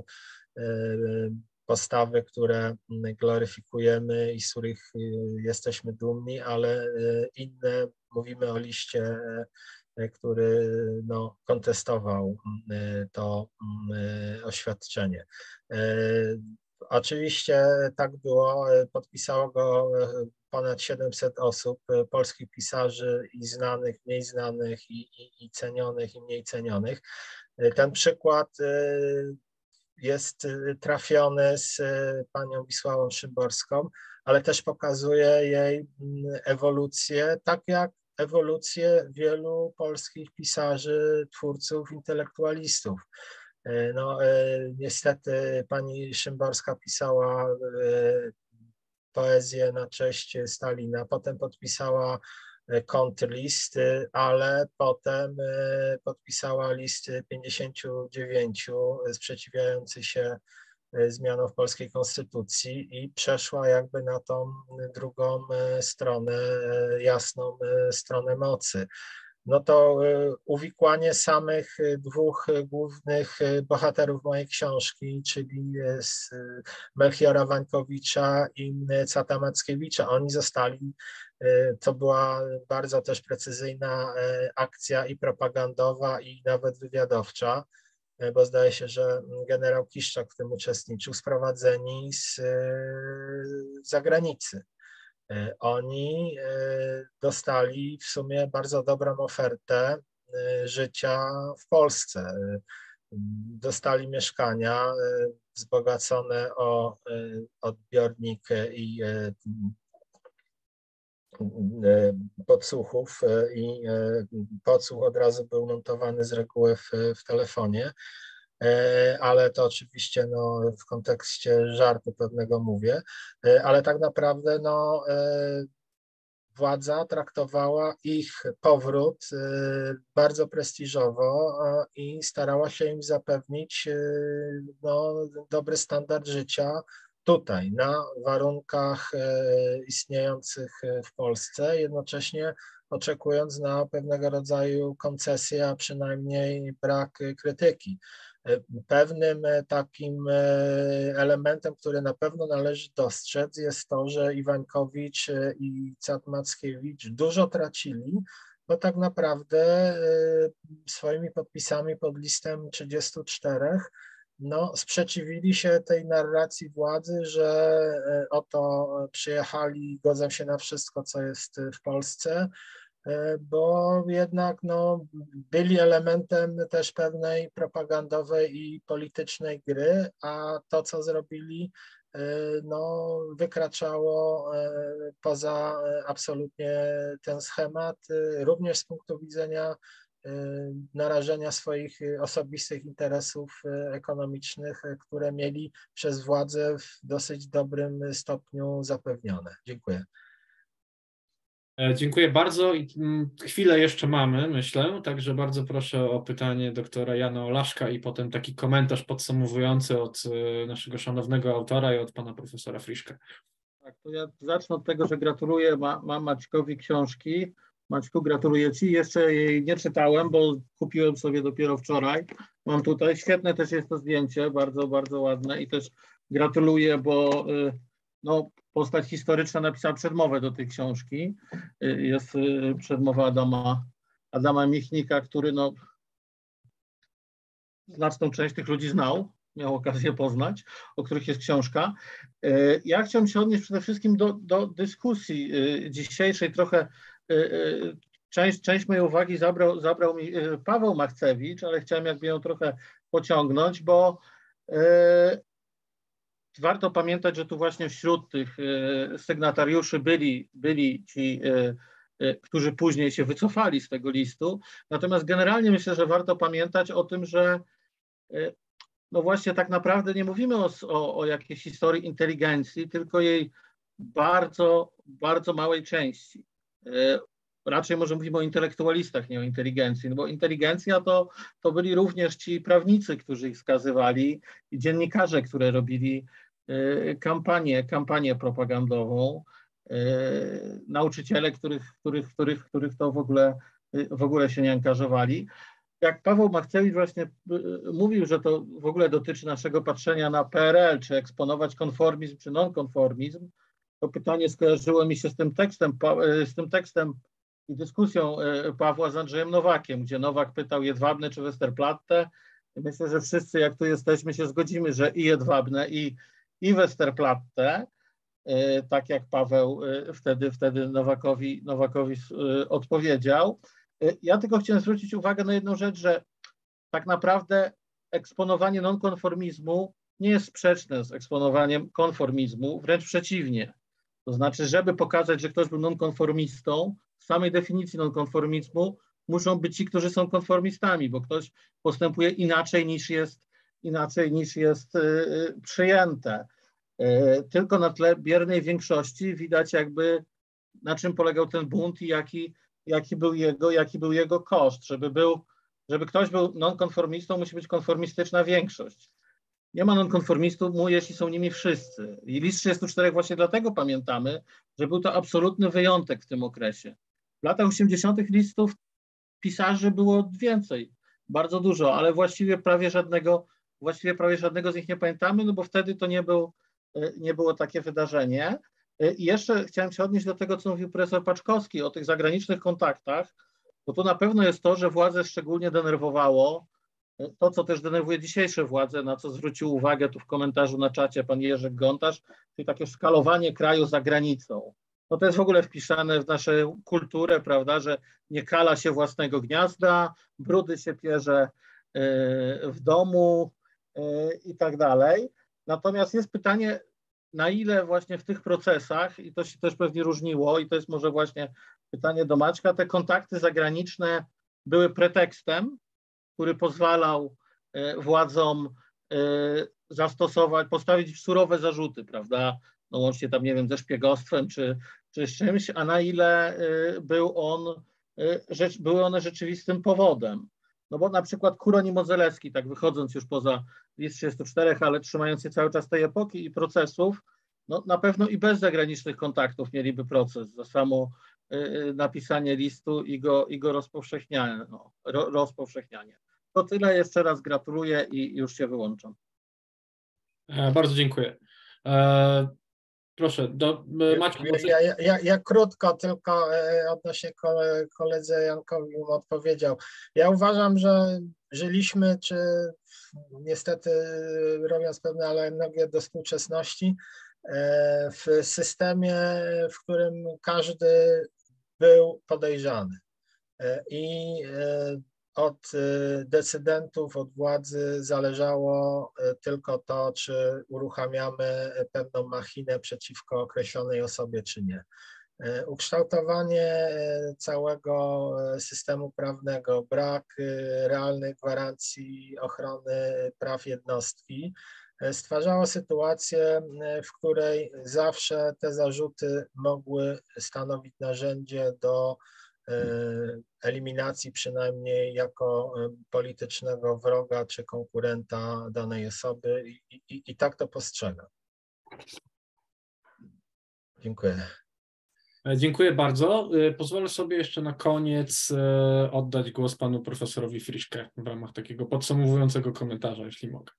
postawy, które gloryfikujemy i z których jesteśmy dumni, ale inne, mówimy o liście, który no, kontestował to oświadczenie. Oczywiście tak było, podpisało go ponad 700 osób, polskich pisarzy i znanych, mniej znanych, i cenionych, i mniej cenionych. Ten przykład jest trafiony z panią Wisławą Szymborską, ale też pokazuje jej ewolucję, tak jak ewolucję wielu polskich pisarzy, twórców, intelektualistów. No, niestety pani Szymborska pisała poezję na cześć Stalina, potem podpisała kontrlist, ale potem podpisała list 59 sprzeciwiających się zmianom w polskiej konstytucji i przeszła jakby na tą drugą stronę, jasną stronę mocy. No to uwikłanie samych dwóch głównych bohaterów mojej książki, czyli Melchiora Wańkowicza i Cata Mackiewicza. Oni zostali, to była bardzo też precyzyjna akcja i propagandowa, i nawet wywiadowcza, bo zdaje się, że generał Kiszczak w tym uczestniczył, sprowadzeni z zagranicy. Oni dostali w sumie bardzo dobrą ofertę życia w Polsce. Dostali mieszkania wzbogacone o odbiornik i podsłuchów, i podsłuch od razu był montowany z reguły w telefonie, ale to oczywiście no, w kontekście żartu pewnego mówię, ale tak naprawdę no, władza traktowała ich powrót bardzo prestiżowo i starała się im zapewnić dobry standard życia tutaj, na warunkach istniejących w Polsce, jednocześnie oczekując na pewnego rodzaju koncesję, a przynajmniej brak krytyki. Pewnym takim elementem, który na pewno należy dostrzec, jest to, że Iwańkowicz i Cat-Mackiewicz dużo tracili, bo tak naprawdę swoimi podpisami pod listem 34 sprzeciwili się tej narracji władzy, że oto przyjechali i godzą się na wszystko, co jest w Polsce, bo jednak byli elementem też pewnej propagandowej i politycznej gry, a to, co zrobili, wykraczało poza absolutnie ten schemat, również z punktu widzenia narażenia swoich osobistych interesów ekonomicznych, które mieli przez władzę w dosyć dobrym stopniu zapewnione. Dziękuję. Dziękuję bardzo i chwilę jeszcze mamy, myślę, także bardzo proszę o pytanie doktora Jana Olaszka i potem taki komentarz podsumowujący od naszego szanownego autora i od pana profesora Friszka. Tak, to ja zacznę od tego, że gratuluję Maćkowi książki. Maćku, gratuluję Ci. Jeszcze jej nie czytałem, bo kupiłem sobie dopiero wczoraj. Mam tutaj, świetne też jest to zdjęcie, bardzo, bardzo ładne i też gratuluję, bo postać historyczna napisała przedmowę do tej książki. Jest przedmowa Adama Michnika, który znaczną część tych ludzi znał, miał okazję poznać, o których jest książka. Ja chciałem się odnieść przede wszystkim do dyskusji dzisiejszej. Trochę część mojej uwagi zabrał mi Paweł Machcewicz, ale chciałem ją trochę pociągnąć, bo warto pamiętać, że tu właśnie wśród tych sygnatariuszy byli ci, którzy później się wycofali z tego listu. Natomiast generalnie myślę, że warto pamiętać o tym, że właśnie tak naprawdę nie mówimy o jakiejś historii inteligencji, tylko jej bardzo, bardzo małej części. Raczej może mówimy o intelektualistach, nie o inteligencji, bo inteligencja to byli również ci prawnicy, którzy ich skazywali, i dziennikarze, które robili kampanię propagandową, nauczyciele, których to w ogóle się nie angażowali. Jak Paweł Machcewicz właśnie mówił, że to w ogóle dotyczy naszego patrzenia na PRL, czy eksponować konformizm, czy nonkonformizm, to pytanie skojarzyło mi się z tym tekstem i dyskusją Pawła z Andrzejem Nowakiem, gdzie Nowak pytał Jedwabne czy Westerplatte. Myślę, że wszyscy, jak tu jesteśmy, się zgodzimy, że i Jedwabne, i Westerplatte, tak jak Paweł wtedy Nowakowi odpowiedział. Ja tylko chciałem zwrócić uwagę na jedną rzecz, że tak naprawdę eksponowanie nonkonformizmu nie jest sprzeczne z eksponowaniem konformizmu, wręcz przeciwnie. To znaczy, żeby pokazać, że ktoś był nonkonformistą, w samej definicji nonkonformizmu muszą być ci, którzy są konformistami, bo ktoś postępuje inaczej niż jest przyjęte. Tylko na tle biernej większości widać jakby, na czym polegał ten bunt i jaki był jego koszt. Żeby ktoś był nonkonformistą, musi być konformistyczna większość. Nie ma nonkonformistów, jeśli są nimi wszyscy. I list 34 właśnie dlatego pamiętamy, że był to absolutny wyjątek w tym okresie. W latach 80. listów pisarzy było więcej, bardzo dużo, ale właściwie prawie żadnego z nich nie pamiętamy, bo wtedy to nie było takie wydarzenie. I jeszcze chciałem się odnieść do tego, co mówił profesor Paczkowski o tych zagranicznych kontaktach, bo to na pewno jest to, że władze szczególnie denerwowało to, co też denerwuje dzisiejsze władze, na co zwrócił uwagę tu w komentarzu na czacie pan Jerzy Gontarz, czyli takie szkalowanie kraju za granicą. To jest w ogóle wpisane w naszą kulturę, prawda, że nie kala się własnego gniazda, brudy się pierze w domu i tak dalej. Natomiast jest pytanie, na ile właśnie w tych procesach, i to się też pewnie różniło, i to jest może właśnie pytanie do Maćka, te kontakty zagraniczne były pretekstem, który pozwalał władzom postawić surowe zarzuty, prawda, łącznie tam, nie wiem, ze szpiegostwem, czy z czymś, a na ile były one rzeczywistym powodem. No bo na przykład Kuroń i Modzelewski, tak wychodząc już poza list 34, ale trzymając się cały czas tej epoki i procesów, no na pewno i bez zagranicznych kontaktów mieliby proces za samo napisanie listu i go rozpowszechnianie. To tyle, jeszcze raz gratuluję i już się wyłączam. Bardzo dziękuję. Proszę, Maćku. Ja krótko tylko odnośnie koledze Jankowi bym odpowiedział. Ja uważam, że żyliśmy, czy niestety robiąc pewne analogie do współczesności, w systemie, w którym każdy był podejrzany i od decydentów, od władzy zależało tylko to, czy uruchamiamy pewną machinę przeciwko określonej osobie, czy nie. Ukształtowanie całego systemu prawnego, brak realnych gwarancji ochrony praw jednostki stwarzało sytuację, w której zawsze te zarzuty mogły stanowić narzędzie do eliminacji przynajmniej jako politycznego wroga czy konkurenta danej osoby i tak to postrzegam. Dziękuję. Dziękuję bardzo. Pozwolę sobie jeszcze na koniec oddać głos panu profesorowi Friszke w ramach takiego podsumowującego komentarza, jeśli mogę.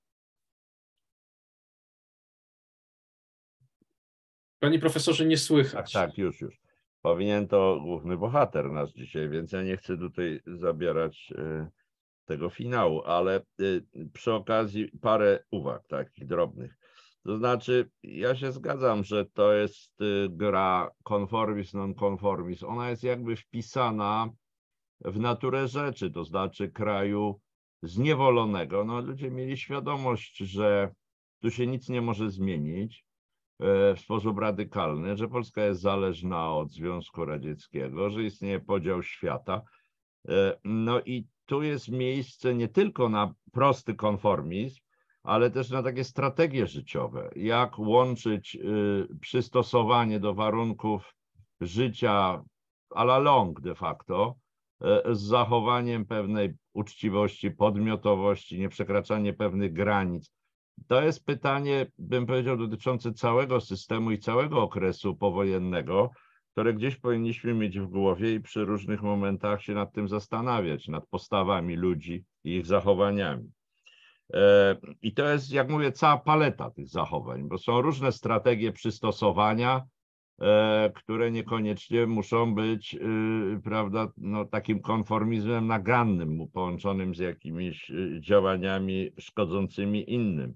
Panie profesorze, nie słychać. Tak, już. Powinien to główny bohater nasz dzisiaj, więc ja nie chcę tutaj zabierać tego finału, ale przy okazji parę uwag takich drobnych. To znaczy, ja się zgadzam, że to jest gra conformis, non-conformis. Ona jest jakby wpisana w naturę rzeczy, to znaczy kraju zniewolonego. No, ludzie mieli świadomość, że tu się nic nie może zmienić w sposób radykalny, że Polska jest zależna od Związku Radzieckiego, że istnieje podział świata. No i tu jest miejsce nie tylko na prosty konformizm, ale też na takie strategie życiowe. Jak łączyć przystosowanie do warunków życia à la longue de facto z zachowaniem pewnej uczciwości, podmiotowości, nieprzekraczanie pewnych granic. To jest pytanie, bym powiedział, dotyczące całego systemu i całego okresu powojennego, które gdzieś powinniśmy mieć w głowie i przy różnych momentach się nad tym zastanawiać, nad postawami ludzi i ich zachowaniami. I to jest, jak mówię, cała paleta tych zachowań, bo są różne strategie przystosowania, które niekoniecznie muszą być, prawda, no, takim konformizmem nagannym, połączonym z jakimiś działaniami szkodzącymi innym.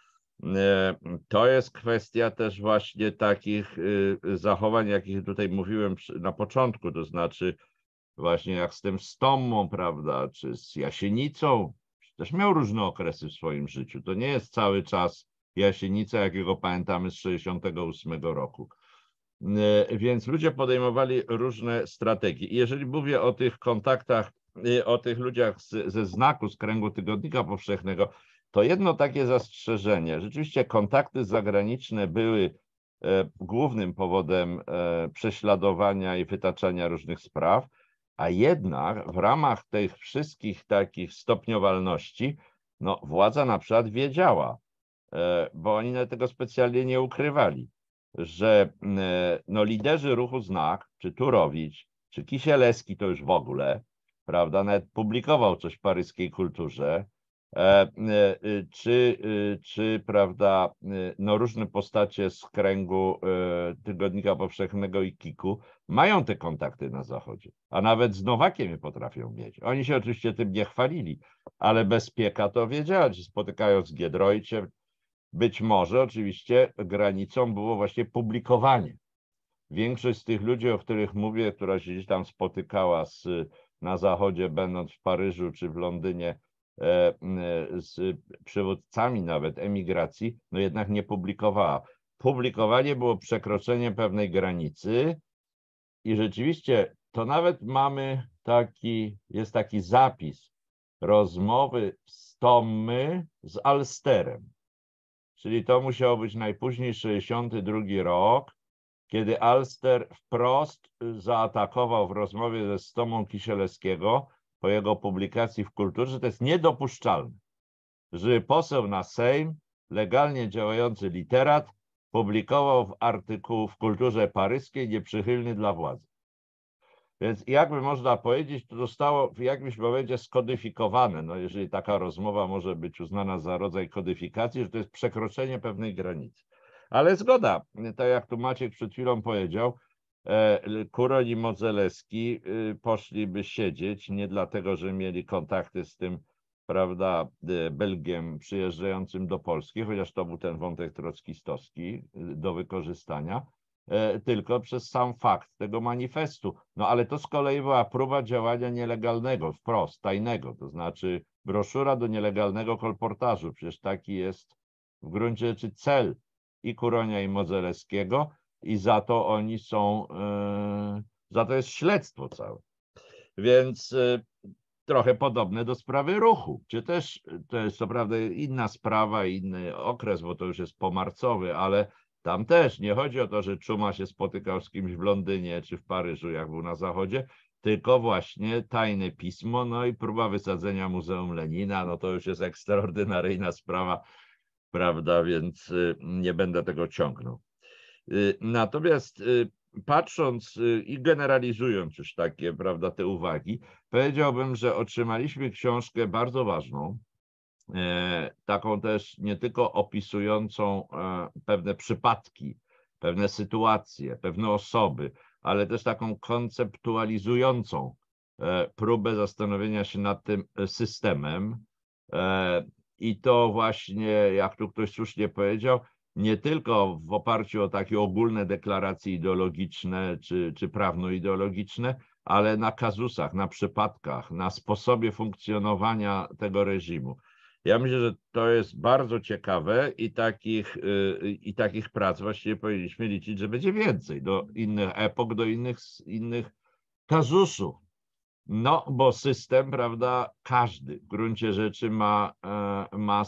To jest kwestia też właśnie takich zachowań, jakich tutaj mówiłem na początku, to znaczy właśnie jak z tym Stommą, prawda, czy z Jasienicą, też miał różne okresy w swoim życiu. To nie jest cały czas Jasienica, jakiego pamiętamy z 1968 roku. Więc ludzie podejmowali różne strategie. I jeżeli mówię o tych kontaktach, o tych ludziach ze znaku, z kręgu Tygodnika Powszechnego, to jedno takie zastrzeżenie. Rzeczywiście kontakty zagraniczne były głównym powodem prześladowania i wytaczania różnych spraw, a jednak w ramach tych wszystkich takich stopniowalności, no, władza na przykład wiedziała, bo oni tego specjalnie nie ukrywali, że no, liderzy ruchu Znak, czy Turowicz, czy Kisielewski to już w ogóle, prawda, nawet publikował coś w paryskiej Kulturze, czy prawda, no, różne postacie z kręgu Tygodnika Powszechnego i KiK-u mają te kontakty na Zachodzie, a nawet z Nowakiem je potrafią mieć. Oni się oczywiście tym nie chwalili, ale bezpieka to wiedziała, że spotykają z Giedroyciem. Być może oczywiście granicą było właśnie publikowanie. Większość z tych ludzi, o których mówię, która się gdzieś tam spotykała na Zachodzie, będąc w Paryżu czy w Londynie, z przywódcami nawet emigracji, no jednak nie publikowała. Publikowanie było przekroczeniem pewnej granicy i rzeczywiście to nawet mamy jest taki zapis rozmowy Stommy z Alsterem, czyli to musiało być najpóźniej 62 rok, kiedy Alster wprost zaatakował w rozmowie ze Stomą Kisielewskiego po jego publikacji w Kulturze, że to jest niedopuszczalne, że poseł na Sejm, legalnie działający literat, publikował artykuł w Kulturze paryskiej nieprzychylny dla władzy. Więc jakby można powiedzieć, to zostało w jakimś momencie skodyfikowane, no jeżeli taka rozmowa może być uznana za rodzaj kodyfikacji, że to jest przekroczenie pewnej granicy. Ale zgoda, tak jak tu Maciek przed chwilą powiedział, Kuroń i Modzelewski poszliby siedzieć nie dlatego, że mieli kontakty z tym, prawda, Belgiem przyjeżdżającym do Polski, chociaż to był ten wątek trockistowski do wykorzystania, tylko przez sam fakt tego manifestu. No ale to z kolei była próba działania nielegalnego, wprost, tajnego, to znaczy broszura do nielegalnego kolportażu. Przecież taki jest w gruncie rzeczy cel i Kuronia, i Modzelewskiego i za to oni są, za to jest śledztwo całe. Więc trochę podobne do sprawy ruchu, gdzie też to jest co prawda inna sprawa, inny okres, bo to już jest pomarcowy, ale tam też nie chodzi o to, że Czuma się spotykał z kimś w Londynie czy w Paryżu, jak był na Zachodzie, tylko właśnie tajne pismo, no i próba wysadzenia Muzeum Lenina, no to już jest ekstraordynaryjna sprawa, prawda, więc nie będę tego ciągnął. Natomiast patrząc i generalizując już takie, prawda, te uwagi, powiedziałbym, że otrzymaliśmy książkę bardzo ważną, taką też nie tylko opisującą pewne przypadki, pewne sytuacje, pewne osoby, ale też taką konceptualizującą próbę zastanowienia się nad tym systemem. I to właśnie, jak tu ktoś słusznie powiedział, nie tylko w oparciu o takie ogólne deklaracje ideologiczne czy prawno-ideologiczne, ale na kazusach, na przypadkach, na sposobie funkcjonowania tego reżimu. Ja myślę, że to jest bardzo ciekawe i takich prac właściwie powinniśmy liczyć, że będzie więcej do innych epok, do innych kazusów. No, bo system, prawda, każdy w gruncie rzeczy ma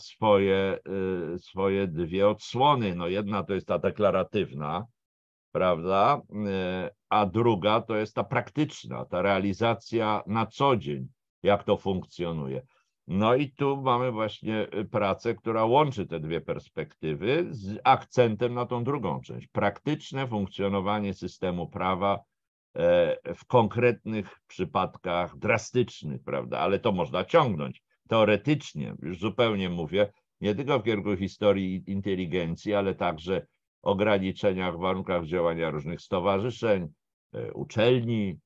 swoje dwie odsłony. No, jedna to jest ta deklaratywna, prawda, a druga to jest ta praktyczna, ta realizacja na co dzień, jak to funkcjonuje. No i tu mamy właśnie pracę, która łączy te dwie perspektywy z akcentem na tą drugą część. Praktyczne funkcjonowanie systemu prawa w konkretnych przypadkach drastycznych, prawda, ale to można ciągnąć teoretycznie, już zupełnie mówię, nie tylko w kierunku historii i inteligencji, ale także ograniczeniach w warunkach działania różnych stowarzyszeń, uczelni,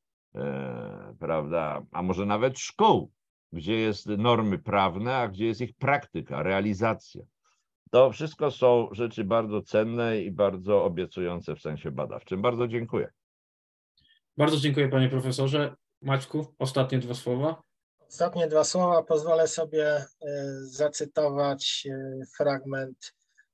prawda, a może nawet szkół, gdzie jest normy prawne, a gdzie jest ich praktyka, realizacja. To wszystko są rzeczy bardzo cenne i bardzo obiecujące w sensie badawczym. Bardzo dziękuję. Bardzo dziękuję, panie profesorze. Maćku, ostatnie dwa słowa. Ostatnie dwa słowa. Pozwolę sobie zacytować fragment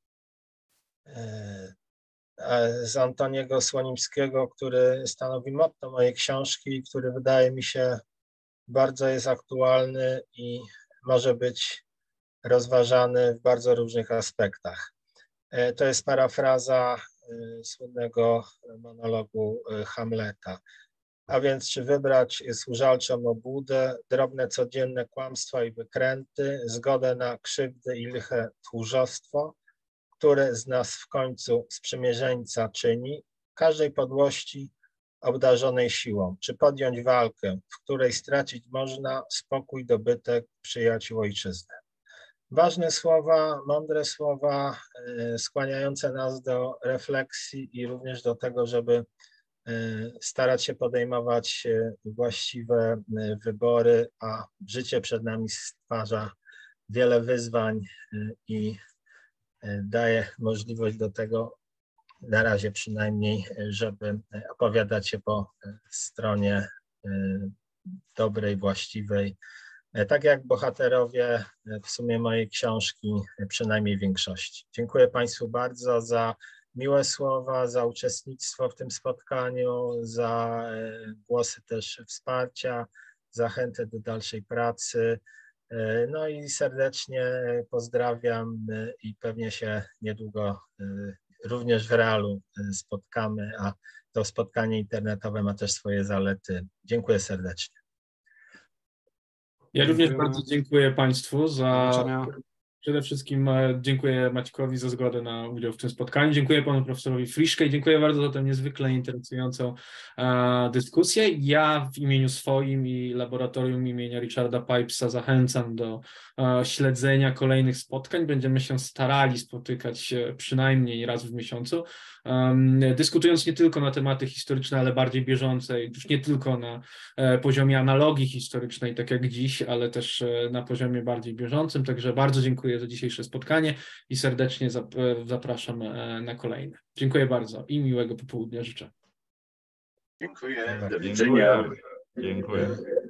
z Antoniego Słonimskiego, który stanowi motto mojej książki, który wydaje mi się bardzo jest aktualny i może być rozważany w bardzo różnych aspektach. To jest parafraza słynnego monologu Hamleta. A więc czy wybrać służalczą obłudę, drobne codzienne kłamstwa i wykręty, zgodę na krzywdy i liche tchórzostwo, które z nas w końcu sprzymierzeńca czyni, każdej podłości obdarzonej siłą, czy podjąć walkę, w której stracić można spokój, dobytek, przyjaciół, ojczyznę. Ważne słowa, mądre słowa, skłaniające nas do refleksji i również do tego, żeby starać się podejmować właściwe wybory, a życie przed nami stwarza wiele wyzwań i daje możliwość do tego, na razie przynajmniej, żeby opowiadać się po stronie dobrej, właściwej, tak jak bohaterowie w sumie mojej książki, przynajmniej w większości. Dziękuję Państwu bardzo za miłe słowa, za uczestnictwo w tym spotkaniu, za głosy też wsparcia, zachętę do dalszej pracy. No i serdecznie pozdrawiam i pewnie się niedługo również w realu spotkamy, a to spotkanie internetowe ma też swoje zalety. Dziękuję serdecznie. Ja również bardzo dziękuję Państwu Przede wszystkim dziękuję Maćkowi za zgodę na udział w tym spotkaniu. Dziękuję panu profesorowi Friszke i dziękuję bardzo za tę niezwykle interesującą dyskusję. Ja w imieniu swoim i laboratorium imienia Richarda Pipesa zachęcam do śledzenia kolejnych spotkań. Będziemy się starali spotykać przynajmniej raz w miesiącu, dyskutując nie tylko na tematy historyczne, ale bardziej bieżące, już nie tylko na poziomie analogii historycznej, tak jak dziś, ale też na poziomie bardziej bieżącym. Także bardzo dziękuję za dzisiejsze spotkanie i serdecznie zapraszam na kolejne. Dziękuję bardzo i miłego popołudnia życzę. Dziękuję. Do widzenia. Dziękuję.